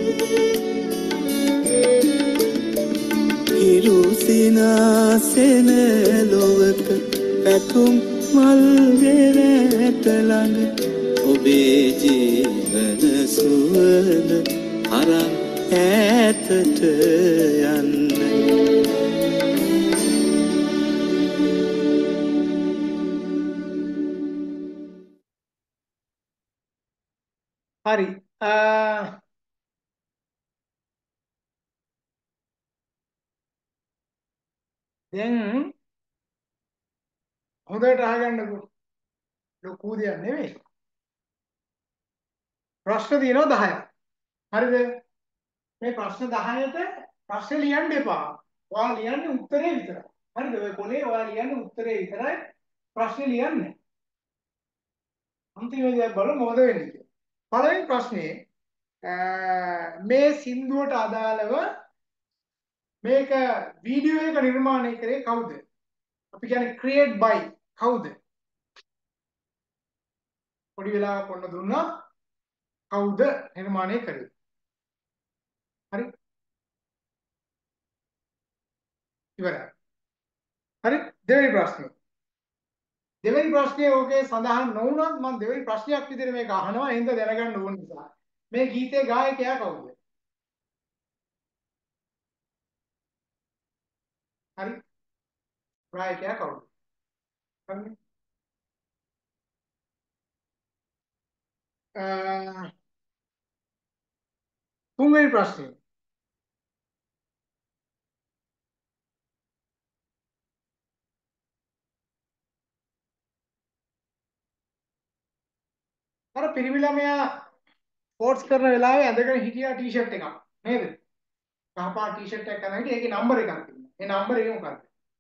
ඉරුසිනාසෙන ලොවක පැතුම් මල් ගෙරට ළඟ ඔබේ ජීවන සුවඳ අරන් ඈතට යන්න හරි. දැන් හොඳට අහගන්නකෝ. ලොකු දෙයක් නෙවෙයි. ප්‍රශ්න තියෙනවා 10ක්. හරිද? මේ ප්‍රශ්න 10ට ප්‍රශ්න ලියන්න එපා. ඔයාලා ලියන්නේ උත්තරේ විතරයි. හරිද? ඔය කොලේ ඔයාලා ලියන්නේ උත්තරේ විතරයි. ප්‍රශ්න ලියන්නේ. අන්තිමේදී බලමු මොකද වෙන්නේ කියලා. පළවෙනි ප්‍රශ්නේ මේ සින්දුවට අදාළව මේක වීඩියෝ එක නිර්මාණය කරේ කවුද? අපි කියන්නේ create by කවුද? පොඩි වෙලාවක් ඔන්න දුන්නා. කවුද නිර්මාණය කරේ? හරි ඉවරයි. හරි දෙවෙනි ප්‍රශ්නේ. දෙවෙනි ප්‍රශ්නේ ඕකේ සඳහන් නොවුනත් මම දෙවෙනි ප්‍රශ්නයක් විදිහට මේක අහනවා. එහෙනම් දැනගන්න ඕන නිසා. මේ ගීතේ ගායකයා කවුද? හරි ගායකයා කවුද? හරි තුන්වෙනි ප්‍රශ්නේ. අර පිරිමි ළමයා ස්පෝර්ට්ස් කරන වෙලාවේ ඇඳගෙන හිටියා ටී-ෂර්ට් එකක් නේද? කහපාට ටී-ෂර්ට් එකක් අරගෙන හිටියා. ඒකේ නම්බර එකක් තිබුණා. ඒ නම්බර එක මොකක්ද?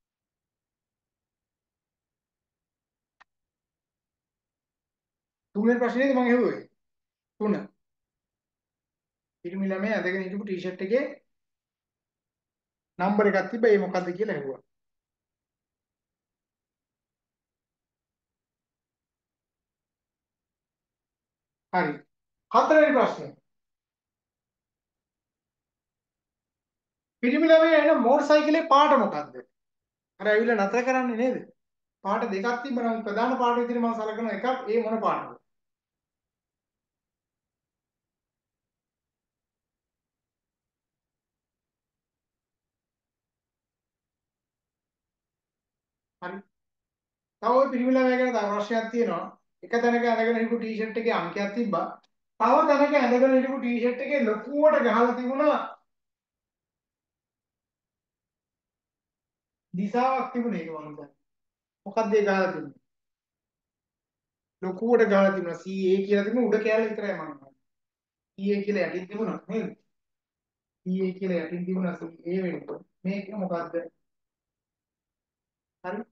තුන්වෙනි ප්‍රශ්නේදී මම ඇහුවේ. 3. පිරිමි ළමයා ඇඳගෙන හිටපු ටී-ෂර්ට් එකේ නම්බර එකක් තිබ්බා. ඒ මොකක්ද කියලා ඇහුවා. හරි. හතරවෙනි ප්‍රශ්නේ. පිරිමි ළමයා එන මෝටර් සයිකලේ පාට මොකක්ද? අර ඇවිල්ලා නතර කරන්නේ නේද? පාට දෙකක් තිබ්බා. නම් ප්‍රධාන පාට විදිහට මම සලකන එකක් ඒ මොන පාටද? හරි. තව ওই පිරිමි ළමයා ගැන තව ප්‍රශ්නයක් තියෙනවා. එක තැනක ඇඳගෙන හිටපු ටී-ෂර්ට් එකේ අංකයක් තිබ්බා. තව තැනක ඇඳගෙන හිටපු ටී-ෂර්ට් එකේ ලොකුවට ගහලා තිබුණා දිසාවක් තිබුණේ ඒක මම හිතන්නේ. මොකක්ද ඒ ගහලා තිබුණේ? ලොකුවට ගහලා තිබුණා CA කියලා තිබුණ උඩ කෑල්ල විතරයි මම හිතන්නේ. CA කියලා යටින් තිබුණා නේද? CA කියලා යටින් තිබුණා CA වෙනකොට. මේක මොකද්ද? හරි.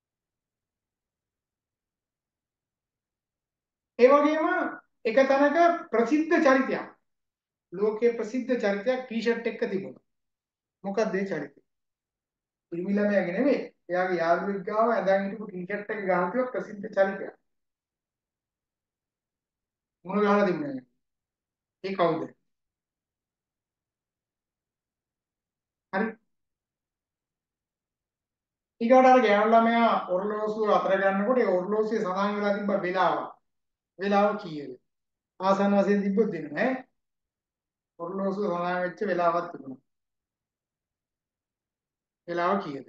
ඒ වගේම එක තැනක ප්‍රසිද්ධ චරිතයක් ලෝකයේ ප්‍රසිද්ධ චරිතයක් ටී-ෂර්ට් එක තිබුණා. මොකක්ද ඒ චරිතය? පිරිමි ළමයාගේ නෙමෙයි. එයාගේ යාළුවෙක් ගාව ඇඳන් හිටපු ටී-ෂර්ට් එක ගහලා තිබ්බ ප්‍රසිද්ධ චරිතයක්. මොන ගහලා තිබුණේ? ඒ කවුද? හරි. ඊගොඩ අර ගෑනු ළමයා ඔරලෝසුව අතර ගන්නකොට ඒ ඔරලෝසුවේ සඳහන් වෙලා තිබ්බ වෙලාව. වෙලාව කීයද? ආසන්න වශයෙන් තිබ්බොත් දෙන්න ඈ. ඔරලෝසුව සඳහන් වෙච්ච වෙලාවක් තිබුණා. වෙලාව කීයද?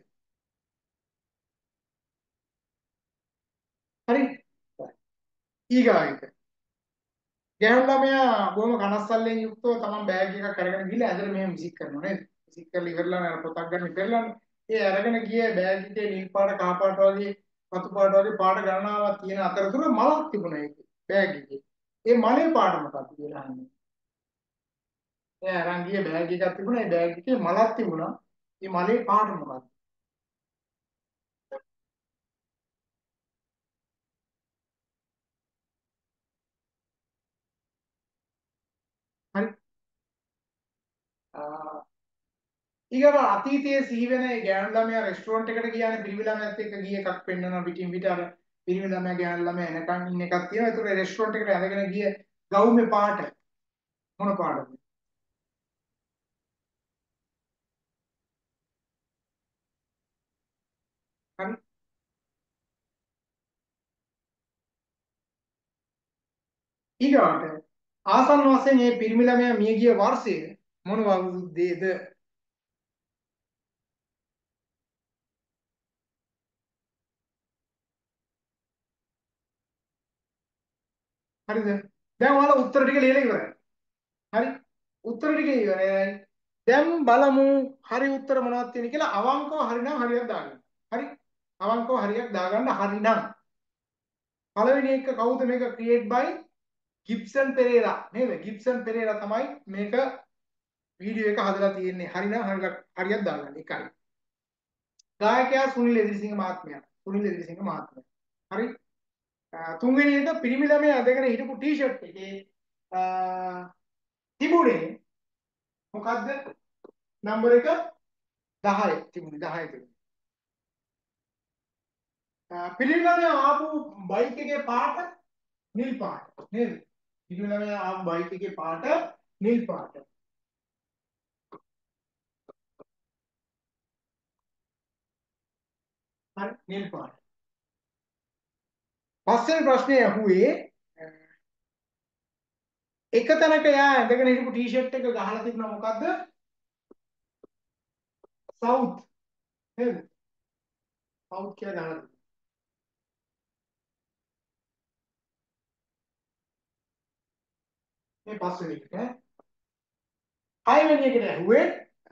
හරි. ඊගායික. ගෑනු ළමයා බොහොම කනස්සල්ලෙන් යුක්තව තමන් බෑග් එකක් අරගෙන ගිහලා ඇඳලා මෙහෙම විසික් කරනවා නේද? විසික් කරලා ඉවරලා අර පොතක් ගන්න ඉවරලානේ. ඒ අරගෙන ගිය බෑග් එකේ නිල් පාට කහ පාට වගේ රතු පාට වගේ පාට ගණනාවක් තියෙන අතරතුර මලක් තිබුණා ඒකේ බෑග් එකේ. ඒ මලේ පාට මොකක්ද කියලා අහන්නේ. එයා අරන් ගිය බෑග් එකක් තිබුණා. ඒ බෑග් එකේ මලක් තිබුණා. ඒ මලේ පාට මොකක්ද? හරි. ඊගොල්ල අතීතයේ සිහි වෙන ඒ ගෑනු ළමයා රෙස්ටුරන්ට් එකට ගියානේ පිරිමි ළමයාත් එක්ක ගිය එකක් පෙන්වනවා පිටින් පිට අර පිරිමි ළමයා ගෑනු ළමයා එනකන් ඉන්න එකක් තියෙනවා. ඒතර රෙස්ටුරන්ට් එකට ඇදගෙන ගිය ගවුමේ පාට මොන පාටද? හරි. ඊගාට ආසන්න වශයෙන් මේ පිරිමි ළමයා මිය ගිය වර්ෂය මොන වරුද්දේද? හරිද? දැන් ඔයාලා උත්තර ටික ලියලා ඉවරයි. හරි. උත්තර ටික ඉවරයි. දැන් බලමු හරි උත්තර මොනවද තියෙන්නේ කියලා. අවංකව හරිනම් හරියක් දාගන්න. හරි. අවංකව හරියක් දාගන්න හරිනම් පළවෙනි එක කවුද මේක ක්‍රියේට් බයි ගිබ්සන් පෙරේරා නේද? ගිබ්සන් පෙරේරා තමයි මේක වීඩියෝ එක හදලා තියෙන්නේ. හරිනම් හරියක් දාගන්න. එකයි. ගායකයා සුනිල් එදිරිසිංහ මහත්මයා. සුනිල් එදිරිසිංහ මහත්මයා. හරි. තුන්වෙනි එක පිරිමි ළමයා අඳගෙන හිටපු ටී-ෂර්ට් එකේ තිබුණේ මොකද්ද? නම්බර එක 10 තිබුණේ 10 තිබුණේ. පිරිමි ළමයා ආපු බයික් එකේ පාට නිල් පාට නේද? පිරිමි ළමයා ආපු බයික් එකේ පාට නිල් පාට. හරි නිල් පාට. පස්වෙනි ප්‍රශ්නේ අහුවේ එක තැනක යා ඇඳගෙන හිටපු ටී-ෂර්ට් එක ගහලා තිබුණා මොකද්ද? සවුත් නේද? සවුත් කියලා ගහලා තිබුණා. මේ පස්වෙනි එකට. හයවෙනි එකට ඇහුවේ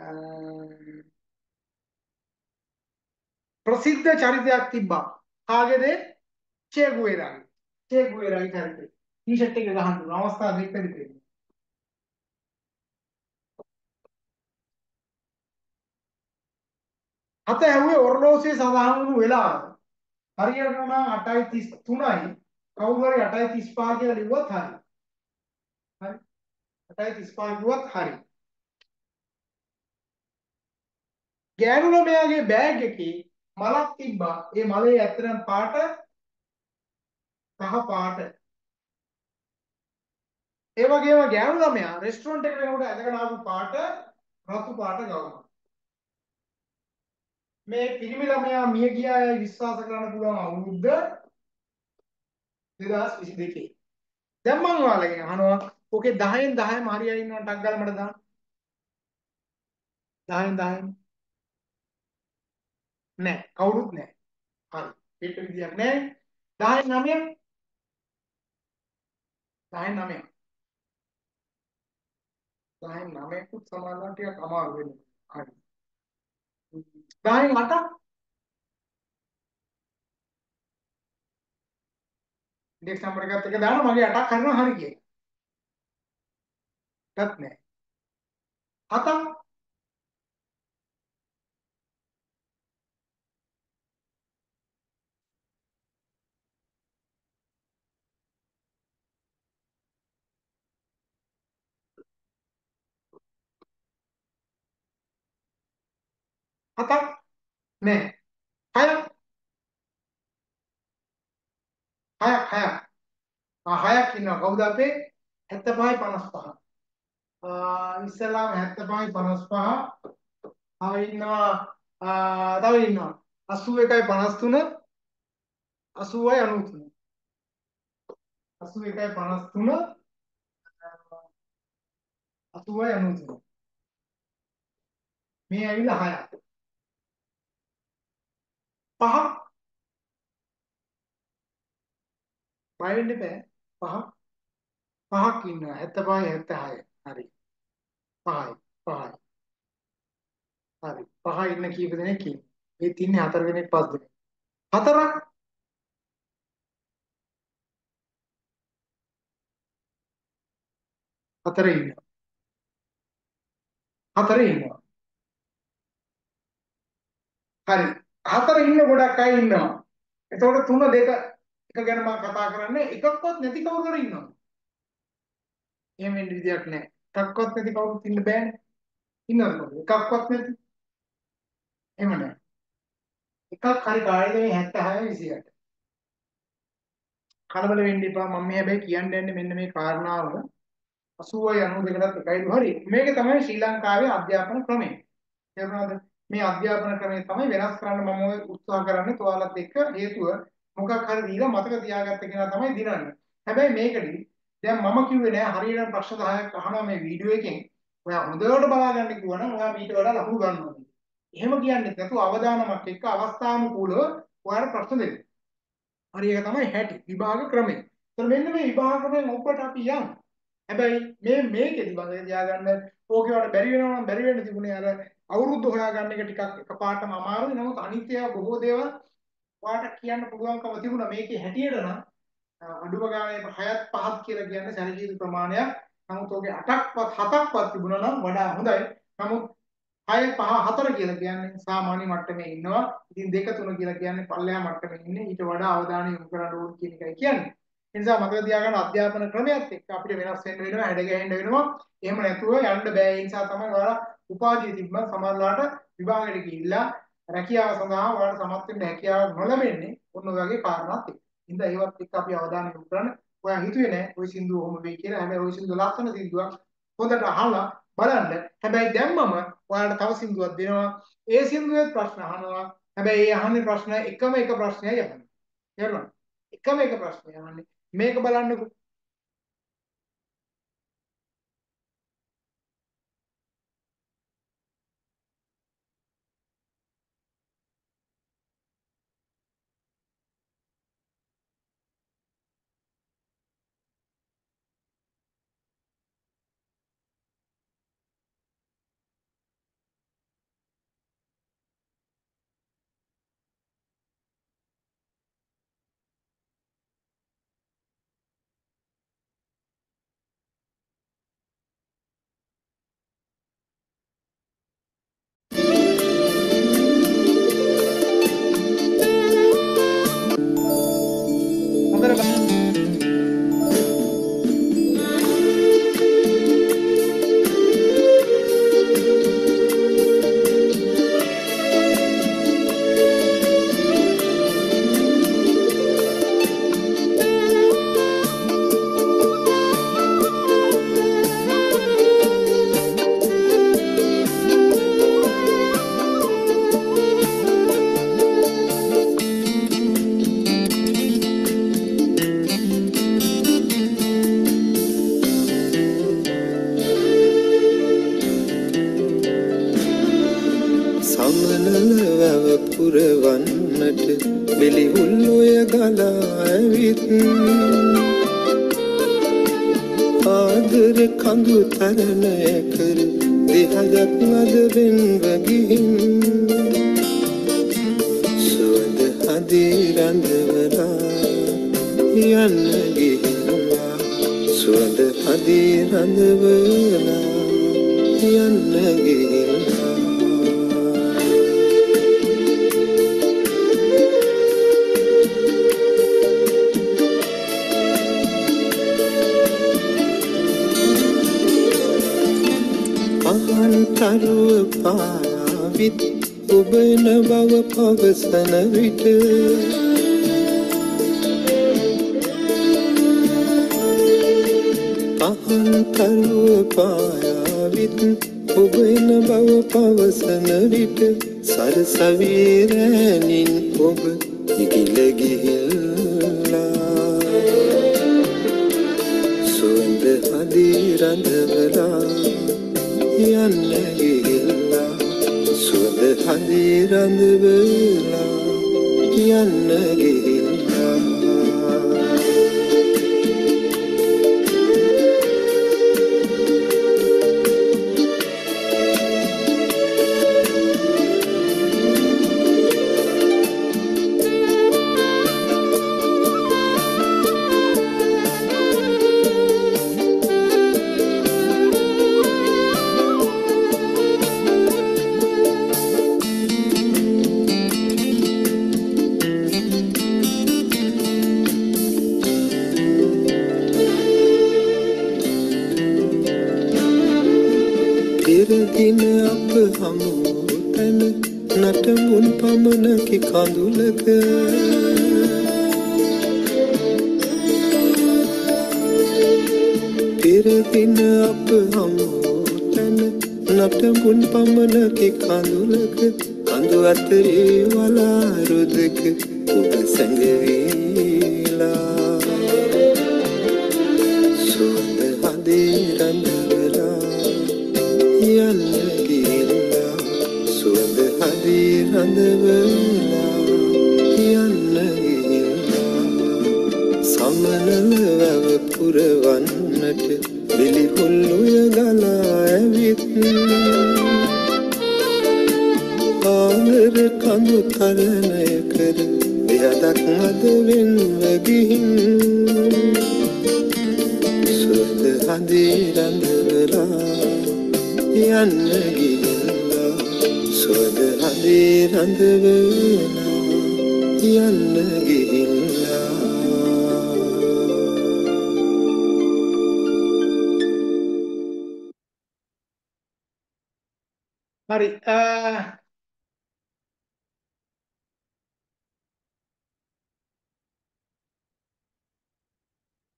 ප්‍රසිද්ධ චරිතයක් තිබ්බා. කාගේද? චේ ගුවෙරාගේ. චේ ගුවෙරාගේ චරිතය. ටී-ෂර්ට් එක ගහන්න දුන්න අවස්ථා දෙකකදී තියෙනවා. අත ඇහුවේ ඔර්ලෝසුවේ සඳහන් වුණු වෙලාව. හරියට නම් 8:33යි. කවුරු හරි 8:35 කියලා ලිව්වත් හරි. හරි. 8:35 ලිව්වත් හරි. ගෑනු ළමයාගේ බෑග් එකේ මලක් තිබ්බා. ඒ මලේ ඇත්තටම පාට කහ පාට. ඒ වගේම ගෑනු ළමයා රෙස්ටුරන්ට් එකට යනකොට ඇඳගෙන ආපු පාට රතු පාට ගවුම. මේ පිරිමි ළමයා මිය ගියායි විශ්වාස කරන්න පුළුවන් අවුරුද්ද 2022. දැන් මම ඔයාලගෙන් අහනවා ඔකේ 10න් 10ම හරියයි ඉන්නව ටක් ගාලා මට දාන්න. 10න් 10න් නෑ කවුරුත් නෑ. හරි. පිට විදියක් නෑ. 10න් 9න් 10න් 9න් 10න් 9කුත් සමානව ටිකක් අමාරු වෙනවා. හරි. 10න් 8ක් ඉන්ඩෙක්ස් නම්බර් එකත් එක දාන්න මගේ 8ක් හරිනවා හරි කියලා. ටත් නෑ. 7ක් 7ක් නෑ. 6ක් 6ක් 6ක් ඉන්නවා. කවුද අපේ 75යි 55. ඉස්සලාම 75යි 55. තව ඉන්නවා 81යි 53 80යි 93. 81යි 53 80යි 93. මේ ඇවිල්ලා 6ක්. 5ක් බය වෙන්න බෑ. 5ක් ඉන්නවා 75යි 76. හරි. 5යි 5යි. හරි. 5 ඉන්න කීප දෙනෙක් ඉන්නේ. මේ තින්නේ 4 දෙනෙක් 5 දෙනෙක්. 4ක් 4 ඉන්නවා. 4 ඉන්නවා. හරි. 4 ඉන්න ගොඩක් අය ඉන්නවා. එතකොට 3 2 එක ගැන මම කතා කරන්නේ එකක්වත් නැති කවුරු හරි ඉන්නවා. එහෙම වෙන්න විදියක් නැහැ. එකක්වත් නැති කවුරුත් ඉන්න බෑනේ. ඉන්නවද? එකක්වත් නැති. එහෙම නැහැ. එකක් හරි කායිද මේ 76 28. කලබල වෙන්න එපා. මම මේ හැබැයි කියන්න යන්නේ මෙන්න මේ කාරණාව 80යි 92කටත් එකයිලු හරි. මේක තමයි ශ්‍රී ලංකාවේ අධ්‍යාපන ක්‍රමය. තේරුණාද? මේ අධ්‍යාපන ක්‍රමය තමයි වෙනස් කරන්න මම ඔය උත්සාහ කරන්නේ ඔයාලත් එක්ක. හේතුව මොකක් හරි දීලා මතක තියාගත්ත කෙනා තමයි දිනන්නේ. හැබැයි මේකදී දැන් මම කිව්වේ නෑ හරියට ප්‍රශ්න 10ක් අහනවා මේ වීඩියෝ එකෙන්. ඔයා හොඳට බලාගන්න කිව්වනම් ඔයා ඊට වඩා ලකුණු ගන්නවා. එහෙම කියන්නේ නැතුව අවදානමක් එක්ක අවස්ථානුකූලව ඔයාලට ප්‍රශ්න දෙන්න. හරි ඒක තමයි හැටි විභාග ක්‍රමය. ඒතර මෙන්න මේ විභාග ක්‍රමයෙන් ඔබට අපි යමු. හැබැයි මේකෙදි මම තියාගන්න ඕකේ වල බැරි වෙනවා නම් බැරි වෙන්න තිබුණේ අර අවුරුද්ද හොයාගන්න එක ටිකක් එකපාරටම අමාරුයි. නමුත් අනිත් ඒවා බොහෝ දේවල් ඔයාලට කියන්න පුළුවන්කම තිබුණා. මේකේ හැටියට නම් අඩුම ගානේ 6ක් 5ක් කියලා කියන්නේ සැලකිය යුතු ප්‍රමාණයක්. නමුත් ඔගේ 8ක්වත් 7ක්වත් තිබුණා නම් වඩා හොඳයි. නමුත් 6 5 4 කියලා කියන්නේ සාමාන්‍ය මට්ටමේ ඉන්නවා. ඉතින් 2 3 කියලා කියන්නේ පල්ලෙහා මට්ටමේ ඉන්නේ. ඊට වඩා අවධානය යොමු කරන්න ඕන කියන එකයි කියන්නේ. ඒ නිසා මතක තියාගන්න අධ්‍යාපන ක්‍රමයක් එක්ක අපිට වෙනස් වෙන්න වෙනවා, හැඩ ගැහෙන්න වෙනවා. එහෙම නැතුව යන්න බෑ. ඒ නිසා තමයි ඔයාලා උපාධිය තිබ්බම සමහරලාට විභාගයට ගිහිල්ලා රැකියාව සඳහා ඔයාලට සමත් වෙන්න හැකියාව නොලැබෙන්නේ ඔන්න ඔය වගේ කාරණාත් එක්ක. ඉතින් ඒවත් එක්ක අපි අවධානය යොමු කරන්න ඔයා හිතුවේ නෑ ওই සින්දුව ඔහොම වෙයි කියලා. හැබැයි ওই සින්දුව ලස්සන සින්දුවක්. හොඳට අහලා බලන්න. හැබැයි දැම්මම ඔයාලට තව සින්දුවක් දෙනවා. ඒ සින්දුවේ ප්‍රශ්න අහනවා. හැබැයි ඒ අහන්නේ ප්‍රශ්න එකම එක ප්‍රශ්නයයි අහන්නේ. තේරුණාද? එකම එක ප්‍රශ්නය අහන්නේ. මේක බලන්නකෝ. හොඳට බලන්න. සමනල වැව පුරවන්නට බෙලිහුල්ලොය ගලා ඇවිත් ආදර කඳු තරණය කර දෙහයක් අද වෙන්ව ගිහින් සුවඳ හදේ රඳවලා යන්න ගිහිල්ලා සුවඳ හදේ රඳවලා යන්න ගිහිල්ලා තරුව පාවිත් ඔබන බව පවසන විට අහන් තරුව පාවිත් ඔබන බව පවසන විට සරසවීරෑනින් ඔබ ඉගිල ගිහිල්ලා සුවඳ හදේ රඳවලා යන්න ගිහිල්ලා සුවඳ හදේ රඳවලා යන්න ගිහිල්ලා දින අප හමු තැන නටමුන් පමණකි කඳුලක පෙර දින අප හමු තැන නටමුන් පමණකි කඳුලක කඳු අතරේ වලා රුදක ඔබ සැඟවීලා සුවඳ හදේ රඳවලා යන්න ගිහිල්ලා සුවඳ හදේ රඳවලා යන්න ගිහිල්ලා සමනල වැව පුරවන්නට බෙලිහුල්ලොය ගලා ඇවිත් ආදර කඳු තරණය කර දෙහදක් අද වෙන්ව ගිහින් සුවඳ හදේ රඳවලා යන්න ගිහිල්ලා සුවඳ හදේ රඳවලා යන්න ගිහිල්ලා හරි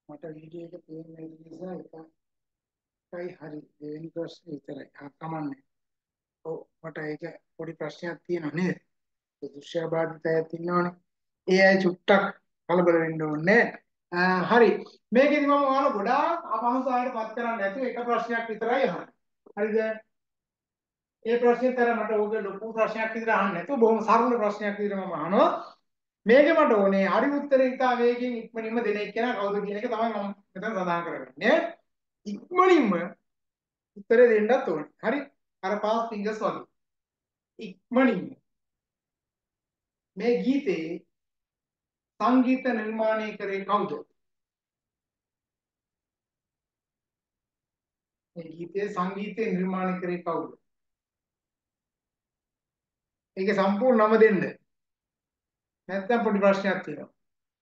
මට වීඩියෝ එක පේන්නේ නැති නිසා එකයි හරි දෙවෙනි ප්‍රශ්නේ විතරයි. කමන්නේ. ඔව් මට ඒක පොඩි ප්‍රශ්නයක් තියෙනවා නේද? ඒ දෘශ්‍ය බාධිතයක් තියෙනවනේ. ඒ අය චුට්ටක් කලබල වෙන්න ඕනේ. හරි. මේකෙදි මම ඔයාලා ගොඩාක් අපහසුතාවයට පත් කරන්නේ නැතුව එක ප්‍රශ්නයක් විතරයි අහන්නේ. හරිද? ඒ ප්‍රශ්නේතර මට ඕක ලොකු ප්‍රශ්නයක් විදිහට අහන්න නැතුව බොහොම සරල ප්‍රශ්නයක් විදිහට මම අහනවා. මේකේ මට ඕනේ හරි උත්තරේ ඉතා වේගෙන් ඉක්මනින්ම දෙන එක්කෙනා කවුද කියන එක තමයි මම මෙතන සඳහන් කරගන්නේ. ඉක්මනින්ම උත්තරේ දෙන්නත් ඕනේ. හරි? අර පාස් ෆින්ගර්ස් වගේ. ඉක්මනින්ම මේ ගීතේ සංගීත නිර්මාණය කරේ කවුද? මේ ගීතේ සංගීතය නිර්මාණය කරේ කවුද? ඒකේ සම්පූර්ණ නම දෙන්න. නැත්නම් පොඩි ප්‍රශ්නයක් තියෙනවා.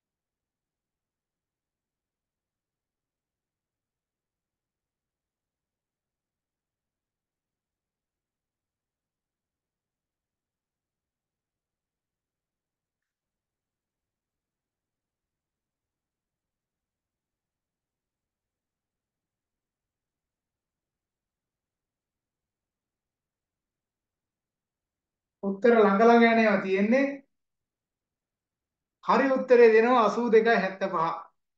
උත්තර ළඟ ළඟ යනවා තියෙන්නේ. හරි උත්තරේ දෙනවා 82.75.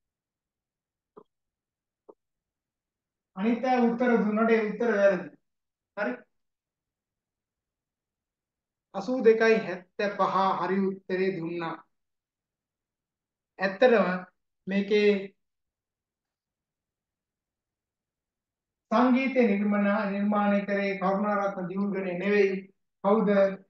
අනිත් අය උත්තර දුන්නට ඒ උත්තර වැරදි. හරි? 82.75 හරි උත්තරේ දුන්නා. ඇත්තටම මේකේ සංගීත නිර්මාණය කරේ කරුණාරත්න දියුල්ගනේ නෙවෙයි. කවුද?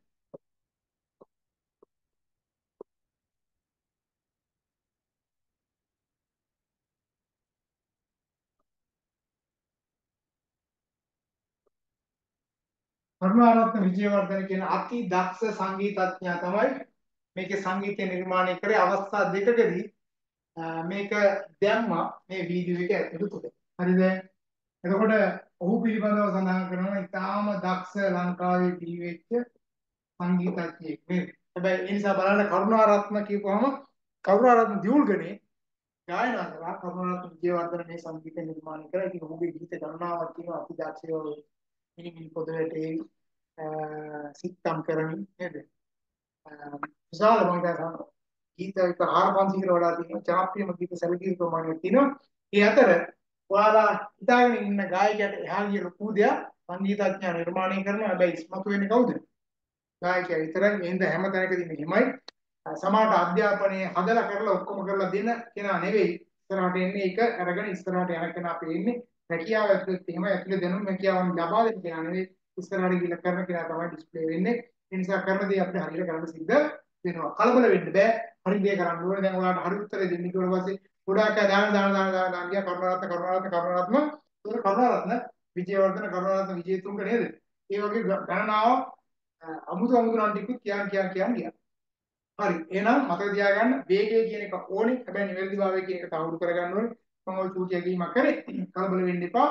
කරුණාරත්න විජේවර්ධන කියන අති දක්ෂ සංගීතඥයා තමයි මේකේ සංගීතය නිර්මාණය කරේ. අවස්ථා දෙකකදී මේක දැම්මා මේ වීඩියෝ එක ඇතුළත. හරිද? එතකොට ඔහු පිළිබඳව සඳහන් කරනවා ඉතාම දක්ෂ ලංකාවේ පිළිවෙච්ච සංගීතඥයෙක් නේ. හැබැයි ඒ නිසා බලන්න කරුණාරත්න කියපුවම කරුණාරත්න දියුල්ගනේ ගායනා කරා. කරුණාරත්න විජේවර්ධන මේ සංගීත නිර්මාණය කරා. ඉතින් ඔහුගේ ගීත ගණනාවක් තියෙනවා අති දක්ෂයෝ මිනිමිනි පොදවට සිත්තම් කරමින් නේද? විශාල මම හිතනවා ගීත එක 4500කට වඩා තියෙනවා. ජනප්‍රියම ගීත සැලකිලි ප්‍රමාණයක් තියෙනවා. ඒ අතර ඔයාලා හිතාගෙන ඉන්න ගායකයාට එහා ගිය ලොකු දෙයක් සංගීතඥයා නිර්මාණය කරනවා. හැබැයි ඉස්මතු වෙන්නේ කවුද? ගායකයා විතරයි. එහෙනම් හැම තැනකදීම එහෙමයි. සමාජ අධ්‍යාපනයේ හදලා කරලා ඔක්කොම කරලා දෙන කෙනා නෙවෙයි. ඉස්සරහට එන්නේ ඒක අරගෙන ඉස්සරහට යන කෙනා පේන්නේ. රැකියාව ඇතුළත් එහෙම ඇතුළේ දැනුම් රැකියාවන් ලබා දෙන්න කෙනා නෙවෙයි. ඉස්සරහට ගිහින් කරන කෙනා තමයි ඩිස්ප්ලේ වෙන්නේ. ඒ නිසා කරන දේ අපිට හරියට කරන්න සිද්ධ වෙනවා. කලබල වෙන්න බෑ. හරි දේ කරන්න ඕනේ. දැන් ඔයාලට හරි උත්තරේ දෙන්න ඊට පස්සේ ගොඩාක් අය දාන ගියා කරුණාරත්න ඒක කරුණාරත්න විජේවර්ධන කරුණාරත්න විජේතුංග නේද? ඒ වගේ ගණනාව අමුතු නම් ටිකුත් කියන් ගියා. හරි. එහෙනම් මතක තියාගන්න වේගය කියන එක ඕනේ. හැබැයි නිවැරදිභාවය කියන එක තහවුරු කරගන්න ඕනේ. මම ওই චූටි ඇගීමක් කරේ. කලබල වෙන්න එපා.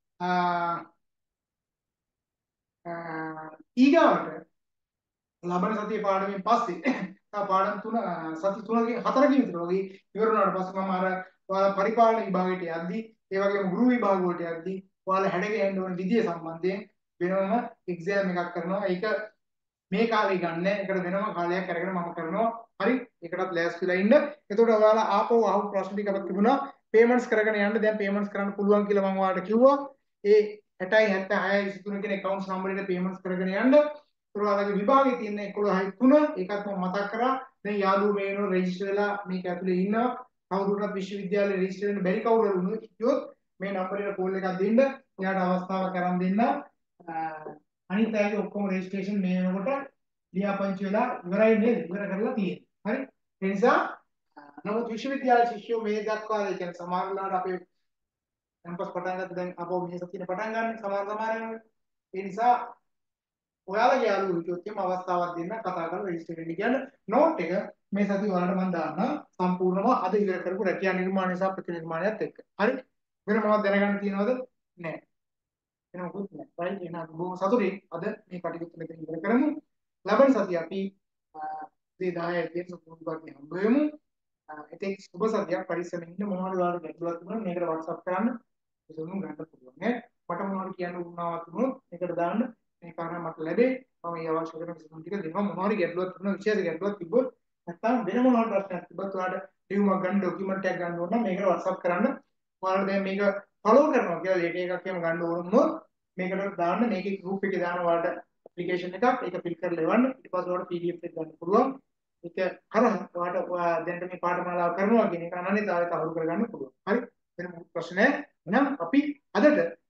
ඊගාවට ලබන සතියේ පාඩමෙන් පස්සේ පාඩම් තුන සති 3කින් 4කින් විතර වගේ ඉවර වුණාට පස්සේ මම අර ඔයාලා පරිපාලන විභාගයට යද්දී ඒ වගේම ගෘහ විභාග වලට යද්දී ඔයාලා හැඩගැහෙන්න ඕන විදිය සම්බන්ධයෙන් වෙනම එක්සෑම් එකක් කරනවා. ඒක මේ කාලේ ගන්න. ඒකට වෙනම කාලයක් අරගෙන මම කරනවා. හරි. ඒකටත් ලෑස්තිලා ඉන්න. එතකොට ඔයාලා ආපහු අහපු ප්‍රශ්න ටිකක් තිබුණා. පේමන්ට්ස් කරගෙන යන්න. දැන් පේමන්ට්ස් කරන්න පුළුවන් කියලා මම ඔයාලට කිව්වා. ඒ 60යි 76යි 23 කියන account number එකට පේමන්ට්ස් කරගෙන යන්න. ඔයාලගේ විභාගයේ තියෙන 11යි 3 ඒකත් මම මතක් කරා. දැන් යාළුවෝ මේ වෙනකොට රෙජිස්ටර් වෙලා මේක ඇතුලේ ඉන්නවා. කවුරුටත් විශ්වවිද්‍යාලේ රෙජිස්ටර් වෙන්න බැරි කවුරු හරි වුණොත් කිව්වොත් මේ නම්බර් එකට කෝල් එකක් දෙන්න. එයාට අවස්ථාවක් කරන් දෙන්න. අනිත් අයගේ ඔක්කොම රෙජිස්ට්‍රේෂන් මේ වෙනකොට ලියාපදිංචි වෙලා ඉවරයි නේද? ඉවර කරලා තියෙන්නේ. හරි? ඒ නිසා නමුත් විශ්වවිද්‍යාල ශිෂ්‍යෝ මේ දක්වා ඒ කියන්නේ සමහරවල්ලාට අපේ කැම්පස් පටන් ගත්ත දැන් අපෝ මේ සතියේ පටන් ගන්න සමහර ඒ නිසා ඔයාලගේ යාළුවෝ හිටියොත් එම අවස්ථාවක් දෙන්න කතා කරලා රෙජිස්ටර් වෙන්න කියන්නේ නෝට් එක මේ සතිය ඔයාලට මම දාන්න සම්පූර්ණව අද ඉවර කරපු රැකියා නිර්මාණය සහ ප්‍රතිනිර්මාණයත් එක්ක. හරි? වෙන මොනවද දැනගන්න තියෙනවද? නැහැ. වෙන මොකුත් නැහැ. right? එහෙනම් බොහොම සතුටින් අද මේ කටයුතු මෙතන ඉවර කරමු. ලබන සතිය අපි 2010 ඉතින් සුපුරුදු වගේ හම්බ වෙමු. ඉතින් සුබ සතියක් පරිස්සමෙන් ඉන්න මොනවද ඔයාලට ගැටලුවක් තිබුණා මේකට WhatsApp කරන්න විසඳුම් ගන්න පුළුවන් නේ මට මොනවද කියන්න උවමනාවක් තිබුණොත් මේකට දාන්න මේ කාරණා මට ලැබේ මම ඒ අවශ්‍ය කරන විසඳුම් ටික දෙනවා මොනවද ගැටලුවක් තිබුණා විශේෂ ගැටලුවක් තිබ්බොත් නැත්නම් වෙන මොනවද ප්‍රශ්නයක් තිබ්බත් ඔයාලට ලියුමක් ගන්න ડોකියුමන්ට් එකක් ගන්න ඕන නම් මේකට WhatsApp කරන්න ඔයාලට දැන් මේක ෆලෝ කරනවා කියලා ලේටර් එකක් එහෙම ගන්න ඕන වුණොත් මේකට දාන්න මේකේ group එකේ දාන ඔයාලට application එකක් ඒක fill කරලා එවන්න ඊට පස්සේ ඔයාලට PDF එක ගන්න පුළුවන් ඒක කරා ඔයාලට දැන් මේ පාඨමාලාව කරනවා කියන එක අනන්‍යතාවයට අහුරු කරගන්න පුළුවන් හරි වෙන ප්‍රශ්න නැහැ එහෙනම් අපි අදට